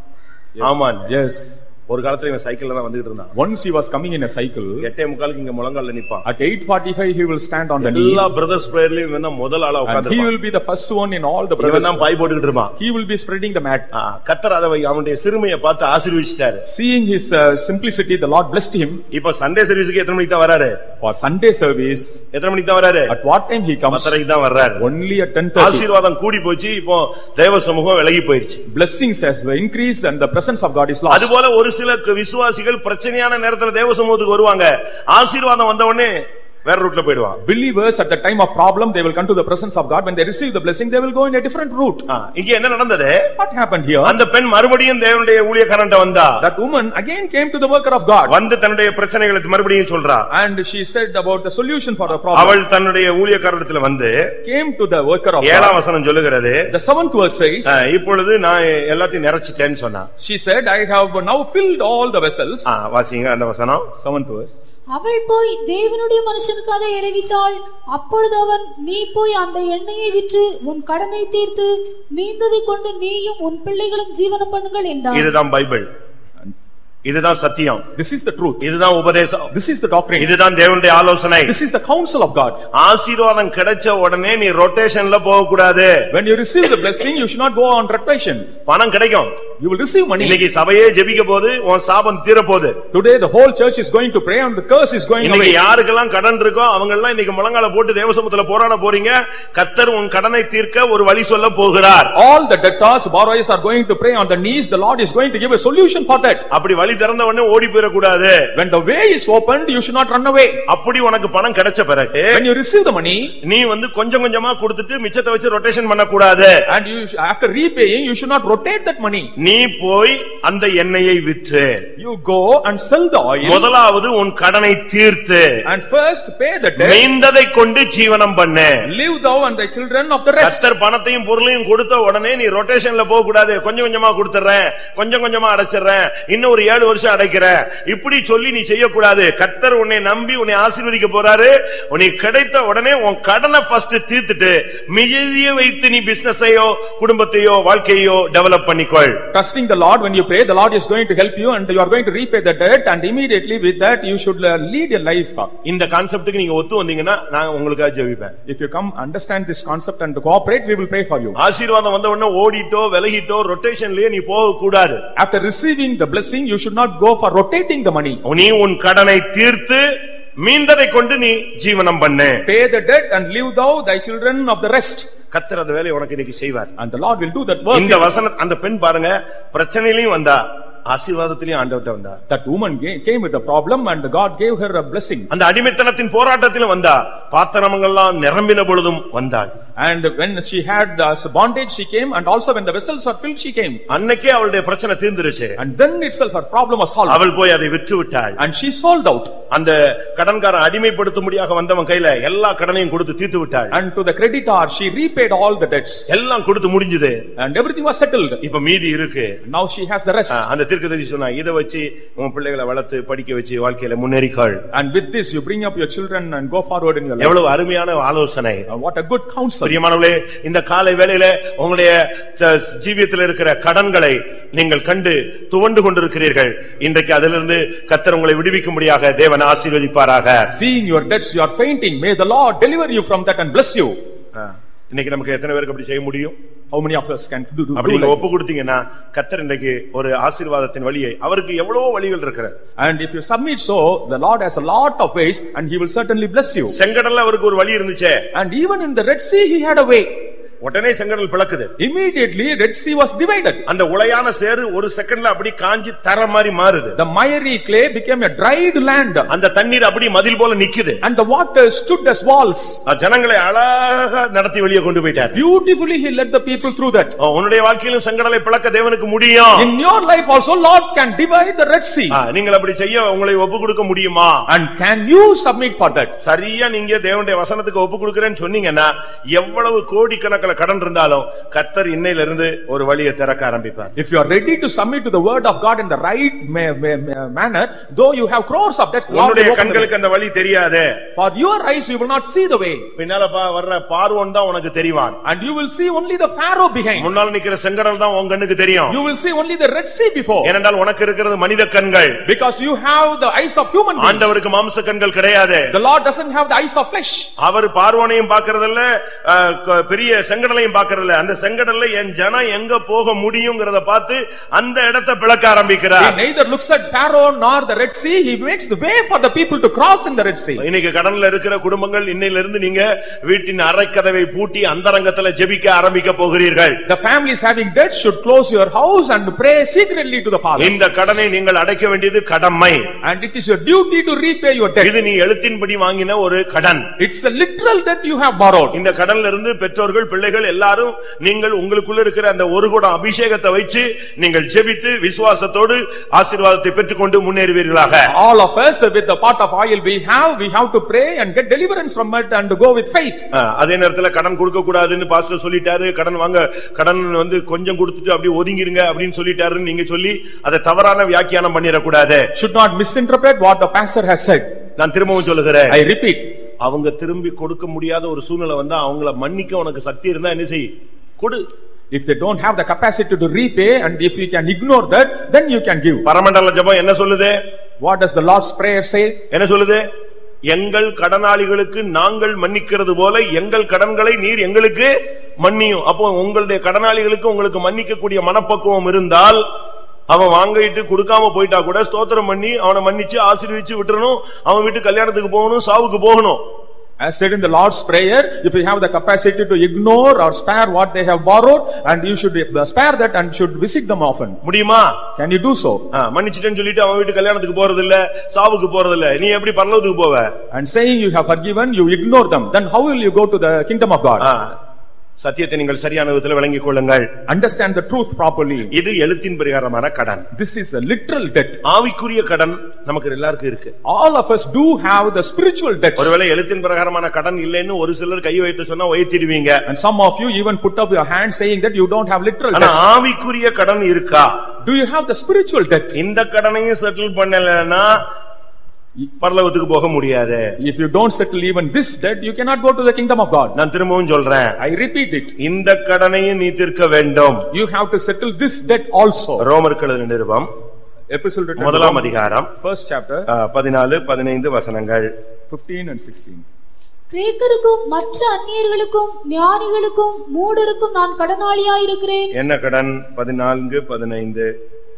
Speaker 1: Haman.
Speaker 2: Yes.
Speaker 1: ஒரு காலத்துல இவன் சைக்கிள்ல தான் வந்துட்டு இருந்தான்.
Speaker 2: Once he was coming in a cycle.
Speaker 1: 8:45க்கு இங்க முழங்கால்ல நிப்பான்.
Speaker 2: At 8:45 he will stand on the knees.
Speaker 1: எல்லா brothers prayerலயும் இவன் தான் முதல் ஆளா உட்கார்ந்திருப்பான்.
Speaker 2: He will be the first one in all the brothers.
Speaker 1: இவன் தான் பாய் போட்டுக்கிட்டு இருப்பான்.
Speaker 2: He will be spreading the mat.
Speaker 1: கர்த்தர் அவனுடைய சிறுமையை பார்த்து ஆசீர்வதிச்சாரு.
Speaker 2: Seeing his simplicity, the Lord blessed him.
Speaker 1: இப்போ சண்டே சர்வீஸ்க்கு எத்தனை மணிக்கு தான் வராரு?
Speaker 2: For Sunday service.
Speaker 1: எத்தனை மணிக்கு தான் வராரு?
Speaker 2: At what time he comes?
Speaker 1: 10:30க்கு தான் வர்றாரு.
Speaker 2: Only at 10:30.
Speaker 1: ஆசீர்வாதம் கூடி போச்சு. இப்போ தேவ சமூகம் விலகி போயிருச்சு.
Speaker 2: Blessings has increased and the presence of God is lost.
Speaker 1: அதுபோல ஒரு சில விசுவாசிகள் பிரச்சனையான நேரத்துல தேவ சமூகத்துக்கு வருவாங்க. ஆசீர்வாதம் வந்த உடனே வேற ரூட்ல போய்டுவாங்க.
Speaker 2: Believers at the time of problem they will come to the presence of God. When they receive the blessing they will go in a different route.
Speaker 1: இங்க என்ன நடந்தது?
Speaker 2: What happened here?
Speaker 1: அந்த பெண் மறுபடியும் தேவனுடைய ஊழியக்காரன்ட்ட வந்தா.
Speaker 2: That woman again came to the worker of God.
Speaker 1: வந்து தன்னுடைய பிரச்சனைகளை மறுபடியும் சொல்றா.
Speaker 2: And she said about the solution for the problem.
Speaker 1: அவள் தன்னுடைய ஊழியக்காரனிடத்துல வந்து
Speaker 2: came to the worker of God.
Speaker 1: 7ஆம் வசனம் சொல்லுகிறது.
Speaker 2: The 7th verse says,
Speaker 1: இப்பொழுது நான் எல்லாத்தையும் நிறைச்சிட்டேன்னு சொன்னா.
Speaker 2: She said, I have now filled all the vessels.
Speaker 1: வாசிங்க அந்த வசனம்.
Speaker 2: 7th verse.
Speaker 3: அவள் போய் தேவனுடைய மனுஷனுக்கு அதை அறிவித்தாள். அப்பொழுது அவன், நீ போய் அந்த எண்ணெயை விற்று உன் கடனை தீர்த்து மீந்ததை கொண்டு நீயும் உன் பிள்ளைகளும் ஜீவனம் பண்ணுங்கள் என்றார்.
Speaker 1: இதுதான் பைபிள். இதுதான் சத்தியம்.
Speaker 2: This is the truth.
Speaker 1: இதுதான் உபதேசம்.
Speaker 2: This is the doctrine.
Speaker 1: இதுதான் தேவனுடைய ஆலோசனை.
Speaker 2: This is the counsel of God.
Speaker 1: ஆசீர்வாதம் கிடைச்ச உடனே நீ ரொட்டேஷன்ல போக கூடாது.
Speaker 2: When you receive the blessing you should not go on rotation.
Speaker 1: பணம் கிடைக்கும்.
Speaker 2: You will receive money.
Speaker 1: இன்னைக்கு சபையே ஜெபிக்க போது உன் சாபம் தீர போகுது.
Speaker 2: Today the whole church is going to pray and the curse is going away.
Speaker 1: இன்னைக்கு யாருக்கெல்லாம் கடன் இருக்கோ அவங்க எல்லாம் இன்னைக்கு முழங்கால போட்டு தேவசமூகத்துல போராட போறீங்க. கர்த்தர் உன் கடனை தீர்க்க ஒரு வழி சொல்ல போகிறார்.
Speaker 2: All the debtors, borrowers are going to pray on the knees. The Lord is going to give a solution for that.
Speaker 1: அப்படி வழி திறந்த உடனே ஓடி போயிர கூடாது.
Speaker 2: When the way is opened you should not run away.
Speaker 1: அப்படி உனக்கு பணம் கிடைச்ச பிறகு
Speaker 2: when you receive the money
Speaker 1: நீ வந்து கொஞ்சம் கொஞ்சமா கொடுத்துட்டு மிச்சத்தை வச்சு ரொட்டேஷன் பண்ண கூடாது.
Speaker 2: and you after repaying you should not rotate that money.
Speaker 1: நீ நீ போய் அந்த எண்ணெயை விற்று,
Speaker 2: You go and sell the oil.
Speaker 1: முதலாவது உன் கடனை தீர்த்து,
Speaker 2: And first pay the debt.
Speaker 1: மீந்ததை கொண்டு ஜீவனம் பண்ணு.
Speaker 2: Live thou and thy children of the rest.
Speaker 1: கர்த்தர் பணத்தையும் பொருளையும் கொடுத்த உடனே நீ ரொட்டேஷன்ல போக கூடாது. கொஞ்சம் கொஞ்சமா கொடுத்துறேன், கொஞ்சம் கொஞ்சமா அடைச்சிடுறேன், இன்னும் ஒரு 7 வருஷம் அடைக்கிறேன், இப்படி சொல்லி நீ செய்யக்கூடாது. கர்த்தர் உன்னை நம்பி உன்னை ஆசீர்வதிக்க போறாரு. உனக்கு கிடைத்த உடனே உன் கடனை ஃபர்ஸ்ட் தீர்த்துட்டு மிகுதியை வைத்து நீ பிசினஸையோ குடும்பத்தையோ வாழ்க்கையோ டெவலப் பண்ணிக்கொள்.
Speaker 2: Trusting the Lord, when you pray, the Lord is going to help you and you are going to repay the debt, and immediately with that you should lead your life.
Speaker 1: இந்த கான்செப்ட்டுக்கு நீங்க ஒத்து வந்தீங்கன்னா நான் உங்களுக்காக ஜெபிப்பேன்.
Speaker 2: If you come understand this concept and cooperate, we will pray for you.
Speaker 1: ஆசீர்வாதம் வந்த உடனே ஓடிட்டோ விலகிட்டோ ரொட்டேஷன்லயே நீ போக கூடாது.
Speaker 2: After receiving the blessing, you should not go for rotating the money.
Speaker 1: நீ உன் கடனை தீர்த்து மீந்ததை கொண்டு நீ ஜீவனம் பண்ணு.
Speaker 2: Pay the debt and live thou thy children of the rest.
Speaker 1: கர்த்தர் அந்த வேலையை உனக்கு இன்னைக்கு செய்வார்.
Speaker 2: And the Lord will do that work.
Speaker 1: இந்த வசனம் அந்த பெண் பாருங்க, பிரச்சனையிலயும் வந்தா ஆசீர்வாதத்திலயும் ஆண்டவர்ட்ட வந்தா.
Speaker 2: That woman came with a problem and God gave her a blessing.
Speaker 1: அந்த அடிமைத்தனத்தின் போராட்டத்திலும் வந்தா, பாத்திரங்கள்லாம் நிரம்பின பொழுதும் வந்தாள்.
Speaker 2: And when she had bondage, she came, and also when the vessels are filled, she came.
Speaker 1: அன்னைக்கே அவளுடைய பிரச்சனை தீர்ந்துருச்சு.
Speaker 2: And then itself her problem was solved.
Speaker 1: அவள் போய் அதை விற்று விட்டாள்.
Speaker 2: And she sold out.
Speaker 1: அந்த கடன்காரன் அடிமைப்படுத்தும்படியாக வந்தவன் கையில எல்லா கடனையும் கொடுத்து தீர்த்து விட்டாள்.
Speaker 2: And to the creditor she repaid all the debts.
Speaker 1: எல்லாம் கொடுத்து முடிஞ்சது.
Speaker 2: And everything was settled.
Speaker 1: இப்ப மீதி இருக்கு.
Speaker 2: Now she has the rest.
Speaker 1: அந்த தீர்க்கதரிசி சொன்னா, இத வச்சு உன் பிள்ளைகளை வளர்த்து படிக்க வச்சு வாழ்க்கையில முன்னேறிக்காள்.
Speaker 2: And with this you bring up your children and go forward in your life.
Speaker 1: எவ்வளவு அருமையான ஆலோசனை.
Speaker 2: What a good counsel.
Speaker 1: பிரியமானவர்களே, இந்த காலை வேளையில உங்களுடைய ஜீவியத்தில் இருக்கிற கடன்களை நீங்கள் கண்டு துவண்டு கொண்டிருக்கிறீர்கள். இன்றைக்கு அதிலிருந்து கர்த்தர் உங்களை விடுவிக்கும்படியாக தேவன் ஆசீர்வதிப்பாராக.
Speaker 2: Seeing your debts you are fainting, may the Lord deliver you from that and bless you.
Speaker 1: இன்னைக்கு நமக்கு எத்தனை பேருக்கு அப்படி செய்ய முடியும்?
Speaker 2: How many of us can do
Speaker 1: அப்படி
Speaker 2: like
Speaker 1: ஒப்பு கொடுத்தீங்கன்னா கர்த்தர் இன்றைக்கு ஒரு ஆசீர்வாதத்தின் வழியை, அவருக்கு எவ்வளவோ வழிகள் இருக்கிறது.
Speaker 2: And if you submit so, the Lord has a lot of ways and he will certainly bless you.
Speaker 1: செங்கடல்ல அவருக்கு ஒரு வழி இருந்துச்சே.
Speaker 2: And even in the Red Sea he had a way.
Speaker 1: உடனே செங்கடல் பிளக்குது.
Speaker 2: Immediately Red Sea was divided.
Speaker 1: அந்த உளையான சேறு ஒரு செகண்ட்ல அப்படி காஞ்சி தர மாதிரி மாறுது.
Speaker 2: The miry clay became a dried land.
Speaker 1: அந்த தண்ணீர் அப்படி மதில் போல நிக்குது.
Speaker 2: And the water stood as walls.
Speaker 1: ஜனங்களை அழகா நடத்தி வெளியே கொண்டு போயிட்டார்.
Speaker 2: Beautifully he led the people through that.
Speaker 1: உன்னுடைய வாழ்க்கையிலும் செங்கடலை பிளக்க தேவனுக்கு முடியும்.
Speaker 2: In your life also Lord can divide the Red Sea.
Speaker 1: நீங்கள் அப்படி செய்ய உங்களை ஒப்பு கொடுக்க முடியுமா?
Speaker 2: And can you submit for that?
Speaker 1: சரியா நீங்க தேவனுடைய வசனத்துக்கு ஒப்பு கொடுக்கிறேன்னு சொன்னீங்கன்னா எவ்வளவு கோடிக்கணக்கில் கடன் இருந்தாலும் கர்த்தர் இன்னையில இருந்து ஒரு வழியை திறக்க ஆரம்பிப்பார்.
Speaker 2: If you are ready to submit to the word of God in the right manner, though you have crores of debts,
Speaker 1: உன்னுடைய கண்களுக்கு அந்த வழி தெரியாது.
Speaker 2: For your eyes you will not see the way.
Speaker 1: பின்னால வர்ற பார்வோன் தான் உனக்கு தெரிவான்.
Speaker 2: And you will see only the Pharaoh behind.
Speaker 1: முன்னால நிக்கிற செங்கடல் தான் உன் கண்ணுக்கு தெரியும்.
Speaker 2: You will see only the Red Sea before.
Speaker 1: ஏனென்றால் உனக்கு இருக்கிறது மனித கண்கள்.
Speaker 2: Because you have the eyes of human beings.
Speaker 1: ஆண்டவருக்கு மாம்ச கண்கள் கிடையாது.
Speaker 2: The Lord doesn't have the eyes of flesh.
Speaker 1: அவர் பார்வோனையும் பார்க்கறதில்ல, பெரிய செங்கடலையும் பார்க்கறதில்ல. அந்த செங்கடல்ல என் ஜனம் எங்க போக முடியும்ங்கறத பார்த்து அந்த இடத்தை பிளக்க ஆரம்பிக்கிறார்.
Speaker 2: He neither looks at Pharaoh nor the Red Sea. He makes the way for the people to cross in the Red Sea.
Speaker 1: இன்னைக்கு கடன்ல இருக்கிற குடும்பங்கள் இன்னையில இருந்து நீங்க வீட்டின் அறைக்கதவை பூட்டி அந்தரங்கத்துல ஜெபிக்க ஆரம்பிக்க போகிறீர்கள்.
Speaker 2: The families having debts should close your house and pray secretly to the Father.
Speaker 1: இந்த கடனை நீங்கள் அடைக்க வேண்டியது கடமை.
Speaker 2: And it is your duty to repay your debt.
Speaker 1: இது நீ எழுத்தின்படி வாங்கின ஒரு கடன்.
Speaker 2: It's a literal debt you have borrowed.
Speaker 1: இந்த கடன்ல இருந்து பெற்றோர்கள் பிள்ளைகள் எல்லாரும் நீங்கள் உங்களுக்குள்ள இருக்கிற அந்த ஒரு குடம் அபிஷேகத்தை வச்சு நீங்கள் ஜெபித்து விசுவாசத்தோடு ஆசீர்வாதத்தை பெற்றுக்கொண்டு முன்னேறுவீர்களாக.
Speaker 2: All of us with the pot of oil we have to pray and get deliverance from it and go with faith.
Speaker 1: அதே நேரத்துல கடன் கொடுக்க கூடாதுன்னு பாஸ்டர் சொல்லிட்டாரு, கடன் வந்து கொஞ்சம் கொடுத்துட்டு அப்படியே ஒதுங்கிருங்க அப்படின்னு சொல்லிட்டாருன்னு நீங்க சொல்லி அதை தவறான வியாக்கியானம் பண்ணிர கூடாது.
Speaker 2: Should not misinterpret what the pastor has said.
Speaker 1: நான் திரும்பவும் சொல்லுகிறேன்.
Speaker 2: I repeat.
Speaker 1: அவங்க திரும்பி கொடுக்க முடியாத ஒரு சூழ்நிலை வந்தா அவங்கள மன்னிக்க உனக்கு சக்தி இருந்தா என்ன செய்? கொடு.
Speaker 2: If they don't have the capacity to repay and if you can ignore that, then you can give.
Speaker 1: பரமண்டல ஜெபம் என்ன சொல்லுது?
Speaker 2: What does the Lord's prayer say?
Speaker 1: என்ன சொல்லுது? எங்கள் கடனாளிகளுக்கு நாங்கள் மன்னிக்கிறது போல எங்கள் கடன்களை நீர் எங்களுக்கு மன்னியும். அப்போ உங்களுடைய கடனாளிகளுக்கு உங்களுக்கு மன்னிக்க கூடிய மனப்பக்குவம் இருந்தால் அவன் வாங்கிட்டு கொடுக்காம போயிட்டா கூட ஸ்தோத்திரம் பண்ணி அவனை மன்னிச்சு ஆசீர்வதிச்சு விட்டுறணும். அவன் வீட்டு கல்யாணத்துக்கு போகணும், சாவுக்கு போகணும்.
Speaker 2: As said in the Lord's prayer, if you have the capacity to ignore or spare what they have borrowed, and you should spare that and should visit them often.
Speaker 1: முடியுமா?
Speaker 2: Can you do so?
Speaker 1: மன்னிச்சிட்டேன்னு சொல்லிட்டு அவன் வீட்டு கல்யாணத்துக்கு போறது இல்ல, சாவுக்கு போறது இல்ல, நீ எப்படி பரலோகத்துக்கு போவ?
Speaker 2: And saying you have forgiven, you ignore them, then how will you go to the kingdom of God?
Speaker 1: சத்தியத்தை நீங்கள் சரியான விதத்தில் விளங்கிக் கொள்ளுங்கள்.
Speaker 2: Understand the truth properly.
Speaker 1: இது எழுத்தின் பிரகாரமான கடன்.
Speaker 2: This is a literal debt.
Speaker 1: ஆவிக்குரிய கடன் நமக்கு எல்லாருக்கும் இருக்கு.
Speaker 2: All of us do have the spiritual debts.
Speaker 1: ஒருவேளை எழுத்தின் பிரகாரமான கடன் இல்லைன்னு ஒரு சிலர் கை வைத்து சொன்னா உயர்த்திடுவீங்க.
Speaker 2: And some of you even put up your hand saying that you don't have literal
Speaker 1: ஆனா
Speaker 2: debts.
Speaker 1: ஆவிக்குரிய கடன் இருக்கா?
Speaker 2: Do you have the spiritual debt?
Speaker 1: இந்த கடனையும் செட்டில் பண்ணலன்னா பரலோகத்துக்கு போக முடியாது.
Speaker 2: If you don't settle even this debt, you cannot go to the kingdom of God.
Speaker 1: நான் திரும்பவும் சொல்றேன்.
Speaker 2: I repeat it.
Speaker 1: இந்த கடனையும் நீ தீர்க்க வேண்டும்.
Speaker 2: You have to settle this debt also.
Speaker 1: ரோமருக்கு எழுதின நிருபம்
Speaker 2: Epistle written
Speaker 1: முதலாம் அதிகாரம்
Speaker 2: first chapter
Speaker 1: 14-15 வசனங்கள்
Speaker 2: 15 and 16.
Speaker 3: கிரேக்கருக்கும் மற்ற அந்நியர்களுக்கும் ஞானிகளுக்கும் மூடருக்கும் நான் கடனாளியாயிருக்கிறேன்.
Speaker 1: என்ன கடன்? 14-15.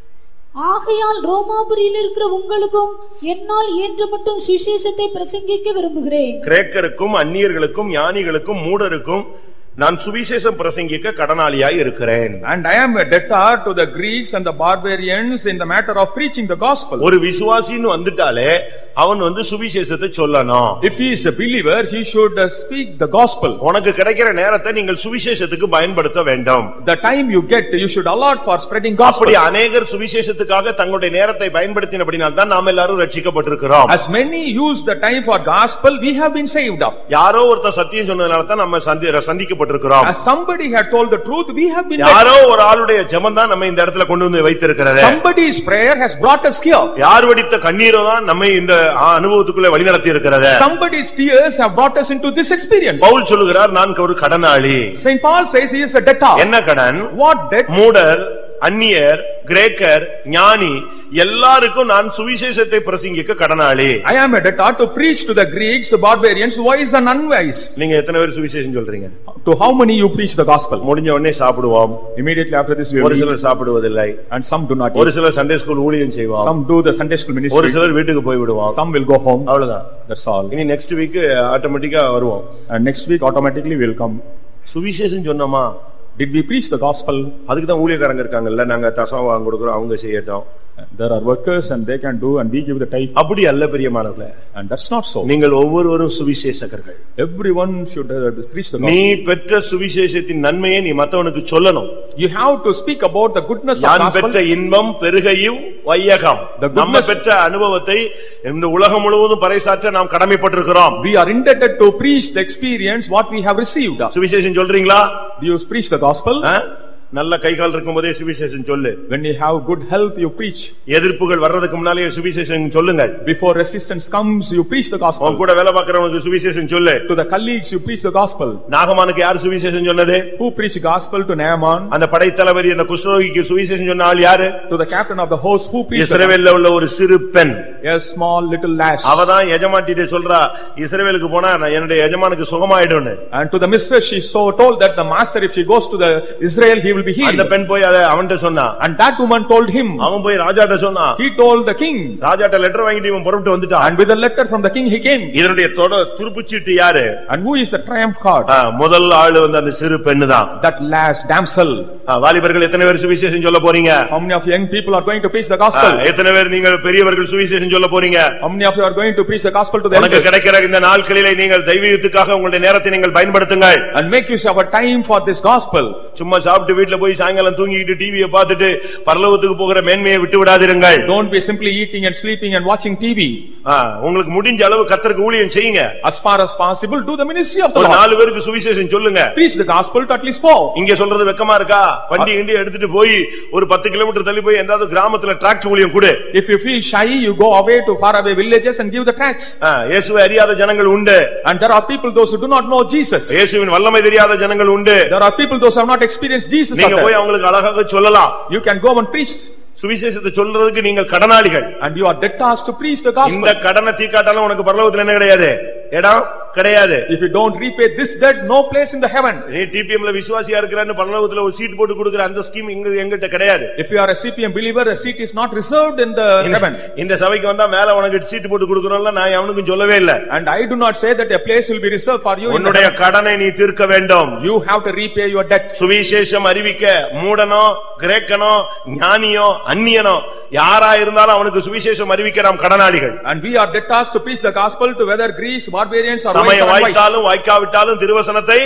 Speaker 3: ஆகையால் ரோமாபுரியில் இருக்கிற உங்களுக்கும் என்னால் இயன்ற மட்டும் சுவிசேஷத்தை பிரசங்கிக்க விரும்புகிறேன்.
Speaker 1: கிரேக்கருக்கும் அந்நியர்களுக்கும் ஞானிகளுக்கும் மூடருக்கும் நான் சுவிசேஷம் பிரசங்கிக்க கடனாளியாய் இருக்கிறேன்.
Speaker 2: And I am a debtor to the Greeks and the barbarians in the matter of preaching the gospel.
Speaker 1: ஒரு விசுவாசின்னு வந்துட்டாலே அவன் சுவிசேஷத்தை சொல்லணும்.
Speaker 2: If he is a believer, he should speak the gospel.
Speaker 1: உனக்கு கிடைக்கிற நேரத்தை நீங்கள் சுவிசேஷத்துக்கு பயன்படுத்த வேண்டும்.
Speaker 2: The time you get, you should allot for spreading gospel.
Speaker 1: அப்படி அநேகர் சுவிசேஷத்துக்காக தங்களுடைய நேரத்தை பயன்படுத்தினபடியால் தான் நாம் எல்லாரும் ரட்சிக்கப்பட்டிருக்கிறோம்.
Speaker 2: As many use the time for gospel, we have been saved up.
Speaker 1: யாரோ ஒருத்தர் சத்தியம் சொன்னதனால தான் நம்ம சந்திக்கப்பட்டிருக்கிறோம்.
Speaker 2: As somebody had told the truth, we have been.
Speaker 1: யாரோ ஒரு ஆளுடைய ஜெபம் தான் நம்ம இந்த இடத்துல கொண்டு வந்து வைத்திருக்கிறது.
Speaker 2: Somebody's prayer has brought us here.
Speaker 1: யார் வடித்த கண்ணீரோ தான் நம்மை இந்த அனுபவத்துக்குள்ள வழிநடத்தி இருக்கிறது.
Speaker 2: Somebody's tears have brought us into this experience.
Speaker 1: Pavul சொல்லுகிறார், நான் ஒரு கடனாளி.
Speaker 2: Saint Paul says he is a debtor.
Speaker 1: என்ன கடன்?
Speaker 2: What debt?
Speaker 1: மூடர், அந்நியர், கிரேக்கர், ஞானி எல்லாருக்கும் நான் சுவிசேஷத்தை பிரசங்கிக்க கடனாளி.
Speaker 2: I am a debtor to preach to the Greeks, barbarians, wise and unwise.
Speaker 1: நீங்க எத்தனை பேர் சுவிசேஷம் சொல்றீங்க?
Speaker 2: To how many you preach the gospel?
Speaker 1: முடிஞ்ச உடனே சாப்பிடுவோம்.
Speaker 2: Immediately after this we will
Speaker 1: ஒரு
Speaker 2: eat.
Speaker 1: சிலர் சாப்பிடுவதில்லை.
Speaker 2: And some do not
Speaker 1: ஒரு
Speaker 2: eat.
Speaker 1: சிலர் சண்டே ஸ்கூல் ஊழியம் செய்வோம்.
Speaker 2: Some do the Sunday school
Speaker 1: ஒரு
Speaker 2: ministry.
Speaker 1: சிலர் வீட்டுக்கு போய் விடுவோம்.
Speaker 2: Some will go home.
Speaker 1: அவ்வளவுதான்.
Speaker 2: That's all.
Speaker 1: இனி நெக்ஸ்ட் வீக் ஆட்டோமேட்டிக்கா வருவோம்.
Speaker 2: And next week automatically we will come.
Speaker 1: சுவிசேஷம் சொன்னோமா?
Speaker 2: Did we preach the gospel?
Speaker 1: அதுக்கு தான் ஊழியக்காரங்க இருக்காங்கல்ல, நாங்க தசம் வாங்க கொடுக்கிறோம், அவங்க செய்யட்டும்.
Speaker 2: There are workers and they can do and we give the tithe.
Speaker 1: அப்படி அல்ல பிரியமானவர்களே.
Speaker 2: And that's not so.
Speaker 1: நீங்கள் ஒவ்வொருவரும் சுவிசேஷகர்கள்.
Speaker 2: Everyone should preach the gospel.
Speaker 1: நீ பெற்ற சுவிசேஷத்தின் நன்மையை நீ மத்தவனுக்கு சொல்லணும்.
Speaker 2: You have to speak about the goodness of
Speaker 1: நான்
Speaker 2: gospel.
Speaker 1: பெற்ற இன்பம் பெருகையும் வையகம். நம்ம பெற்ற அனுபவத்தை இந்த உலகம் முழுவதும் பறைசாற்ற நாம் கடமைப்பட்டிருக்கிறோம்.
Speaker 2: We are indebted to preach the experience what we have received.
Speaker 1: சுவிசேஷம் சொல்றீங்களா?
Speaker 2: Do you preach the gospel?
Speaker 1: நல்ல கைகால் இருக்கும்போதே சுவிசேஷம் சொல்லு.
Speaker 2: When you have good health, you preach.
Speaker 1: எதிர்ப்புகள் வர்றதுக்கு முன்னாலே சுவிசேஷம் சொல்லுங்க.
Speaker 2: Before resistance comes, you preach the gospel.
Speaker 1: உன் கூட வேலை பார்க்கறவனுக்கு சுவிசேஷம் சொல்லு.
Speaker 2: To the colleagues, you preach the gospel.
Speaker 1: நாகமானுக்கு யார் சுவிசேஷம் சொன்னது?
Speaker 2: Who preached gospel to Naaman?
Speaker 1: அந்த படைத்தலைவர் அந்த குஷ்டரோகிக்கு சுவிசேஷம் சொன்ன ஆள் யாரு?
Speaker 2: To the captain of the host, who preached?
Speaker 1: இஸ்ரவேல்ல உள்ள ஒரு சிறு பெண்.
Speaker 2: A small little lass.
Speaker 1: அவதான் எஜமான்கிட்ட சொல்றா, இஸ்ரவேலுக்கு போனா என்னுடைய எஜமானுக்கு சுகமாயிடும்னு.
Speaker 2: And to the mistress she so told that the master, if she goes to the Israel, he will be healed.
Speaker 1: அந்த பெண் போய் அவன்கிட்ட சொன்னா.
Speaker 2: And that woman told him.
Speaker 1: அவன் போய் ராஜாட்ட சொன்னா.
Speaker 2: He told the king.
Speaker 1: ராஜாட்ட லெட்டர் வாங்கிட்டு இவன் புறப்பட்டு வந்துட்டான்.
Speaker 2: And with the letter from the king he came.
Speaker 1: இதனுடைய துருப்புச்சீட்டு யாரு?
Speaker 2: And who is the triumph card?
Speaker 1: முதல் ஆளு அந்த சிறு பெண்ணு தான்.
Speaker 2: That lass damsel.
Speaker 1: வாலிபர்கள் எத்தனை பேர் சுவிசேஷம் சொல்ல போறீங்க?
Speaker 2: How many of young people are going to preach the gospel?
Speaker 1: எத்தனை பேர் நீங்கள் பெரியவர்கள் சுவிசேஷம் சொல்ல போறீங்க?
Speaker 2: How many of you are going to preach the gospel to the elders?
Speaker 1: உங்களுக்கு கிடைக்கிற இந்த நாட்களிலே நீங்கள் தெய்வீகத்துக்காக உங்களுடைய நேரத்தை நீங்கள் பயன்படுத்துங்கள்.
Speaker 2: And make use of a time for this gospel.
Speaker 1: சும்மா சாப்பிட்டு வீட்ல போய் சாயங்காலம் தூங்கிட்டு டிவியை பார்த்துட்டு பரலோகத்துக்கு போகிற மேன்மையை விட்டு விடாதீர்கள்.
Speaker 2: Don't be simply eating and sleeping and watching TV.
Speaker 1: உங்களுக்கு முடிஞ்ச அளவு கர்த்தருக்கு ஊழியம் செய்யுங்க.
Speaker 2: As far as possible do the ministry of the Lord.
Speaker 1: நாலு பேருக்கு சுவிசேஷம் சொல்லுங்க.
Speaker 2: Preach the gospel to at least 4.
Speaker 1: இங்க சொல்றது வெக்கமா இருக்கா? வண்டி கிண்டி எடுத்துட்டு போய் ஒரு 10 கிலோமீட்டர் தள்ளி போய் எந்தாவது கிராமத்துல டிராக்ட் ஊழியம் கொடு.
Speaker 2: If you feel shy, you go away to far away villages and give the tracts.
Speaker 1: இயேசுவை அறியாத ஜனங்கள் உண்டு.
Speaker 2: And there are people those who do not know Jesus.
Speaker 1: இயேசுவின் வல்லமை தெரியாத ஜனங்கள் உண்டு.
Speaker 2: There are people those who have not experienced Jesus.
Speaker 1: நீங்க போய் அவங்களுக்கு அழகாக சொல்லலாம்.
Speaker 2: You can go and preach.
Speaker 1: சுவிசேஷத்தை சொல்றதுக்கு நீங்கள் கடனாளிகள்.
Speaker 2: And you are debtors to preach the gospel.
Speaker 1: இந்த கடனை தீர்க்காட்டாலும் உனக்கு பரலோகத்துல என்ன கிடையாது? இடம் கிடையாது.
Speaker 2: If you don't repay this debt, no place in the heaven.
Speaker 1: நீ டிபிஎம்ல விசுவாசியா இருக்கறன்னு பரலோகத்துல ஒரு சீட் போட்டு கொடுக்கிற அந்த ஸ்கீம் எங்ககிட்ட கிடையாது.
Speaker 2: If you are a CPM believer, a seat is not reserved in the heaven.
Speaker 1: இந்த சபைக்கு வந்தா மேல உனக்கு சீட் போட்டு கொடுக்கறோம்ல, நான் அவனுக்கு சொல்லவே இல்ல.
Speaker 2: And I do not say that a place will be reserved for you.
Speaker 1: உன்னுடைய கடனை நீ தீர்க்க வேண்டும்.
Speaker 2: You have to repay your debt.
Speaker 1: சுவிசேஷம் அறிவிக்க மூடனோ கிரேக்கனோ ஞானியோ அந்நியனோ யாரா இருந்தாலும் அவனுக்கு சுவிசேஷம் அறிவிக்க நாம் கடனாளிகள்.
Speaker 2: And we are debtors to preach the gospel to whether Greeks, barbarians or
Speaker 1: சமயம் வாய்த்தாலும் வாய்க்காவிட்டாலும் திருவசனத்தை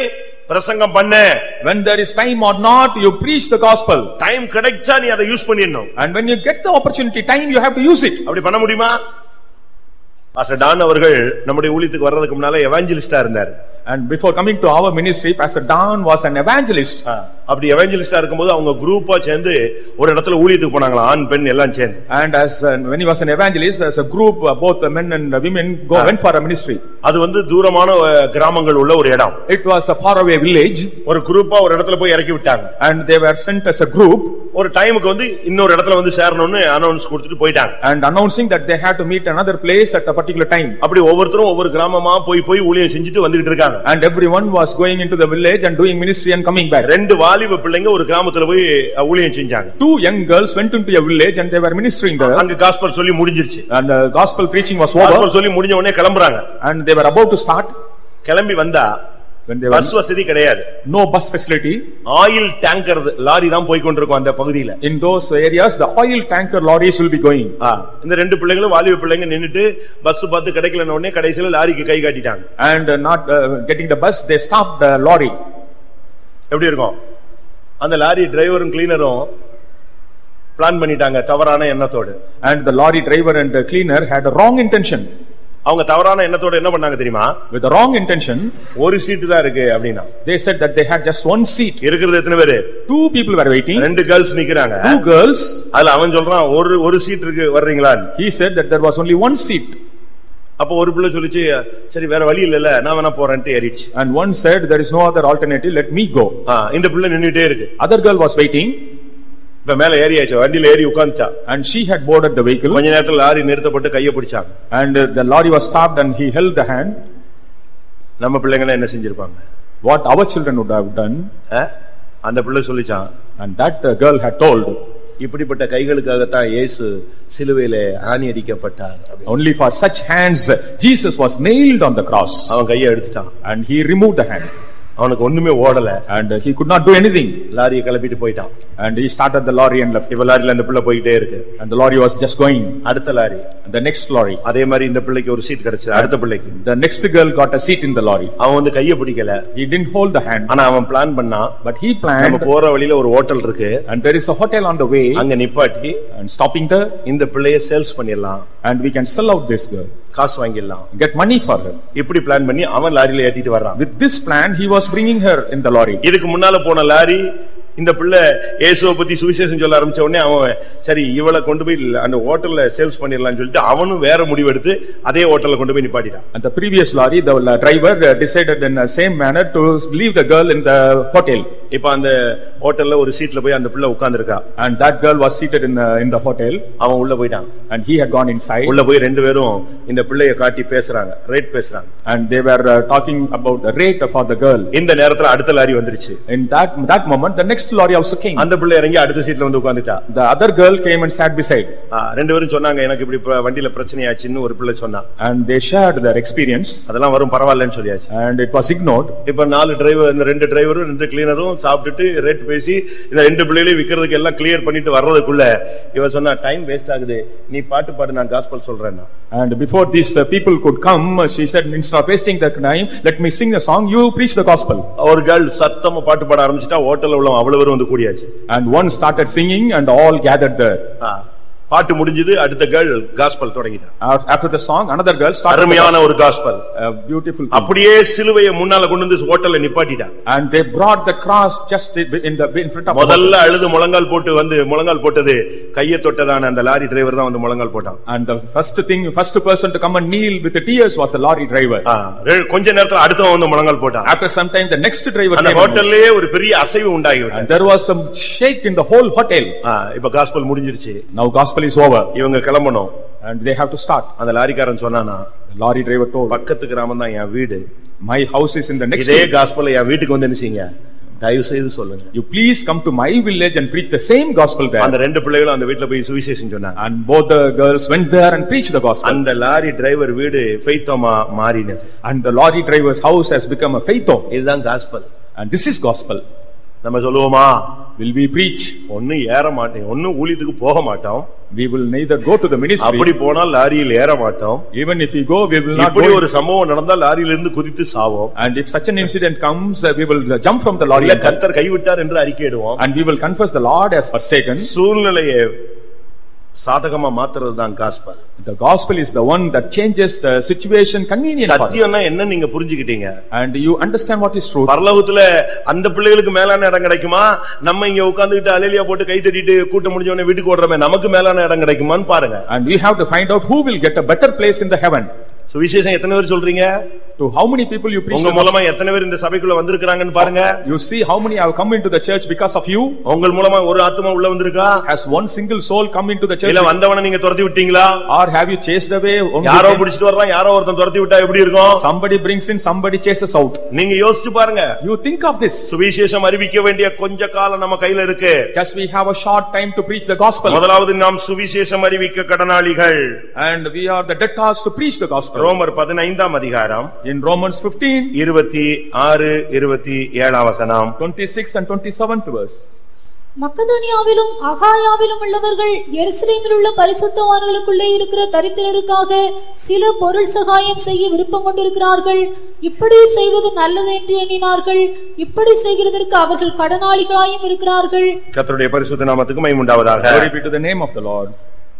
Speaker 1: பிரசங்கம் பண்ணு.
Speaker 2: When there is time or not, you preach the gospel.
Speaker 1: Time கிடைச்சா நீ அதை யூஸ் பண்ணிடணும்.
Speaker 2: And when you get the opportunity, time, you have to use it.
Speaker 1: அப்படி பண்ண முடியுமா? பாஸ்டர் டான் அவர்கள் நம்முடைய ஊழியத்துக்கு வர்றதுக்கு முன்னால எவாஞ்சலிஸ்டா இருந்தார்.
Speaker 2: And before coming to our ministry, Pastor Dan was an evangelist.
Speaker 1: அப்படி எவாஞ்சலிஸ்டா இருக்கும்போது அவங்க குரூப்பா சேர்ந்து ஒரு இடத்துல ஊழியத்துக்கு போனாங்களா, ஆண் பெண் எல்லாம் சேர்ந்து.
Speaker 2: And when he was an evangelist, as a group, both the men and the women went for a ministry.
Speaker 1: அது வந்து தூரமான கிராமங்கள் உள்ள ஒரு இடம்.
Speaker 2: It was a faraway village.
Speaker 1: ஒரு குரூப்பா ஒரு இடத்துல போய் இறக்கி விட்டாங்க.
Speaker 2: And they were sent as a group.
Speaker 1: ஒரு டைமுக்கு வந்து இன்னொரு இடத்துல வந்து சேரணும்னு அனௌன்ஸ் கொடுத்துட்டு போயிட்டாங்க.
Speaker 2: And announcing that they had to meet another place at a particular time.
Speaker 1: அப்படி ஒவ்வொருத்தரும் ஒவ்வொரு கிராமமா போய் ஊழியம் செஞ்சுட்டு வந்துட்டு இருக்காங்க.
Speaker 2: And everyone was going into the village and doing ministry and coming back.
Speaker 1: ரெண்டு வாலிப பிள்ளைங்க ஒரு கிராமத்துல போய் ஊழியம் செஞ்சாங்க.
Speaker 2: Two young girls went into a village and they were ministering there.
Speaker 1: அங்க காஸ்பல் சொல்லி முடிஞ்சிருச்சு.
Speaker 2: And the gospel preaching was over.
Speaker 1: Gospel சொல்லி முடிஞ்ச உடனே கிளம்புறாங்க.
Speaker 2: And they were about to start.
Speaker 1: கிளம்பி வந்தா பஸ் வசதி கிடையாது.
Speaker 2: No bus facility.
Speaker 1: Oil tanker lorry தான் போய் கொண்டிருக்கும் அந்த பகுதியில.
Speaker 2: In those areas the oil tanker lorries will be going.
Speaker 1: இந்த ரெண்டு பிள்ளைகளும் வாலிப பிள்ளைங்க நின்னுட்டு பஸ் பார்த்து கிடைக்கலன உடனே கடைசில லாரிக்கு கை காட்டிட்டாங்க.
Speaker 2: And not getting the bus, they stopped the lorry.
Speaker 1: எப்படி இருக்கும்? அந்த லாரி டிரைவரும் கிளீனரும் பிளான் பண்ணிட்டாங்க தவறான எண்ணத்தோட.
Speaker 2: And the lorry driver and the cleaner had a wrong intention.
Speaker 1: அவங்க தவறான எண்ணத்தோட என்ன பண்ணாங்க தெரியுமா?
Speaker 2: With the wrong intention,
Speaker 1: ஒரு சீட் தான் இருக்கு அப்படினா.
Speaker 2: They said that they had just one seat.
Speaker 1: இருக்குது எத்தனை பேரு?
Speaker 2: Two people were waiting.
Speaker 1: ரெண்டு girls நிக்கறாங்க.
Speaker 2: Two girls.
Speaker 1: அதுல அவன் சொல்றான் ஒரு சீட் இருக்கு வர்றீங்களா?
Speaker 2: He said that there was only one seat.
Speaker 1: அப்ப ஒரு பிள்ளை சொல்லுச்சு சரி வேற வழி இல்லல நான் வேணா போறேன்ட்டு ஏறிச்சு.
Speaker 2: And one said there is no other alternative, let me go.
Speaker 1: இந்த பிள்ளை நின்னுட்டே இருக்கு.
Speaker 2: Other girl was waiting.
Speaker 1: இப்ப மேல ஏறியாச்சு, வண்டியில ஏறி உட்கார்ந்தா.
Speaker 2: And she had boarded the vehicle.
Speaker 1: கொஞ்ச நேரத்துல லாரி நிறுத்தப்பட்டு கையை பிடிச்சாங்க.
Speaker 2: And the lorry was stopped and he held the hand.
Speaker 1: நம்ம பிள்ளைங்க என்ன செஞ்சிருப்பாங்க?
Speaker 2: What our children would have done.
Speaker 1: அந்த பிள்ளை சொல்லிச்சான்.
Speaker 2: And that girl had told.
Speaker 1: இப்படிப்பட்ட கைகளுக்காக தான் இயேசு சிலுவையிலே ஆணி அடிக்கப்பட்டார்.
Speaker 2: Only for such hands Jesus was nailed on the cross.
Speaker 1: அவன் கையை எடுத்துட்டான்.
Speaker 2: And he removed the hand.
Speaker 1: அவனுக்கு ஒண்ணுமே ஓடல.
Speaker 2: And he could not do anything.
Speaker 1: லாரியை கிளப்பிட்டு போயிட்டான்.
Speaker 2: And he started the lorry and left.
Speaker 1: இப்ப லாரில அந்த பிள்ளை போயிட்டே இருக்கு.
Speaker 2: And the lorry was just going.
Speaker 1: அடுத்த லாரி.
Speaker 2: The next lorry.
Speaker 1: அதே மாதிரி இந்த பிள்ளைக்கு ஒரு சீட் கிடைச்சது. அடுத்த பிள்ளைக்கு.
Speaker 2: The next girl got a seat in the lorry.
Speaker 1: அவன் வந்து கையை பிடிக்கல.
Speaker 2: He didn't hold the hand.
Speaker 1: ஆனா அவன் பிளான் பண்ணா.
Speaker 2: But he planned.
Speaker 1: நம்ம போற வழியில ஒரு ஹோட்டல் இருக்கு.
Speaker 2: And there is a hotel on the way.
Speaker 1: அங்க நிப்பாட்டி.
Speaker 2: And stopping there.
Speaker 1: இந்த பிள்ளையை சேல்ஸ் பண்ணிடலாம்.
Speaker 2: And we can sell out this girl.
Speaker 1: காசு வாங்கிடலாம்.
Speaker 2: Get money for her.
Speaker 1: இப்படி பிளான் பண்ணி அவன் லாரியில ஏத்திட்டு வர்றான்.
Speaker 2: With this plan he was bringing her in the lorry.
Speaker 1: இதுக்கு முன்னால போன லாரி இந்த பிள்ளை இயேசுவை பத்தி சுவிசேஷம் சொல்ல ஆரம்பிச்ச உடனே அவன் சரி இவளை கொண்டு போய் அந்த ஹோட்டல்ல சேல்ஸ் பண்ணிடலாம்னு சொல்லிட்டு அவனும் வேற முடிவு எடுத்து அதே ஹோட்டல்ல கொண்டு போய் நிப்பாட்டிட்டான்.
Speaker 2: And the previous lorry the driver decided in the same manner to leave the girl in the hotel.
Speaker 1: இப்ப அந்த ஹோட்டல்ல ஒரு சீட்ல போய் அந்த பிள்ளை உட்கார்ந்திருக்கா.
Speaker 2: And that girl was seated in the hotel.
Speaker 1: அவன் உள்ள போய்ட்டான்.
Speaker 2: And he had gone inside.
Speaker 1: உள்ள போய் ரெண்டு பேரும் இந்த பிள்ளையை காட்டி பேசுறாங்க, ரேட் பேசுறாங்க.
Speaker 2: And they were talking about the rate for the girl.
Speaker 1: இந்த நேரத்துல அடுத்த லாரி வந்துருச்சு.
Speaker 2: In that moment the next lorry also came.
Speaker 1: அந்த பிள்ளை இறங்கி அடுத்த சீட்ல வந்து உட்கார்ந்துட்டா.
Speaker 2: The other girl came and sat beside.
Speaker 1: ரெண்டு பேரும் சொன்னாங்க எனக்கு இப்படி வண்டியில பிரச்சனை ஆச்சுன்னு ஒரு பிள்ளை சொன்னா.
Speaker 2: And they shared their experience.
Speaker 1: அதெல்லாம் வரும் பரவாயில்லைன்னு சொல்லியாச்சு.
Speaker 2: And it was ignored.
Speaker 1: இப்ப நாலு டிரைவர் இந்த ரெண்டு டிரைவரும் ரெண்டு கிளீனரும் சாப்பிட்டுட்டு ரேட் பேசி இந்த ரெண்டு பிள்ளைகளையும் விக்கிறதுக்கு எல்லாம் கிளியர் பண்ணிட்டு வர்றதுக்குள்ள இவ சொன்னா டைம் வேஸ்ட் ஆகுது, நீ பாட்டு பாடு நான் காஸ்பல் சொல்றேன்னா.
Speaker 2: And before these people could come, she said instead of wasting the time, let me sing a song, you preach the gospel.
Speaker 1: ஒரு கேர்ள் சத்தமா பாட்டு பாட ஆரம்பிச்சிட்டா ஹோட்டல்ல உள்ள அவ்வளவு பேரும் வந்து கூடியாச்சு.
Speaker 2: And one started singing and all gathered there.
Speaker 1: பாட்டு முடிஞ்சது, அடுத்த கேர்ள் காஸ்பல் தொடங்கிட்டா.
Speaker 2: After the song another girl started.
Speaker 1: அருமையான ஒரு காஸ்பல்.
Speaker 2: Beautiful.
Speaker 1: அப்படியே சிலுவையை முன்னால கொண்டு வந்து ஹோட்டல்ல நிப்பாட்டிட்டா.
Speaker 2: And they brought the cross just in front of.
Speaker 1: முதல்ல அழுது முழங்கால் போட்டு வந்து முழங்கால் போட்டது கையை தொட்டதான அந்த லாரி டிரைவர் தான் வந்து முழங்கால் போட்டான்.
Speaker 2: And the first person to come and kneel with the tears was the lorry driver.
Speaker 1: கொஞ்ச நேரத்துல அடுத்தவன் வந்து முழங்கால் போட்டான்.
Speaker 2: After some time the next driver came.
Speaker 1: அந்த ஹோட்டல்லே ஒரு பெரிய அசைவு உண்டாகிவிட்டது.
Speaker 2: And there was some shake in the whole hotel.
Speaker 1: இப்ப காஸ்பல் முடிஞ்சிருச்சு.
Speaker 2: Now gospel is over.
Speaker 1: இவங்க கிளம்பணும்.
Speaker 2: And they have to start.
Speaker 1: அந்த லாரிக்காரன் சொன்னானா,
Speaker 2: the lorry driver told,
Speaker 1: பக்கத்து கிராமம் தான் என் வீடு.
Speaker 2: My house is in the next.
Speaker 1: இதே காஸ்பல் என் வீட்டுக்கு வந்து நிச்சீங்க. தயவு செய்து சொல்லுங்க.
Speaker 2: You please come to my village and preach the same gospel there.
Speaker 1: அந்த ரெண்டு பிள்ளைகளும் அந்த வீட்ல போய் சுவிசேஷம் சொன்னாங்க.
Speaker 2: And both the girls went there and preached the gospel.
Speaker 1: அந்த லாரி டிரைவர் வீடு ஃபெய்தோமா மாறினது.
Speaker 2: And the lorry driver's house has become a faithom.
Speaker 1: இதுதான் gospel.
Speaker 2: And this is gospel.
Speaker 1: நம்ம சொல்லுவோமா?
Speaker 2: Will we preach?
Speaker 1: ஒன்னு ஏற மாட்டோம், ஒன்னு ஊழியத்துக்கு போக மாட்டோம்.
Speaker 2: We will neither go to the ministry.
Speaker 1: அப்படி போனால் லாரியில் ஏற மாட்டோம்.
Speaker 2: Even if we go, we will not
Speaker 1: இப்படி
Speaker 2: go.
Speaker 1: ஒரு சம்பவம் நடந்தால் லாரியில இருந்து குதித்து சாவோம்.
Speaker 2: And if such an incident comes, we will jump from the lorry.
Speaker 1: கர்த்தர் கைவிட்டார் என்று அறிக்கையிடுவோம்.
Speaker 2: And we will confess the Lord has forsaken.
Speaker 1: சூழ்நிலையை சாதகமா மாத்துறதுதான் gospel.
Speaker 2: The gospel is the one that changes the situation convenient for us.
Speaker 1: சத்தியம்னா என்ன நீங்க புரிஞ்சுக்கிட்டீங்க?
Speaker 2: And you understand what is truth.
Speaker 1: பரலோகத்துல அந்த பிள்ளைகளுக்கு மேலான இடம் கிடைக்குமா? நம்ம இங்க உட்கார்ந்துட்டு அல்லேலூயா போட்டு கை தட்டிட்டு கூட்டம் முடிஞ்ச உடனே வீட்டுக்கு ஓடுறோமே, நமக்கு மேலான இடம் கிடைக்குமான்னு பாருங்க.
Speaker 2: And we have to find out who will get a better place in the heaven.
Speaker 1: சுவிசேஷம் எத்தனை பேர் சொல்றீங்க?
Speaker 2: To how many people you preach?
Speaker 1: உங்க மூலமா எத்தனை பேர் இந்த சபைக்குள்ள வந்திருக்காங்கன்னு பாருங்க.
Speaker 2: You see how many have come into the church because of you?
Speaker 1: உங்க மூலமா ஒரு ஆத்துமா உள்ள வந்திருக்கா?
Speaker 2: Has one single soul come into the church?
Speaker 1: இல்ல வந்தவன நீங்க துரத்தி விட்டீங்களா?
Speaker 2: Or have you chased away?
Speaker 1: யாரோ பிடிச்சிட்டு வர்றான், யாரோ ஒருத்தன் துரத்தி விட்டா எப்படி இருக்கும்?
Speaker 2: Somebody brings in, somebody chases out.
Speaker 1: நீங்க யோசிச்சு பாருங்க.
Speaker 2: You think of this.
Speaker 1: சுவிசேஷம் அறிவிக்க வேண்டிய கொஞ்ச காலம் நம்ம கையில இருக்கு.
Speaker 2: Just we have a short time to preach the gospel.
Speaker 1: முதலாவது நாம் சுவிசேஷம் அறிவிக்க கடனாளிகள்.
Speaker 2: And we are the debtors to preach the gospel.
Speaker 1: ரோமர் 15 அதிகாரம்.
Speaker 2: In Romans 15.
Speaker 1: 26 27 வசனம்.
Speaker 2: 26 and 27th verse.
Speaker 3: மக்கதோனியாவிலும் அகாயாவிலும் உள்ளவர்கள் எருசலேமில் உள்ள பரிசுத்தவான்களுக்குள்ளே இருக்கிற தரித்திரருக்காக சில பொருள் சகாயம் செய்ய விருப்பம் கொண்டிருக்கிறார்கள். இப்படி செய்வது நல்லது என்று எண்ணினார்கள். இப்படி செய்கிறதற்கு அவர்கள் கடனாளிகளாயும் இருக்கிறார்கள்.
Speaker 1: கர்த்தருடைய பரிசுத்த நாமத்துக்கு மகிமை உண்டாவதாக.
Speaker 2: Glory be to the name of the Lord.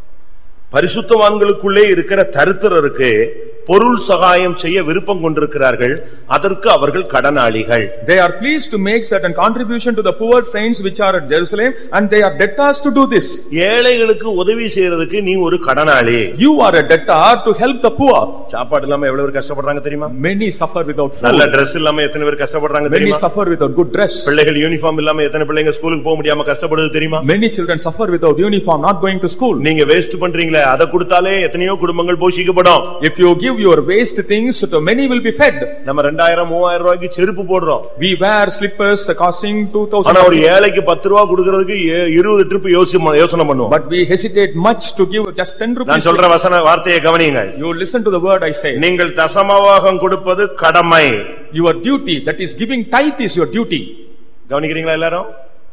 Speaker 1: பரிசுத்தவான்களுக்குள்ளே இருக்கிற தரித்திரருக்கு பொருள் சகாயம் செய்ய விருப்பம் கொண்டிருக்கிறார்கள், அதற்கு அவர்கள் கடனாளிகள்.
Speaker 2: They are pleased to make certain contribution to the poor saints which are at Jerusalem, and they are debtors to do this.
Speaker 1: ஏழைகளுக்கு உதவி செய்யறதுக்கு நீ ஒரு கடனாளி.
Speaker 2: You are a debtor to help the poor.
Speaker 1: சாப்பாடு இல்லாம எவ்வளவு பேர் கஷ்டப்படுறாங்க தெரியுமா?
Speaker 2: Many suffer without food.
Speaker 1: நல்ல Dress இல்லாம எத்தனை பேர் கஷ்டப்படுறாங்க
Speaker 2: Many
Speaker 1: தெரியுமா?
Speaker 2: suffer without good dress.
Speaker 1: பிள்ளைகள் யூனிஃபார்ம் இல்லாம எத்தனை பிள்ளைங்க ஸ்கூலுக்கு போக முடியாம கஷ்டப்படுது தெரியுமா?
Speaker 2: Many children suffer without uniform, not going to school.
Speaker 1: நீங்க வேஸ்ட் பண்றீங்களே, அதை கொடுத்தாலே எத்தனையோ குடும்பங்கள் போஷிக்கப்படும்.
Speaker 2: If you give your waste things, so many will be fed.
Speaker 1: நம்ம 2000 3000 ரூபாய்க்கு செருப்பு போடுறோம்.
Speaker 2: We wear slippers costing 2000.
Speaker 1: ஆனா ஒரு ஏழைக்கு 10 ரூபாய் கொடுக்கிறதுக்கு 20 ட்ரிப் யோசனை பண்ணுவோம்.
Speaker 2: But we hesitate much to give just 10 rupees.
Speaker 1: நான் சொல்ற வார்த்தையை கவனியுங்க.
Speaker 2: You listen to the word I say.
Speaker 1: நீங்கள் தசமபாகம் கொடுப்பது கடமை.
Speaker 2: Your duty, that is giving tithe, is your duty.
Speaker 1: கவனிக்கிறீங்களா எல்லாரும்?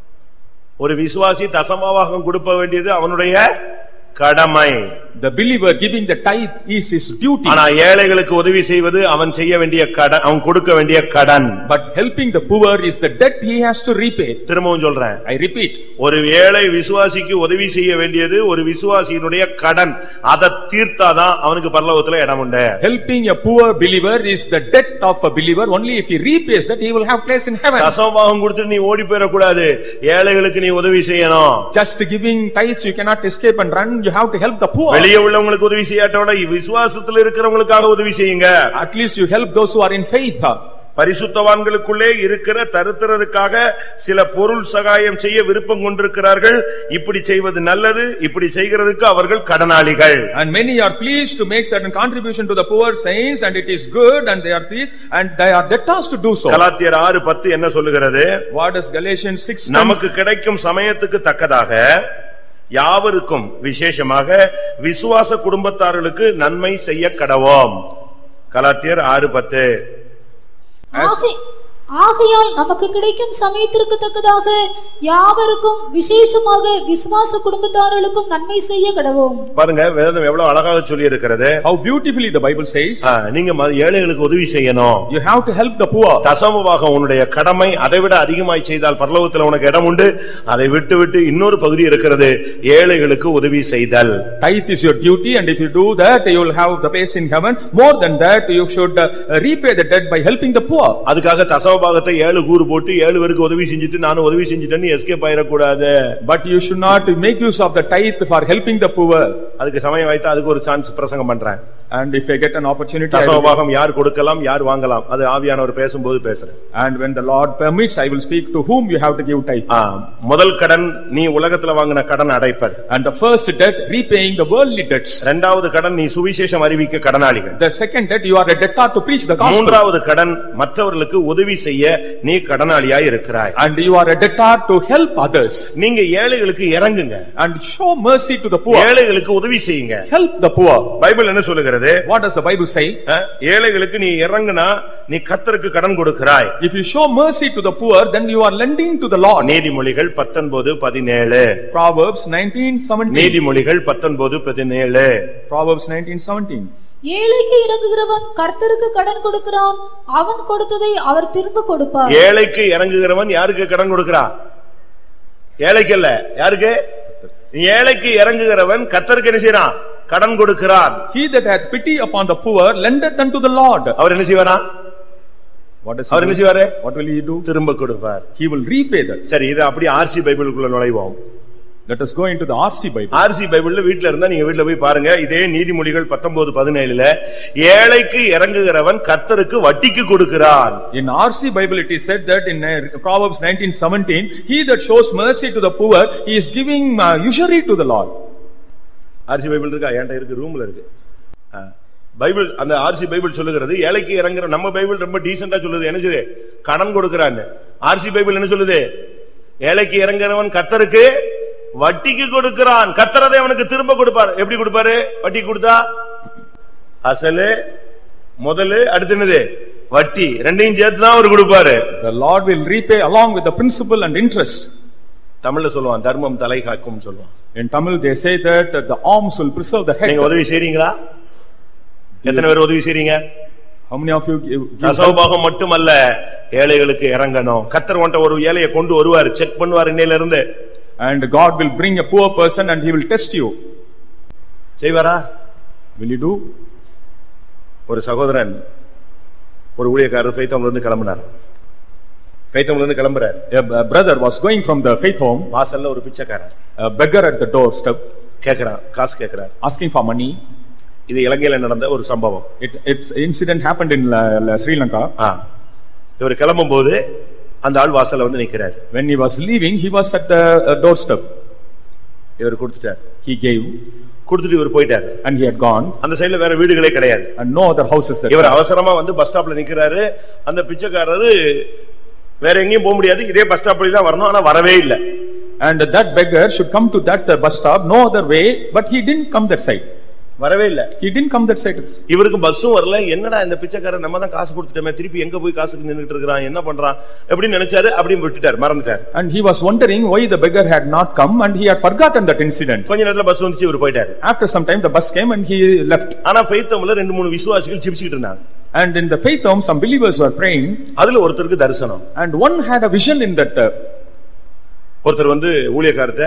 Speaker 1: ஒரு விசுவாசி தசமபாகம் கொடுக்க வேண்டியது அவனுடைய கடமை.
Speaker 2: The believer giving the tithe is his duty.
Speaker 1: ஆனா ஏழைகளுக்கு உதவி செய்வது அவன் செய்ய வேண்டிய கடன், அவன் கொடுக்க வேண்டிய கடன்.
Speaker 2: But helping the poor is the debt he has to repay.
Speaker 1: திரும்பவும் சொல்றேன்,
Speaker 2: I repeat.
Speaker 1: ஒரு ஏழை விசுவாசிக்கு உதவி செய்ய வேண்டியது ஒரு விசுவாசியினுடைய கடன். அதை தீர்த்தாதான் அவனுக்கு பரலோகத்துல இடம் உண்டு.
Speaker 2: Helping a poor believer is the debt of a believer. Only if he repays that, he will have place in heaven.
Speaker 1: தசமபாகம் கொடுத்து நீ ஓடி போயிட கூடாது. ஏழைகளுக்கு நீ உதவி செய்யணும்.
Speaker 2: Just giving tithes, you cannot escape and run. You have to help the poor.
Speaker 1: வெளியே உள்ளவங்களுக்கு உதவி செய்யாட்டோட விசுவாசத்துல இருக்கிறவங்களுக்காக உதவி செய்யுங்க.
Speaker 2: At least you help those who are in faith.
Speaker 1: பரிசுத்தவான்களுக்குள்ளே இருக்கிற தரித்திரருக்காக சில பொருள் சகாயம் செய்ய விருப்பம் கொண்டிருக்கிறார்கள். இப்படி செய்வது நல்லது, இப்படி செய்கிறதுக்கு அவர்கள் கடனாளிகள்.
Speaker 2: And many are pleased to make certain contribution to the poor saints, and it is good, and they are pleased, and they are debtors to do so.
Speaker 1: கலாத்தியர் 6:10 என்ன சொல்லுகிறது?
Speaker 2: What does Galatians 6
Speaker 1: நமக்கு கிடைக்கும் சமயத்துக்கு தக்கதாக யாவருக்கும் விசேஷமாக விசுவாச குடும்பத்தார்களுக்கு நன்மை செய்ய கடவோம். கலாத்தியர் 6:10.
Speaker 3: ஆகையால் நமக்கு கிடைக்கும் சமயத்திற்கு தக்கதாக யாவருக்கும் விசேஷமாக விசுவாச குடும்பத்தார்களுக்கும் நன்மை செய்ய கடவோம்.
Speaker 1: பாருங்க வேதம் எவ்வளவு அழகாக சொல்லி இருக்கிறது.
Speaker 2: How beautifully the Bible says.
Speaker 1: நீங்க ஏழைகளுக்கு உதவி செய்யணும்.
Speaker 2: You have to help the poor.
Speaker 1: தசமபாகம் உன்னுடைய கடமை. அதைவிட அதிகமாய் செய்தால் பரலோகத்தில் உனக்கு இடம் உண்டு. அதை விட்டு இன்னொரு பகுதி இருக்கிறது, ஏழைகளுக்கு உதவி செய்தல்.
Speaker 2: Tithe is your duty, and if you do that, you will have the place in heaven. More than that, you should repay the debt by helping the poor.
Speaker 1: அதுக்காக தசமபாகத்தை 7 கூறு போட்டு 7 பேருக்கு உதவி செஞ்சிட்டு நானும் உதவி செஞ்சிட்டேன்னு எஸ்கேப் ஆயிர கூடாது.
Speaker 2: But you should not make use of the tithe for helping the poor.
Speaker 1: அதுக்கு சமயம் வைத்தா அதுக்கு ஒரு சான்ஸ் பிரசங்கம் பண்றேன்.
Speaker 2: And if I get an opportunity,
Speaker 1: தசமபாகம் யார் கொடுக்கலாம் யார் வாங்கலாம் அது ஆவியானவர் பேசும்போது பேசுறேன்.
Speaker 2: And when the Lord permits, I will speak to whom you have to give tithe.
Speaker 1: முதல் கடன் நீ உலகத்துல வாங்கின கடன் அடைப்பது.
Speaker 2: And the first debt, repaying the worldly debts.
Speaker 1: இரண்டாவது கடன் நீ சுவிசேஷம் அறிவிக்க கடனாளிகள்.
Speaker 2: The second debt, you are a debtor to preach the gospel.
Speaker 1: மூன்றாவது கடன் மற்றவர்களுக்கு உதவி செய்ய நீ கடனாளியாய் இருக்கிறாய்.
Speaker 2: And you are a debtor to help others.
Speaker 1: நீங்க ஏழைகளுக்கு இறங்குங்க.
Speaker 2: And show mercy to the poor.
Speaker 1: ஏழைகளுக்கு உதவி செய்யுங்க.
Speaker 2: Help the poor.
Speaker 1: பைபிள் என்ன சொல்லுகிறது? சொல்லுகிறது?
Speaker 2: What does the Bible say?
Speaker 1: ஏழைகளுக்கு நீ இறங்குனா நீ கர்த்தருக்கு கடன் கொடுக்கிறாய்.
Speaker 2: If you show mercy to the poor, then you are lending to the Lord.
Speaker 1: நீதிமொழிகள் 19:17.
Speaker 2: Proverbs 19:17.
Speaker 1: நீதிமொழிகள் 19:17.
Speaker 2: Proverbs 19:17.
Speaker 3: ஏழைக்கு இறங்குகிறவன் கர்த்தருக்கு கடன் கொடுக்கிறான், அவன் கொடுத்ததை அவர் திரும்ப கொடுப்பார்.
Speaker 1: ஏழைக்கு இறங்குகிறவன் யாருக்கு கடன் கொடுக்கிறான்? ஏழைக்கு அல்ல, யாருக்கு? ஏழைக்கு இறங்குகிறவன் கர்த்தருக்கு என்ன செய்றான்? கடன் கொடுக்கிறான்.
Speaker 2: He that hath pity upon the poor lendeth unto the Lord.
Speaker 1: அவர் என்ன செய்வாரா? அவர் என்ன செய்வாரு?
Speaker 2: What will he do?
Speaker 1: திரும்ப கொடுப்பார்.
Speaker 2: He will repay that.
Speaker 1: சரி, இது அப்படி ஆர்சி பைபிளுக்குள்ள நுழைவோம்.
Speaker 2: Let us go into the RC Bible.
Speaker 1: RC பைபிள்ல வீட்ல இருந்தா நீங்க வீட்ல போய் பாருங்க. இதே நீதிமொழிகள் 19:17 ஏழைக்கு இறங்குகிறவன் கர்த்தருக்கு வட்டிக்கு கொடுக்கிறான்.
Speaker 2: In RC Bible it is said that in Proverbs 19:17, he that shows mercy to the poor, he is giving usury to the Lord.
Speaker 1: RC Bible இருக்கா? என்கிட்ட இருக்கு, ரூம்ல இருக்கு. பைபிள், அந்த ஆர்சி பைபிள் சொல்லுகிறது ஏழைக்கு இறங்குற. நம்ம பைபிள் ரொம்ப டீசென்ட்டா சொல்லுது, என்ன செய்யுது? கடன் கொடுக்கிறான்னு. ஆர்சி பைபிள் என்ன சொல்லுது? ஏழைக்கு இறங்குறவன் கர்த்தருக்கு வட்டிக்கு கொடுக்கிறான், கர்த்தர் அதை அவனுக்கு திரும்ப கொடுப்பார். எப்படி கொடுப்பாரு? வட்டி கொடுத்தா அசலு முதலு அடுத்து என்னது? வட்டி, ரெண்டையும் சேர்த்து தான் அவர் கொடுப்பாரு.
Speaker 2: The Lord will repay along with the principal and interest.
Speaker 1: தமிழ்ல சொல்லுவான் தர்மம் தலை காக்கும் சொல்லுவான்.
Speaker 2: In Tamil they say that the alms will preserve the head.
Speaker 1: நீங்க உதவி செய்றீங்களா? எத்தனை பேர் உதவி செய்றீங்க?
Speaker 2: How many of you give?
Speaker 1: தசமபாகம் மட்டுமல்ல, ஏழைகளுக்கு இறங்கணும். கர்த்தர் உன்கிட்ட ஒரு ஏழையை கொண்டு வருவார், செக் பண்ணுவார் இன்னையில இருந்து.
Speaker 2: And God will bring a poor person and he will test you.
Speaker 1: செய்வாரா?
Speaker 2: Will you do?
Speaker 1: ஒரு சகோதரன், ஒரு ஊழியக்காரர் ஃபெய்த்தோம்ல இருந்து கிளம்பினார். ஃபெய்த்தோம்ல இருந்து கிளம்புறார்.
Speaker 2: A brother was going from the faith home.
Speaker 1: வாசல்ல ஒரு பிச்சைக்காரன்,
Speaker 2: A beggar at the doorstep,
Speaker 1: கேக்குறான், காசு கேக்குறார்.
Speaker 2: asking for money.
Speaker 1: இது இலங்கையில நடந்த ஒரு சம்பவம்.
Speaker 2: Its incident happened in Sri Lanka.
Speaker 1: இவர் கிளம்பும் போது அந்த ஆள் வாசல்ல வந்து நிக்கிறார்.
Speaker 2: When he was leaving, he was at the doorstep.
Speaker 1: இவர் கொடுத்துட்டார்.
Speaker 2: He gave.
Speaker 1: கொடுத்துட்டு இவர் போயிட்டார்.
Speaker 2: And he had gone.
Speaker 1: அந்த சைடுல வேற வீடுகளே கிடையாது.
Speaker 2: And no other houses there.
Speaker 1: இவர் அவசரமா வந்து பஸ் ஸ்டாப்ல நிக்கிறாரு. அந்த பிச்சைக்காரரு வேற எங்கேயும் போக முடியாது, இதே பஸ் ஸ்டாப்ல தான் வரணும், ஆனா வரவே இல்லை.
Speaker 2: And that beggar should come to that bus stop, no other way, but he didn't come that side.
Speaker 1: வரவே இல்லை.
Speaker 2: He didn't come that side.
Speaker 1: இவருக்கு பஸ்ஸும் வரல. என்னடா இந்த பிச்சைக்காரர், நம்ம தான் காசு கொடுத்துட்டோமே, திருப்பி எங்க போய் காசுக்கு நின்னுட்டு இருக்கான், என்ன பண்றான் எப்படின்னு நினைச்சாரு. அப்படியே விட்டுட்டார், மறந்துட்டார்.
Speaker 2: And he was wondering why the beggar had not come and he had forgotten that incident.
Speaker 1: கொஞ்ச நேரத்துல பஸ் வந்துச்சு, இவர் போயிட்டார்.
Speaker 2: After some time the bus came and he left.
Speaker 1: ஆனா ஃபெய்த்தோம்ல 2-3 விசுவாசிகள் ஜெபிச்சிட்டு இருந்தாங்க.
Speaker 2: And in the faith home some believers were praying.
Speaker 1: அதுல ஒருத்தருக்கு தரிசனம்.
Speaker 2: And one had a vision in that.
Speaker 1: ஒருத்தர் வந்து ஊழியக்காரத்தை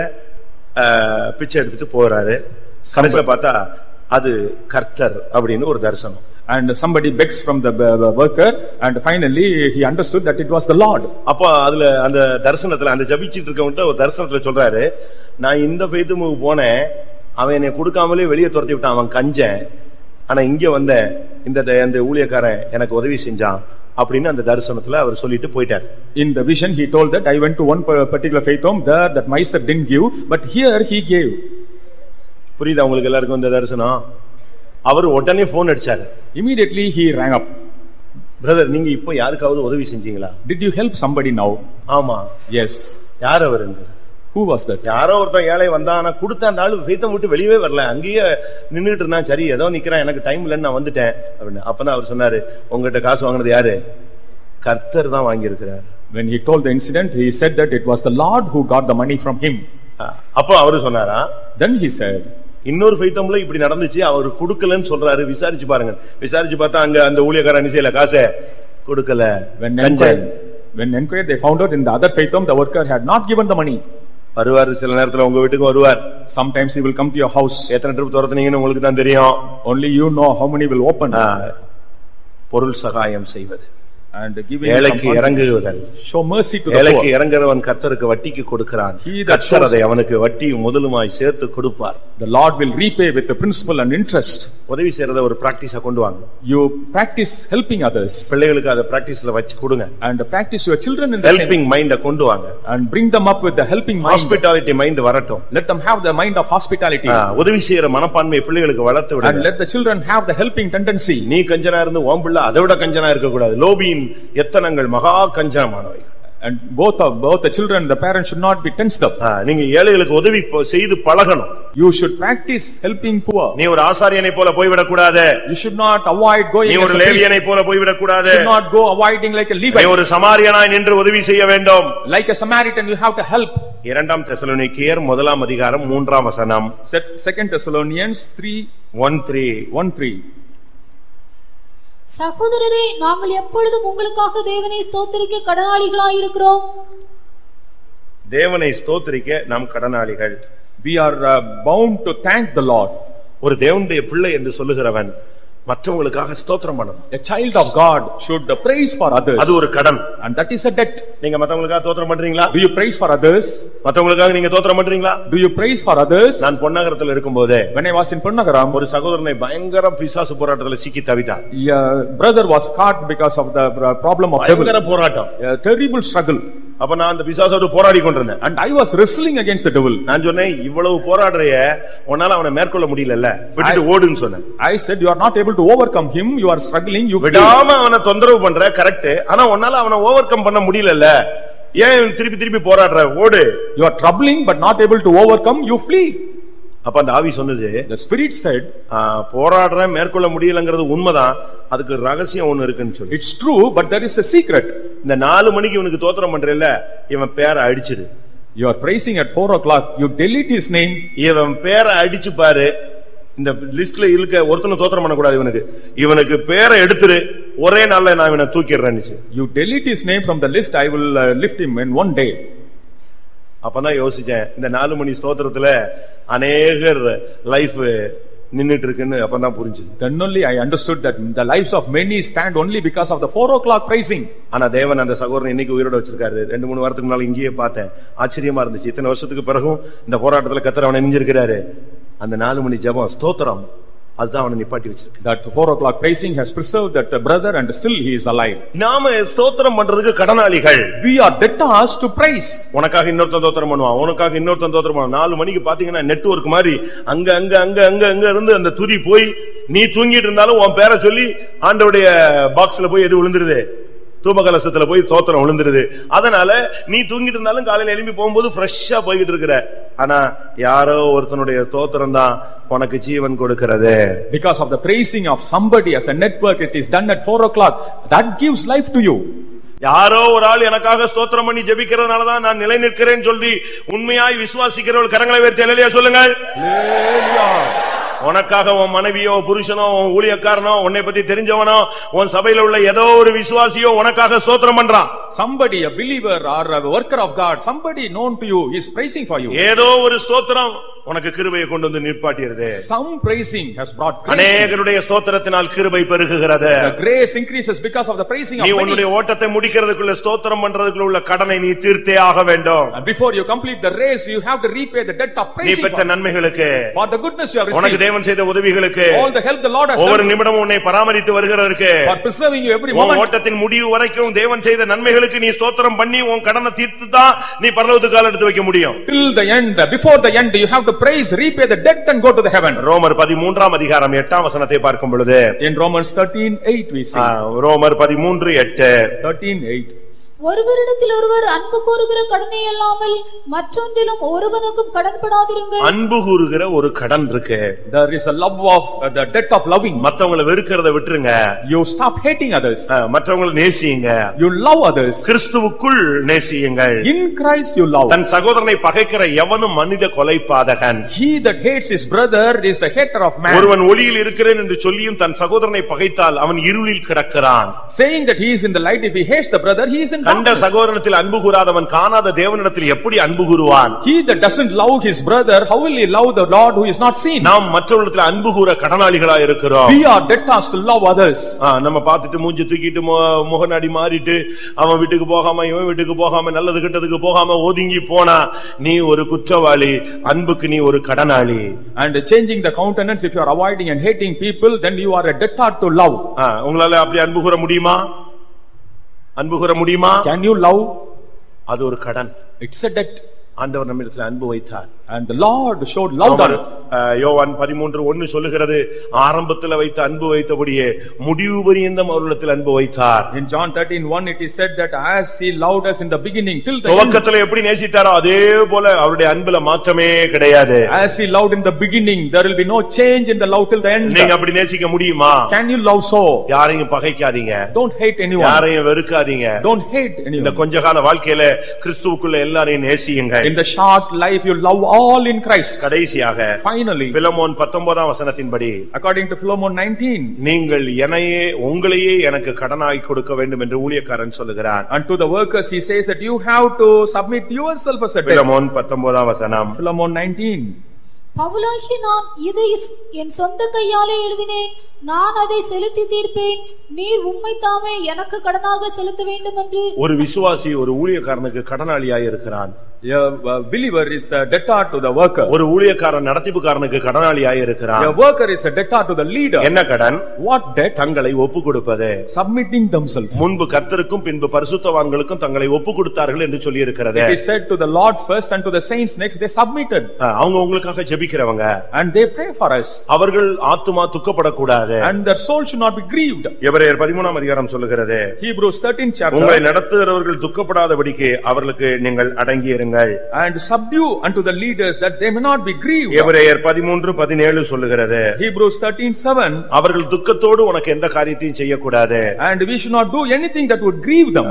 Speaker 1: பிச்சை எடுத்துட்டு போறாரு. கடைசில பார்த்தா அது கர்த்தர் அப்படின்னு ஒரு தரிசனம்.
Speaker 2: And somebody begs from the worker and finally he understood that it was the Lord.
Speaker 1: அப்ப அதுல அந்த தரிசனத்துல அந்த ஜெபிச்சிட்டு இருக்கவன்ட்ட ஒரு தரிசனத்துல சொல்றாரு, நான் இந்த ஃபெய்த்துமுக்கு போனேன், அவன் என்னை கொடுக்காமலே வெளியே துரத்தி விட்டான், அவன் கஞ்சன், ஆனா இங்க வந்த இந்த ஊழியக்காரன் எனக்கு உதவி செஞ்சான் அப்படின்னு அந்த தரிசனத்துல அவர் சொல்லிட்டு போயிட்டார்.
Speaker 2: In the vision he told that I went to one particular faith home there that myself didn't give, but here he gave.
Speaker 1: புரியுதா உங்களுக்கு எல்லாருக்கும் இந்த தரிசனம்? அவர் உடனே போன் அடிச்சாரு.
Speaker 2: Immediately he rang up.
Speaker 1: Brother, நீங்க இப்போ யாருக்காவது உதவி செஞ்சீங்களா?
Speaker 2: Did you help somebody now?
Speaker 1: ஆமா.
Speaker 2: Yes.
Speaker 1: யார் அவர்?
Speaker 2: Who was that?
Speaker 1: யாரோ ஒருத்தன் ஏழை வந்தான், ஆனா கொடுத்த அந்த ஆளு ஃபெய்த்தை விட்டு வெளியவே வரல, அங்கேயே நின்னுட்டு இருந்தான். சரி ஏதோ நிக்கிறான், எனக்கு டைம் இல்லைன்னு நான் வந்துட்டேன் அப்படின்னு. அப்பதான் அவர் சொன்னாரு, உங்ககிட்ட காசு வாங்கினது யாரு? கர்த்தர் தான் வாங்கி இருக்கிறார்.
Speaker 2: When he told the incident, he said that it was the Lord who got the money from him.
Speaker 1: அப்போ அவரு சொன்னாரா,
Speaker 2: then he said,
Speaker 1: இன்னொரு ஃபெய்த்தம்ல இப்படி நடந்துச்சு, அவர் கொடுக்கலன்னு சொல்றாரு, விசாரிச்சு பாருங்க. விசாரிச்சு பார்த்தா அங்க அந்த ஊழியக்காரன் என்ன செய்யல, காசை கொடுக்கல.
Speaker 2: When inquired, they found out in the other faith home the worker had not given the money.
Speaker 1: வருவார், சில நேரத்துல உங்க வீட்டுக்கு வருவார்.
Speaker 2: Sometimes he will come to your house.
Speaker 1: எத்தனை ட்ரிப் துரத்துனீங்கன்னு உங்களுக்கு தான் தெரியும்.
Speaker 2: Only you know how many will open.
Speaker 1: பொருள் சகாயம் செய்வது,
Speaker 2: and giving
Speaker 1: ஏழைக்கு இறங்குவதல்,
Speaker 2: show mercy to the poor.
Speaker 1: ஏழைக்கு இறங்குறவன் கர்த்தருக்கு வட்டிக்கு கொடுக்கிறான், கர்த்தர் அதை அவனுக்கு வட்டியும் முதலுமாய் சேர்த்து கொடுப்பார்.
Speaker 2: The Lord will repay with the principal and interest.
Speaker 1: உதவி செய்யறத ஒரு பிராக்டிஸா கொண்டு வாங்க.
Speaker 2: You practice helping others.
Speaker 1: பிள்ளைகளுக்கு அதை பிராக்டிஸ்ல வச்சு கொடுங்க.
Speaker 2: And practice your children in the
Speaker 1: helping mind கொண்டு வாங்க.
Speaker 2: And bring them up with the helping mind.
Speaker 1: Hospitality mind வரட்டும்.
Speaker 2: Let them have the mind of hospitality.
Speaker 1: உதவி செய்யற மனப்பான்மை பிள்ளைகளுக்கு வளர்த்து விடுங்க.
Speaker 2: And let the children have the helping tendency.
Speaker 1: நீ கஞ்சனா இருந்து உன் பிள்ளை அதை விட கஞ்சனா இருக்க கூடாது. லோபியின் எத்தனங்கள் மகா கஞ்சனமானவை.
Speaker 2: And both the children, the parents should not be tensed up.
Speaker 1: நீங்க ஏழைகளுக்கு உதவி செய்து பழகணும்.
Speaker 2: You should practice helping poor.
Speaker 1: நீ ஒரு ஆசாரியனை போல போய் விட கூடாது.
Speaker 2: You should not avoid going.
Speaker 1: நீ ஒரு லேவியனை போல போய் விட கூடாது.
Speaker 2: You should not go avoiding like a Levite.
Speaker 1: நீ ஒரு சமாரியனாய் நின்று உதவி செய்ய வேண்டும்.
Speaker 2: Like a Samaritan you have to help.
Speaker 1: இரண்டாம் தெசலோனிக்கேயர் முதலாம் அதிகாரம் 3ஆம் வசனம்.
Speaker 2: 2 Thessalonians 3:1-3.
Speaker 3: சகோதரரே, நாங்கள் எப்பொழுதும் உங்களுக்காக தேவனை ஸ்தோத்திரிக்க கடனாளிகளாயிருக்கிறோம்.
Speaker 1: தேவனை ஸ்தோத்திரிக்க நாம் கடனாளிகள்.
Speaker 2: We are bound to thank the Lord.
Speaker 1: ஒரு தேவனுடைய பிள்ளை என்று சொல்லுகிறவன் மற்றவங்களுக்காக ஸ்தோத்திரம் பண்ணணும்.
Speaker 2: A child of God should praise for others.
Speaker 1: அது ஒரு கடன்.
Speaker 2: And that is a debt.
Speaker 1: நீங்க மற்றவங்களுக்காக ஸ்தோத்திரம் பண்றீங்களா?
Speaker 2: Do you praise for others?
Speaker 1: மற்றவங்களுக்காக நீங்க ஸ்தோத்திரம் பண்றீங்களா?
Speaker 2: Do you praise for others?
Speaker 1: நான் பொன்னகரத்தில் இருக்கும்போது
Speaker 2: when I was in Ponnagaram,
Speaker 1: ஒரு சகோதரனை பயங்கர பிசாசு போராட்டத்தில் சிக்கி தவித்தார்.
Speaker 2: Brother was caught because of the problem of devil.
Speaker 1: பயங்கர போராட்டம்.
Speaker 2: A terrible struggle.
Speaker 1: அப்ப நான் அந்த பிசாசோடு போராடி கொண்டிருந்தேன்.
Speaker 2: And I was wrestling against the devil.
Speaker 1: நான் சொன்னேன், இவ்வளவு போராடுறே உன்னால அவனை மேற்கொள்ள முடியலல்ல, விட்டுட்டு ஓடுன்னு சொன்னேன்.
Speaker 2: I said you are not able to overcome him, you are struggling, you
Speaker 1: விடாம அவனை தொந்தரவு பண்ற கரெக்ட், ஆனா உன்னால அவனை ஓவர்கம் பண்ண முடியலல்ல, ஏன் திருப்பி போராடுற, ஓடு.
Speaker 2: You are troubling but not able to overcome, you flee.
Speaker 1: அப்ப அந்த ஆவி சொன்னது,
Speaker 2: the spirit said,
Speaker 1: போராடுற மேற்கொள்ள முடியலங்கிறது உண்மைதான், அதுக்கு ரகசியம் ஒன்னு இருக்குன்னு சொல்லி.
Speaker 2: It's true but there is a secret.
Speaker 1: இந்த 4 மணிக்கு இவனுக்கு தோத்திரம் பண்றேல்ல, இவன் பேரை அடிச்சிரு.
Speaker 2: You are praising at 4 o'clock, you delete his name.
Speaker 1: இவன் பேரை அடிச்சு பாரு, இந்த லிஸ்ட்ல இருக்க ஒருத்தனும் தோத்திரம் பண்ண கூடாது இவனுக்கு. இவனுக்கு பேரை எடுத்துரு, ஒரே நாள்ல நான் இவனை தூக்கிடுறேன்னு.
Speaker 2: You delete his name from the list, I will lift him in one day.
Speaker 1: அப்பதான் யோசிச்சேன், இந்த 4 மணி ஸ்தோத்திரத்துல அநேகர் லைஃப் நின்னுட்டு இருக்குன்னு அப்பதான் புரிஞ்சுது.
Speaker 2: Then only I understood that the lives of many stand only because of the 4 o'clock praising.
Speaker 1: ஆனா தேவன் அந்த சகோதரனை இன்னைக்கு உயிரோட வச்சிருக்காரு. 2-3 வாரத்துக்கு முன்னால இங்கேயே பார்த்தேன், ஆச்சரியமா இருந்துச்சு. இத்தனை வருஷத்துக்கு பிறகும் இந்த போராட்டத்துல கர்த்தர் அவனை நெஞ்சிருக்கிறாரு. அந்த 4 மணி ஜெபம் ஸ்தோத்திரம் அதுதான் அவனை நிப்பாட்டி வச்சிருக்கு.
Speaker 2: That 4 o'clock praising has preserved that brother and still he is alive.
Speaker 1: நாம ஸ்தோத்திரம் பண்றதுக்கு கடனாளிகள்.
Speaker 2: We are debtors to praise.
Speaker 1: உனக்காக இன்னொருத்தன் ஸ்தோத்திரம் பண்ணுவான், உனக்காக இன்னொருத்தன் ஸ்தோத்திரம் பண்ணுவான். 4 மணிக்கு பாத்தீங்கன்னா நெட்வொர்க் மாதிரி அங்க அங்க அங்க அங்க அங்க இருந்து அந்த துதி போய் நீ தூங்கிட்டு இருந்தாலும் உன் பேரை சொல்லி ஆண்டவருடைய பாக்ஸ்ல போய் எது விழுந்துருது, தூப கலசத்துல போய் ஸ்தோத்திரம் விழுந்துருது. அதனால நீ தூங்கிட்டு இருந்தாலும் காலையில எழும்பி போகும்போது ஃப்ரெஷ்ஷா போய்கிட்டு இருக்கிற. ஆனா யாரோ ஒருத்தனுடைய ஸ்தோத்திரம் தான் உனக்கு ஜீவன் கொடுக்கிறது.
Speaker 2: Because of the praising of somebody as a network, it is done at 4 o'clock, that gives life to you.
Speaker 1: யாரோ ஒரு ஆள் எனக்காக ஸ்தோத்திரம் பண்ணி ஜெபிக்கிறதுனால தான் நான் நிலை நிற்கிறேன்னு சொல்லி உண்மையாய் விசுவாசிக்கிறவர்கள் கரங்களை உயர்த்தி அல்லேலூயா சொல்லுங்கள். உனக்காக உன் மனைவியோ புருஷனோ உன் ஊழியக்காரனோ உன்னை பத்தி தெரிஞ்சவனோ உன் சபையில உள்ள ஏதோ ஒரு விசுவாசியோ உனக்காக ஸ்தோத்திரம் பண்றான்.
Speaker 2: Somebody, a believer or a worker of God, somebody known to you is praising for you.
Speaker 1: ஏதோ ஒரு ஸ்தோத்திரம் உனக்கு கிருபையை கொண்டு வந்து நிற்பாட்டியது.
Speaker 2: Some praising has brought grace.
Speaker 1: அநேகருடைய ஸ்தோத்திரத்தினால் கிருபை பெருகுகிறது.
Speaker 2: The grace increases because of the praising of many.
Speaker 1: நீ உன்னுடைய ஓட்டத்தை முடிக்கிறதுக்குள்ள ஸ்தோத்திரம் பண்றதுக்குள்ள உள்ள கடனை நீ தீர்த்தே ஆக வேண்டும்.
Speaker 2: And before you complete the race, you have to repay the debt of praising.
Speaker 1: நீ பெற்ற நன்மைகளுக்கு,
Speaker 2: for the goodness you have received,
Speaker 1: உனக்கு தேவன் செய்த உதவிகளுக்கு,
Speaker 2: all the help the Lord has
Speaker 1: ஒவ்வொரு
Speaker 2: done,
Speaker 1: நிமிடமும் உன்னை பராமரித்து வருகிறதற்கு,
Speaker 2: for preserving you every moment,
Speaker 1: உன் ஓட்டத்தின் முடிவு வரைக்கும் தேவன் செய்த நன்மைகளுக்கு நீ ஸ்தோத்திரம் பண்ணி உன் கடனை தீர்த்து தான் நீ பரலோகத்துக்கு கால் எடுத்து வைக்க முடியும்.
Speaker 2: Till the end, before the end, you have to praise, repay the debt and go to the heaven.
Speaker 1: ரோமர் 13ஆம் அதிகாரம் 8ஆம் வசனத்தை பார்க்கும் பொழுது,
Speaker 2: in Romans 13:8 we see,
Speaker 1: ரோமர் 13:8,
Speaker 2: 13:8,
Speaker 3: ஒருவரிடத்தில் ஒருவர் அன்பு கூறுகிற கடனை அல்லாமல் மற்றொன்றிலும் ஒருவனுக்கும் கடன்படாதிருங்கள்.
Speaker 1: அன்பு கூறுகிற ஒரு கடன் இருக்கு.
Speaker 2: there is a love of the debt of loving.
Speaker 1: மற்றவங்களை வெறுக்கிறத விட்டுருங்க.
Speaker 2: You stop hating others.
Speaker 1: மற்றவங்களை நேசியுங்க.
Speaker 2: You love others.
Speaker 1: கிறிஸ்துவுக்குள் நேசியுங்கள்.
Speaker 2: In Christ you love.
Speaker 1: தன் சகோதரனை பகைக்கிற எவனும் மனித கொலைபாதகன்.
Speaker 2: He that hates his brother is the hater of man.
Speaker 1: ஒருவன் ஒளியில் இருக்கிறேன் என்று சொல்லியும் தன் சகோதரனை பகைத்தால் அவன் இருளில் கிடக்கிறான்.
Speaker 2: Saying that he is in the light, if he hates the brother, he is in
Speaker 1: கண்ட சகோதரனிடத்தில் அன்பு கூறாதவன் காணாத தேவனிடத்தில் எப்படி அன்பு கூறுவான்?
Speaker 2: He that doesn't love his brother, how will he love the Lord who is not seen?
Speaker 1: நாம் மற்றவர்களிடத்தில் அன்பு கூற கடனாளிகளாய் இருக்கிறோம்.
Speaker 2: We are debtors to love others.
Speaker 1: நம்ம பார்த்துட்டு மூஞ்சி தூக்கிட்டு முகநாடி மாறிட்டு அவன் வீட்டுக்கு போகாம இவன் வீட்டுக்கு போகாம நல்லது கெட்டதுக்கு போகாம ஒதுங்கி போனா நீ ஒரு குற்றவாளி, அன்புக்கு நீ ஒரு கடனாளி.
Speaker 2: And changing the countenance, if you are avoiding and hating people, then you are a debtor to love.
Speaker 1: உங்களால அப்படி அன்பு கூற முடியுமா? அன்பு கூற முடியுமா?
Speaker 2: Can you love?
Speaker 1: அது ஒரு கடன்.
Speaker 2: It's a debt.
Speaker 1: ஆண்டவர் நம்மிடத்தில் அன்பு வைத்தார்.
Speaker 2: And the Lord showed louder.
Speaker 1: யோவான் 13:1 சொல்லுகிறது, ஆரம்பத்தில் வைத்த அன்பு வைத்தபடியே முடிவு பரியந்தம் அவரிடத்தில் அன்பு வைத்தார்.
Speaker 2: In John 13:1 it is said that as he loved us in the beginning till the end.
Speaker 1: துவக்கத்தில் எப்படி நேசித்தாரோ அதே போல அவருடைய அன்புல மாற்றமே கிடையாது.
Speaker 2: As he loved in the beginning, there will be no change in the love till the end.
Speaker 1: நீங்க அப்படி நேசிக்க முடியுமா?
Speaker 2: Can you love so?
Speaker 1: யாரையும் பகைக்காதீங்க.
Speaker 2: Don't hate anyone.
Speaker 1: யாரையும் வெறுக்காதீங்க.
Speaker 2: Don't hate anyone.
Speaker 1: இந்த கொஞ்ச கால வாழ்க்கையில கிறிஸ்துவுக்குள்ள எல்லாரையும் நேசியுங்க.
Speaker 2: In the short life you love all in Christ.
Speaker 1: கடைசியாக
Speaker 2: Finally,
Speaker 1: பிலமோன் 19ஆம் வசனத்தின்படி,
Speaker 2: according to Philemon 19,
Speaker 1: நீங்கள் என்னையே உங்களையே எனக்கு கடனாய் கொடுக்க வேண்டும் என்று ஊழியக்காரன் சொல்லுகிறான்.
Speaker 2: and to the workers he says that you have to submit yourself as a debt.
Speaker 1: Philemon 19ஆம் வசனம்.
Speaker 2: Philemon 19.
Speaker 3: பவுலாகி நான் இதை என் சொந்த கையாலே எழுதினேன், நான் அதை செலுத்தி தீர்ப்பேன், நீர் உம்மை தாமே எனக்கு கடனாக செலுத்த வேண்டும் என்று.
Speaker 1: ஒரு விசுவாசி ஒரு ஊழியக்காரனுக்கு கடனாளியாய் இருக்கிறான்.
Speaker 2: A believer is a debtor to the worker.
Speaker 1: ஒரு ஊழியக்காரன் நடத்திப்புக்காரனுக்கு கடனாளியாய் இருக்கிறான்.
Speaker 2: A worker is a debtor to the leader.
Speaker 1: என்ன கடன்?
Speaker 2: What debt?
Speaker 1: தங்களை ஒப்பு கொடுப்பது.
Speaker 2: Submitting themselves.
Speaker 1: முன்பு கர்த்தருக்கும் பின்பு பரிசுத்தவான்களுக்கும் தங்களை ஒப்பு கொடுத்தார்கள் என்று சொல்லி இருக்கிறது.
Speaker 2: It is said to the Lord first and to the saints next. They submitted.
Speaker 1: அவங்க உங்களுக்காக ஜெபிக்கிறவங்க.
Speaker 2: And they pray for us.
Speaker 1: அவர்கள் ஆத்துமா துக்கப்படக்கூடாது.
Speaker 2: And their soul should not be grieved.
Speaker 1: எபிரேயர் 13ஆம் அதிகாரம் சொல்லுகிறது,
Speaker 2: Hebrews 13th chapter.
Speaker 1: உங்களை நடத்துகிறவர்கள் துக்கப்படாதபடிக்கு அவர்களுக்கு நீங்கள் அடங்கி இருங்கள்.
Speaker 2: And subdue unto the leaders that they may not be grieved.
Speaker 1: எபிரேயர் 13:17 சொல்லுகிறது,
Speaker 2: Hebrews 13:7.
Speaker 1: அவர்கள் துக்கத்தோடு உனக்கு எந்த காரியத்தையும் செய்யக்கூடாது.
Speaker 2: And we should not do anything that would grieve them.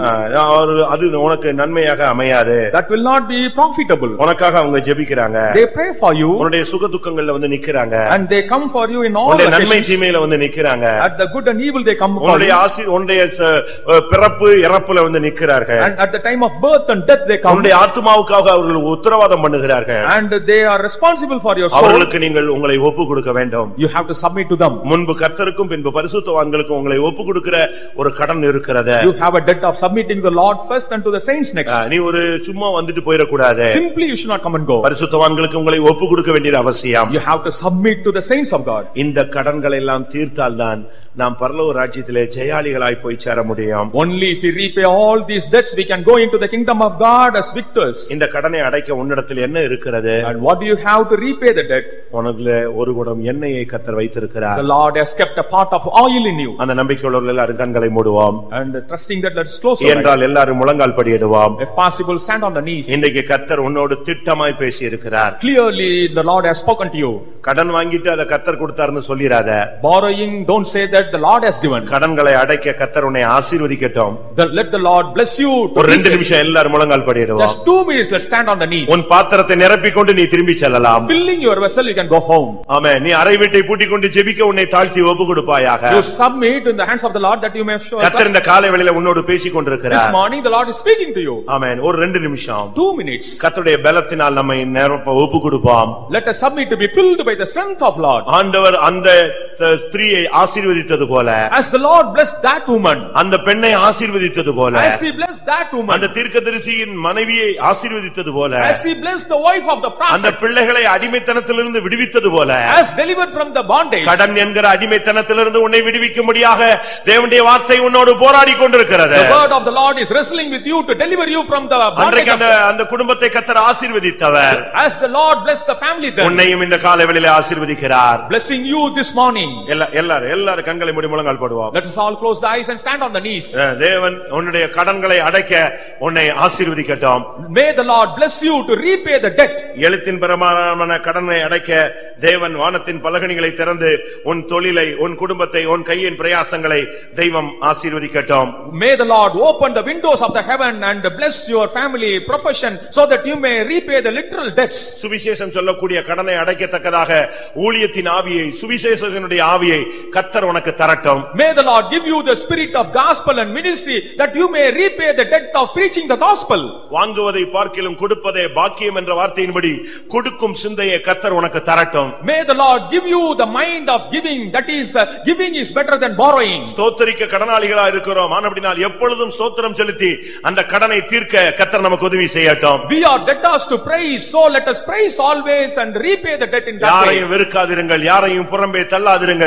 Speaker 1: அது உனக்கு நன்மையாக அமையாது.
Speaker 2: That will not be profitable.
Speaker 1: உனக்காக அவங்க ஜெபிக்கிறாங்க.
Speaker 2: They pray for you.
Speaker 1: உன்னுடைய சுக துக்கங்கள்ல வந்து நிக்கறாங்க.
Speaker 2: And they come for you in all
Speaker 1: உன்னுடைய நன்மை
Speaker 2: occasions.
Speaker 1: தீமையில வந்து நிக்கறாங்க.
Speaker 2: At the good and evil they come for
Speaker 1: உன்னுடைய
Speaker 2: you.
Speaker 1: உன்னுடைய பிறப்பு இறப்புல வந்து நிக்கறார்கள்.
Speaker 2: And at the time of birth and death they come.
Speaker 1: உன்னுடைய ஆத்துமாவுக்காக அவர்கள் உத்தரவாதம் பண்ணுகிறார்கள்.
Speaker 2: And they are responsible for your soul.
Speaker 1: அவர்களுக்கு நீங்கள் உங்களை ஒப்பு கொடுக்க வேண்டும்.
Speaker 2: You have to submit to them.
Speaker 1: முன்பு கர்த்தருக்கும் பின்பு பரிசுத்தவான்களுக்கும் உங்களை ஒப்பு கொடுக்கிற ஒரு கடன் இருக்கிறது.
Speaker 2: You have a debt of submitting to the Lord first and to the saints next.
Speaker 1: நீ ஒரு சும்மா வந்துட்டு போயிர கூடாது.
Speaker 2: Simply you should not come and go.
Speaker 1: பரிசுத்தவான்களுக்கு உங்களை ஒப்பு கொடுக்க வேண்டியது அவசியம்.
Speaker 2: You have to submit to the saints of God.
Speaker 1: இந்த கடன்களை எல்லாம் தீர்த்தால்தான் நாம் பரலோக ராஜ்யத்திலே ஜெயாளிகளாய் போய் சேர முடியும்.
Speaker 2: Only if we repay all these debts we can go into the kingdom of God as victors.
Speaker 1: இந்த கடனை அடைக்க உன்னிடத்தில் என்ன இருக்கிறது?
Speaker 2: And what do you have to repay the debt?
Speaker 1: உனக்குள்ள ஒரு குடம் எண்ணெயை கர்த்தர் வைத்திருக்கிறார்.
Speaker 2: The Lord has kept a pot of oil in you.
Speaker 1: அந்த நம்பிக்கையுள்ளவர்கள் எல்லாரும் கண்களை மூடுவோம்.
Speaker 2: And trusting that, let's close.
Speaker 1: என்றால் எல்லாரும் முழங்கால் படியிடுவோம்.
Speaker 2: If possible, stand on the knees.
Speaker 1: இன்றைக்கு கர்த்தர் உன்னோடு திட்டமாய் பேசி இருக்கிறார்.
Speaker 2: Clearly the Lord has spoken to you.
Speaker 1: கடன் வாங்கிட்டு அத கர்த்தர் கொடுத்தாருன்னு சொல்லிராத.
Speaker 2: Borrowing, don't say that the Lord has given.
Speaker 1: கடன்களை அடைக்க கர்த்தர் உன்னை ஆசீர்வதிக்கட்டும்.
Speaker 2: Let the Lord bless you.
Speaker 1: ஒரு 2 நிமிஷம் எல்லாரும் முழங்கால் படியிடுவோம்.
Speaker 2: Just 2 minutes, let's stand on the knees.
Speaker 1: உன் பாத்திரத்தை நிரப்பிக் கொண்டு நீ திரும்பி செல்லலாம்.
Speaker 2: Filling your vessel, you can go home.
Speaker 1: ஆமென். நீ அறை வீட்டை பூட்டிக் கொண்டு ஜெபிக்க உன்னை தாழ்த்தி ஒப்பு கொடுப்பாயாக.
Speaker 2: You submit in the hands of the Lord that you may show.
Speaker 1: கர்த்தர் இந்த காலை வேளையில உன்னோடு பேசிக் கொண்டிருக்கிறார்.
Speaker 2: This morning the Lord is speaking to you.
Speaker 1: ஆமென். ஒரு 2 நிமிஷம்
Speaker 2: 2 minutes.
Speaker 1: கர்த்தருடைய பலத்தினால் நம்மை நிரப்ப ஒப்பு கொடுப்போம்.
Speaker 2: Let us submit to be filled by the strength of Lord.
Speaker 1: ஆண்டவர் அந்த ஸ்திரீயை ஆசீர்வதித்தது போல,
Speaker 2: As the Lord blessed that woman,
Speaker 1: அந்த பெண்ணை ஆசீர்வதித்தது போல,
Speaker 2: as he blessed that woman,
Speaker 1: அந்த தீர்க்கதரிசியின் மனைவியை ஆசீர்வதித்தது போல,
Speaker 2: as he blessed the wife of the
Speaker 1: அந்த
Speaker 2: prophet,
Speaker 1: பிள்ளைகளை அடிமைத்தனத்திலிருந்து விடுவித்தது போல,
Speaker 2: as delivered from the bondage,
Speaker 1: கடன் என்கிற அடிமைத்தனத்திலிருந்து உன்னை விடுவிக்கும்படியாக தேவனுடைய வார்த்தை உன்னோடு போராடி கொண்டிருக்கிறது.
Speaker 2: the word of the Lord is wrestling with you to deliver you from the bondage.
Speaker 1: அன்றைக்கு
Speaker 2: of
Speaker 1: அந்த குடும்பத்தை கர்த்தர் ஆசீர்வதித்தவர்
Speaker 2: As the Lord blessed the family then,
Speaker 1: உன்னையும் இந்த காலைவேளையிலே ஆசீர்வதிக்கிறார்.
Speaker 2: blessing you this morning.
Speaker 1: எல்லாரும் கண்களை மூடி முழங்கால் போடுவோம்.
Speaker 2: Let us all close the eyes and stand on the knees.
Speaker 1: தேவன் உன்னுடைய கடன்களை அடைக்க உன்னை ஆசீர்வதிக்கட்டும்.
Speaker 2: May the Lord bless you to repay the debt.
Speaker 1: எழுத்தின் பிரமாணமான கடனை அடைக்க தேவன் வானத்தின் பலகணிகளை திறந்து உன் தொழிலை, உன் குடும்பத்தை, உன் கையின் பிரயாசங்களை தெய்வம் ஆசீர்வதிக்கட்டும்.
Speaker 2: May the Lord open the windows of the heaven and bless your family, profession, so that you may repay the literal debts.
Speaker 1: சுவிசேஷம் சொல்லக்கூடிய கடனை அடைக்கத்தக்கதாக ஊழியத்தின் ஆவியை, சுவிசேஷகனுடைய ஆவியை கர்த்தர் உனக்கு தரட்டும்.
Speaker 2: May the Lord give you the spirit of gospel and ministry, that you may repay the debt of preaching the gospel.
Speaker 1: வாங்குவதை பார்க்கிலும் கொடுப்பதே பாக்கியம் என்ற வார்த்தையின்படி கொடுக்கும் சிந்தையை கர்த்தர் உனக்கு தரட்டும்.
Speaker 2: May the Lord give you the mind of giving, that is giving is better than borrowing.
Speaker 1: ஸ்தோத்திரிக்க கடனாளிகளா இருக்கிறோம். ஆனபடியால் எப்பொழுதும் ஸ்தோத்திரம் செலுத்தி அந்த கடனை தீர்க்க கர்த்தர் நமக்கு உதவி செய்யட்டும்.
Speaker 2: We are debtors to praise, so let us praise always and repay the debt in that way.
Speaker 1: யாரையும் வெறுக்காதிருங்கள், யாரையும் புறம்பே தள்ளாதிருங்கள்.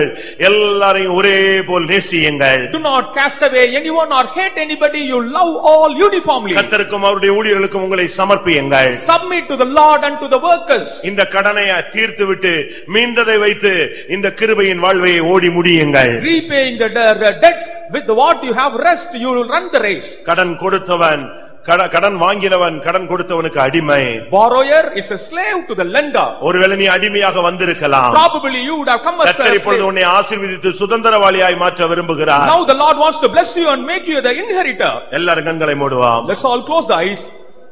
Speaker 1: எல்லாரையும் ஒரே போல் நேசியுங்கள்.
Speaker 2: Do not cast away anyone or hate anybody. You love all uniformly.
Speaker 1: கர்த்தருக்கும் அவருடைய ஊழியர்களுக்கும் உங்களை சமர்ப்பியுங்கள்.
Speaker 2: Submit to the Lord and to the workers.
Speaker 1: இந்த கடனை தீர்த்து விட்டு மீந்ததை வைத்து இந்த கிருபையின் வாழ்வை ஓடி முடியுங்கள்.
Speaker 2: Repaying the debts with what you have rest, you will run the race.
Speaker 1: கடன் கொடுத்தவன் கடன் வாங்கினவன் கடன் கொடுத்தவனுக்கு அடிமை.
Speaker 2: Borrower is a slave to the lender.
Speaker 1: ஒருவேளை நீ அடிமையாக வந்திருக்கலாம்.
Speaker 2: Probably you would have come as a slave.
Speaker 1: கர்த்தர் இப்பொழுது உன்னை ஆசீர்வதித்து சுதந்திரவாளியாய் மாற்ற விரும்புகிறார்.
Speaker 2: Now the Lord wants to bless you and make you the inheritor.
Speaker 1: எல்லாரும் கண்களை மூடுவோம்.
Speaker 2: Let's all close the eyes.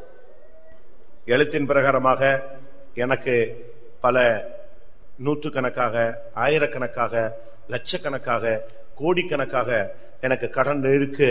Speaker 1: எழுத்தின் பிரகாரமாக எனக்கு பல நூற்றுக்கணக்காக ஆயிரக்கணக்காக லட்சக்கணக்காக கோடிக்கணக்காக எனக்கு கடன் இருக்கு.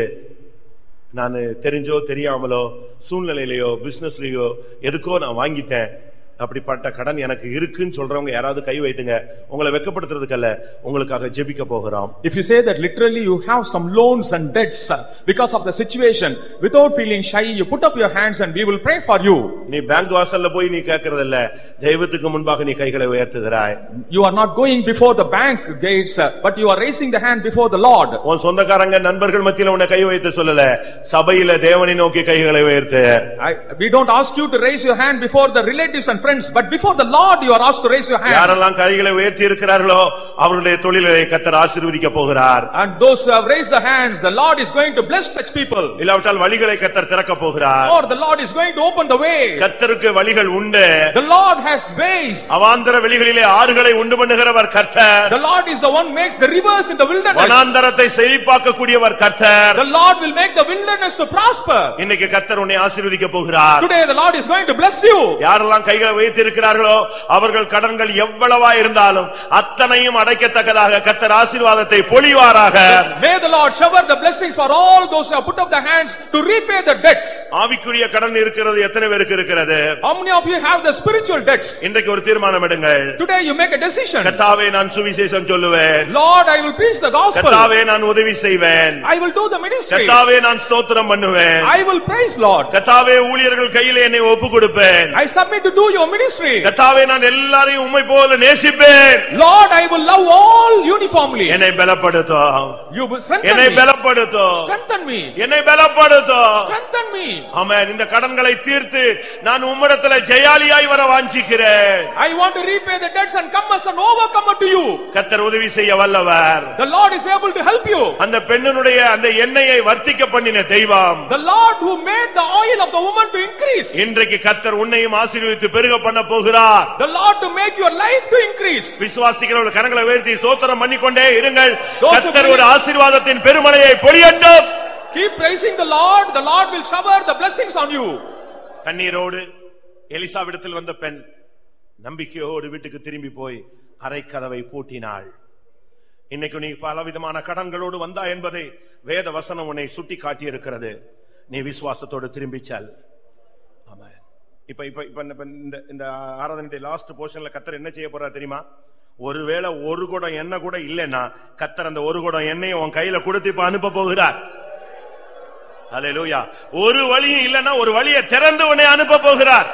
Speaker 1: நான் தெரிஞ்சோ தெரியாமலோ சூழ்நிலையிலயோ பிசினஸ்லயோ எதுக்கோ நான் வாங்கிட்டேன். அப்படிப்பட்ட கடன் எனக்கு இருக்குன்னு சொல்றவங்க யாராவது கை வைத்துங்க. உங்களை வெட்கப்படுத்துறதுக்கல்ல, உங்களுக்காக ஜெபிக்க போகிறோம்.
Speaker 2: If you say that literally you have some loans and debts because of the situation, without feeling shy, you put up your hands and we will pray for you.
Speaker 1: நீ பேங்க் வாசல்ல போய் நீ கேக்குறதில்ல, தெய்வத்துக்கு முன்பாக நீ கைகளை உயர்த்துகிறாய்.
Speaker 2: You are not going before the bank gates, but you are raising the hand before the Lord.
Speaker 1: உன் சொந்தக்காரங்க நண்பர்கள் மத்தியில உன்னை கை வைத்து சொல்லல, சபையில தேவனை நோக்கி கைகளை உயர்த்து.
Speaker 2: We don't ask you to raise your hand before the relatives and friends, but before the Lord you are asked to raise your hand.
Speaker 1: யாரெல்லாம் கைகளை உயர்த்தி இருக்கிறார்களோ அவருடைய தொழிலை கர்த்தர் ஆசீர்வதிக்க போகிறார்.
Speaker 2: And those who have raised the hands, the Lord is going to bless such people.
Speaker 1: இல்லாவிட்டால் வழிகளை கர்த்தர் திறக்க போகிறார்.
Speaker 2: Or the Lord is going to open the way.
Speaker 1: கர்த்தருக்கு வழிகள் உண்டு.
Speaker 2: The Lord has ways.
Speaker 1: அவாந்தர வெளிகளிலே ஆறுகளை உண்டு பண்ணுகிறவர் கர்த்தர்.
Speaker 2: The Lord is the one makes the rivers in the wilderness.
Speaker 1: வனாந்தரத்தை செழிப்பாக்க கூடியவர் கர்த்தர்.
Speaker 2: The Lord will make the wilderness to prosper.
Speaker 1: இன்னைக்கு கர்த்தர் உன்னை ஆசீர்வதிக்க போகிறார்.
Speaker 2: Today the Lord is going to bless you.
Speaker 1: யாரெல்லாம் கைகளை வைத்து இருக்கிறார்களோ அவர்கள் கடன்கள் எவ்வளவா இருந்தாலும் அத்தனையும் அடைக்கத்தக்கதாக கர்த்தர் ஆசீர்வாதத்தை பொழிவாராக.
Speaker 2: May the Lord shower the blessings for all those who have put up their hands to repay the debts.
Speaker 1: ஆவிக்குரிய கடன் இருக்கிறது எத்தனை பேருக்கு இருக்கிறது?
Speaker 2: How many of you have the spiritual debts?
Speaker 1: இன்றைக்கு ஒரு தீர்மானம் எடுங்கள்.
Speaker 2: Today you make a decision.
Speaker 1: கர்த்தாவே நான் சுவிசேஷம் சொல்லுவேன்.
Speaker 2: Lord, I will preach the gospel.
Speaker 1: கர்த்தாவே நான் உதவி செய்வேன்.
Speaker 2: I will do the ministry.
Speaker 1: கர்த்தாவே நான் ஸ்தோத்திரம் பண்ணுவேன்.
Speaker 2: I will praise Lord.
Speaker 1: கர்த்தாவே ஊழியர்கள் கையிலே என்னை ஒப்புக்கொடுப்பேன்.
Speaker 2: I submit to do your ministry.
Speaker 1: கர்த்தாவே நான் எல்லாரையும் உம்மை போல நேசிப்பேன்.
Speaker 2: Lord, I will love all uniformly.
Speaker 1: என்னை பலப்படுத்தும்.
Speaker 2: You will strengthen
Speaker 1: என்னை
Speaker 2: me.
Speaker 1: பலப்படுத்தும்.
Speaker 2: Strengthen me.
Speaker 1: என்னை பலப்படுத்தும்.
Speaker 2: Strengthen me.
Speaker 1: ஆமென். இந்த கடன்களை தீர்த்து நான் உம்மிடத்தில் ஜெயாலியாய் வர வாஞ்சிக்கிறேன்.
Speaker 2: I want to repay the debts and come as an overcomer to you.
Speaker 1: கர்த்தர் உதவி செய்ய வல்லவர்.
Speaker 2: The Lord is able to help you.
Speaker 1: அந்த பெண்ணினுடைய அந்த எண்ணெயை வர்த்திக்க பண்ணின தெய்வம்.
Speaker 2: The Lord who made the oil of the woman to increase.
Speaker 1: இன்றைக்கு கர்த்தர் உன்னையும் ஆசீர்வதித்து பெருக பண்ண போகிறார்.
Speaker 2: The Lord to make your life to increase.
Speaker 1: விசுவாசிக்கிறவர்கள் கரங்களை உயர்த்தி ஸ்தோத்திரம் பண்ணிக்கொண்டே இருங்கள். கர்த்தர் ஒரு ஆசீர்வாதத்தின் பெருமழையை பொழியட்டும்.
Speaker 2: Keep praising the Lord. The Lord will shower the blessings on you.
Speaker 1: கண்ணீரோடு எலிசாவிடத்தில் வந்த பெண் நம்பிக்கையோடு வீட்டுக்கு திரும்பி போய் அறை கதவை பூட்டினாள். இன்னைக்கு நீ பலவிதமான கடன்களோடு வந்தா என்பதை வேத வசனம் உன்னை சுட்டி காட்டி இருக்கிறது. நீ விசுவாசத்தோடு திரும்பி செல். ஆமா. இப்ப இப்ப இப்ப இந்த ஆராதனை லாஸ்ட் போர்ஷன்ல கர்த்தர் என்ன செய்ய போறார் தெரியுமா? ஒருவேளை ஒரு குடம் எண்ணெய் கூட இல்லைன்னா கர்த்தர் அந்த ஒரு குடம் எண்ணெயை உன் கையில கொடுத்து இப்ப அனுப்ப போகிறார். அல்லேலூயா. ஒரு வழியும் இல்லைன்னா ஒரு வழியை திறந்து உன்னை அனுப்ப போகிறார்.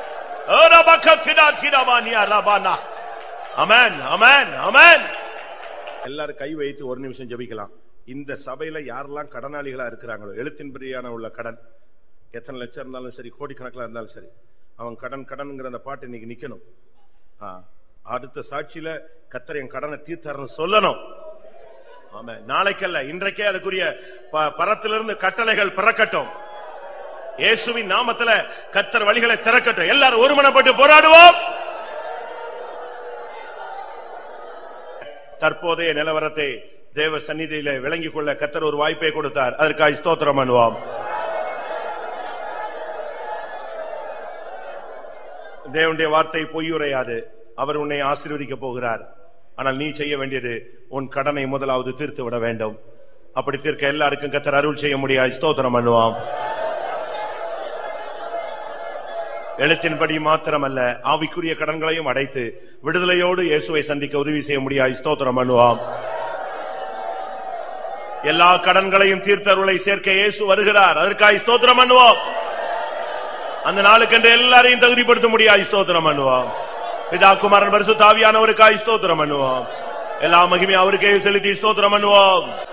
Speaker 1: ஆமென் ஆமென் ஆமென். எல்லாரும் கை வைத்து ஒரு நிமிஷம் ஜெபிக்கலாம். இந்த சபையில யாரெல்லாம் கடனாளிகளா இருக்கிறாங்களோ, எழுத்தின்படியான உள்ள கடன் எத்தனை லட்சம் இருந்தாலும் சரி, கோடிக்கணக்கில் இருந்தாலும் சரி, அவன் கடன்ங்கிற அந்த பாட்டு இன்னைக்கு நிக்கணும். அடுத்த சாட்சியில கர்த்தர் என் கடனை தீர்த்தாருன்னு சொல்லணும். ஆமென். நாளைக்கல்ல இன்றைக்கே அதுக்குரிய பரத்திலிருந்து கட்டளைகள் பிறக்கட்டும். இயேசுவின் நாமத்துல கர்த்தர் வழிகளை திறக்கட்டும். எல்லாரும் ஒருமனப்பட்டு போராடுவோம். தற்போதைய நிலவரத்தை தேவ சந்நிதியில விளங்கிக் கொள்ள கர்த்தர் ஒரு வாய்ப்பை கொடுத்தார். அதற்காக ஸ்தோத்திரம் பண்ணுவோம். தேவனுடைய வார்த்தை பொய்யுரையாது. அவர் உன்னை ஆசீர்வதிக்க போகிறார். ஆனால் நீ செய்ய வேண்டியது உன் கடனை முதலாவது தீர்த்து விட வேண்டும். அப்படி தீர்க்க எல்லாருக்கும் கர்த்தர் அருள் செய்ய முடியாது. ஸ்தோத்திரம் பண்ணுவோம். எழுத்தின்படி மாத்திரமல்ல, ஆவிக்குரிய கடன்களையும் அடைத்து விடுதலையோடு இயேசுவை சந்திக்க உதவி செய்ய முடியாது. ஸ்தோத்திரம் பண்ணுவோம். எல்லா கடன்களையும் தீர்த்தருளை சேர்க்க இயேசு வருகிறார். அதற்காக ஸ்தோத்திரம் பண்ணுவோம். அந்த நாளுக்கென்று எல்லாரையும் தகுதிப்படுத்த முடியாது. ஸ்தோத்திரம் பண்ணுவோம். பிதா குமாரன் பரிசுத்த ஆவியானவருக்காக ஸ்தோத்திரம் பண்ணுவோம். எல்லா மகிமையும் அவருக்கே செலுத்தி ஸ்தோத்திரம் பண்ணுவோம்.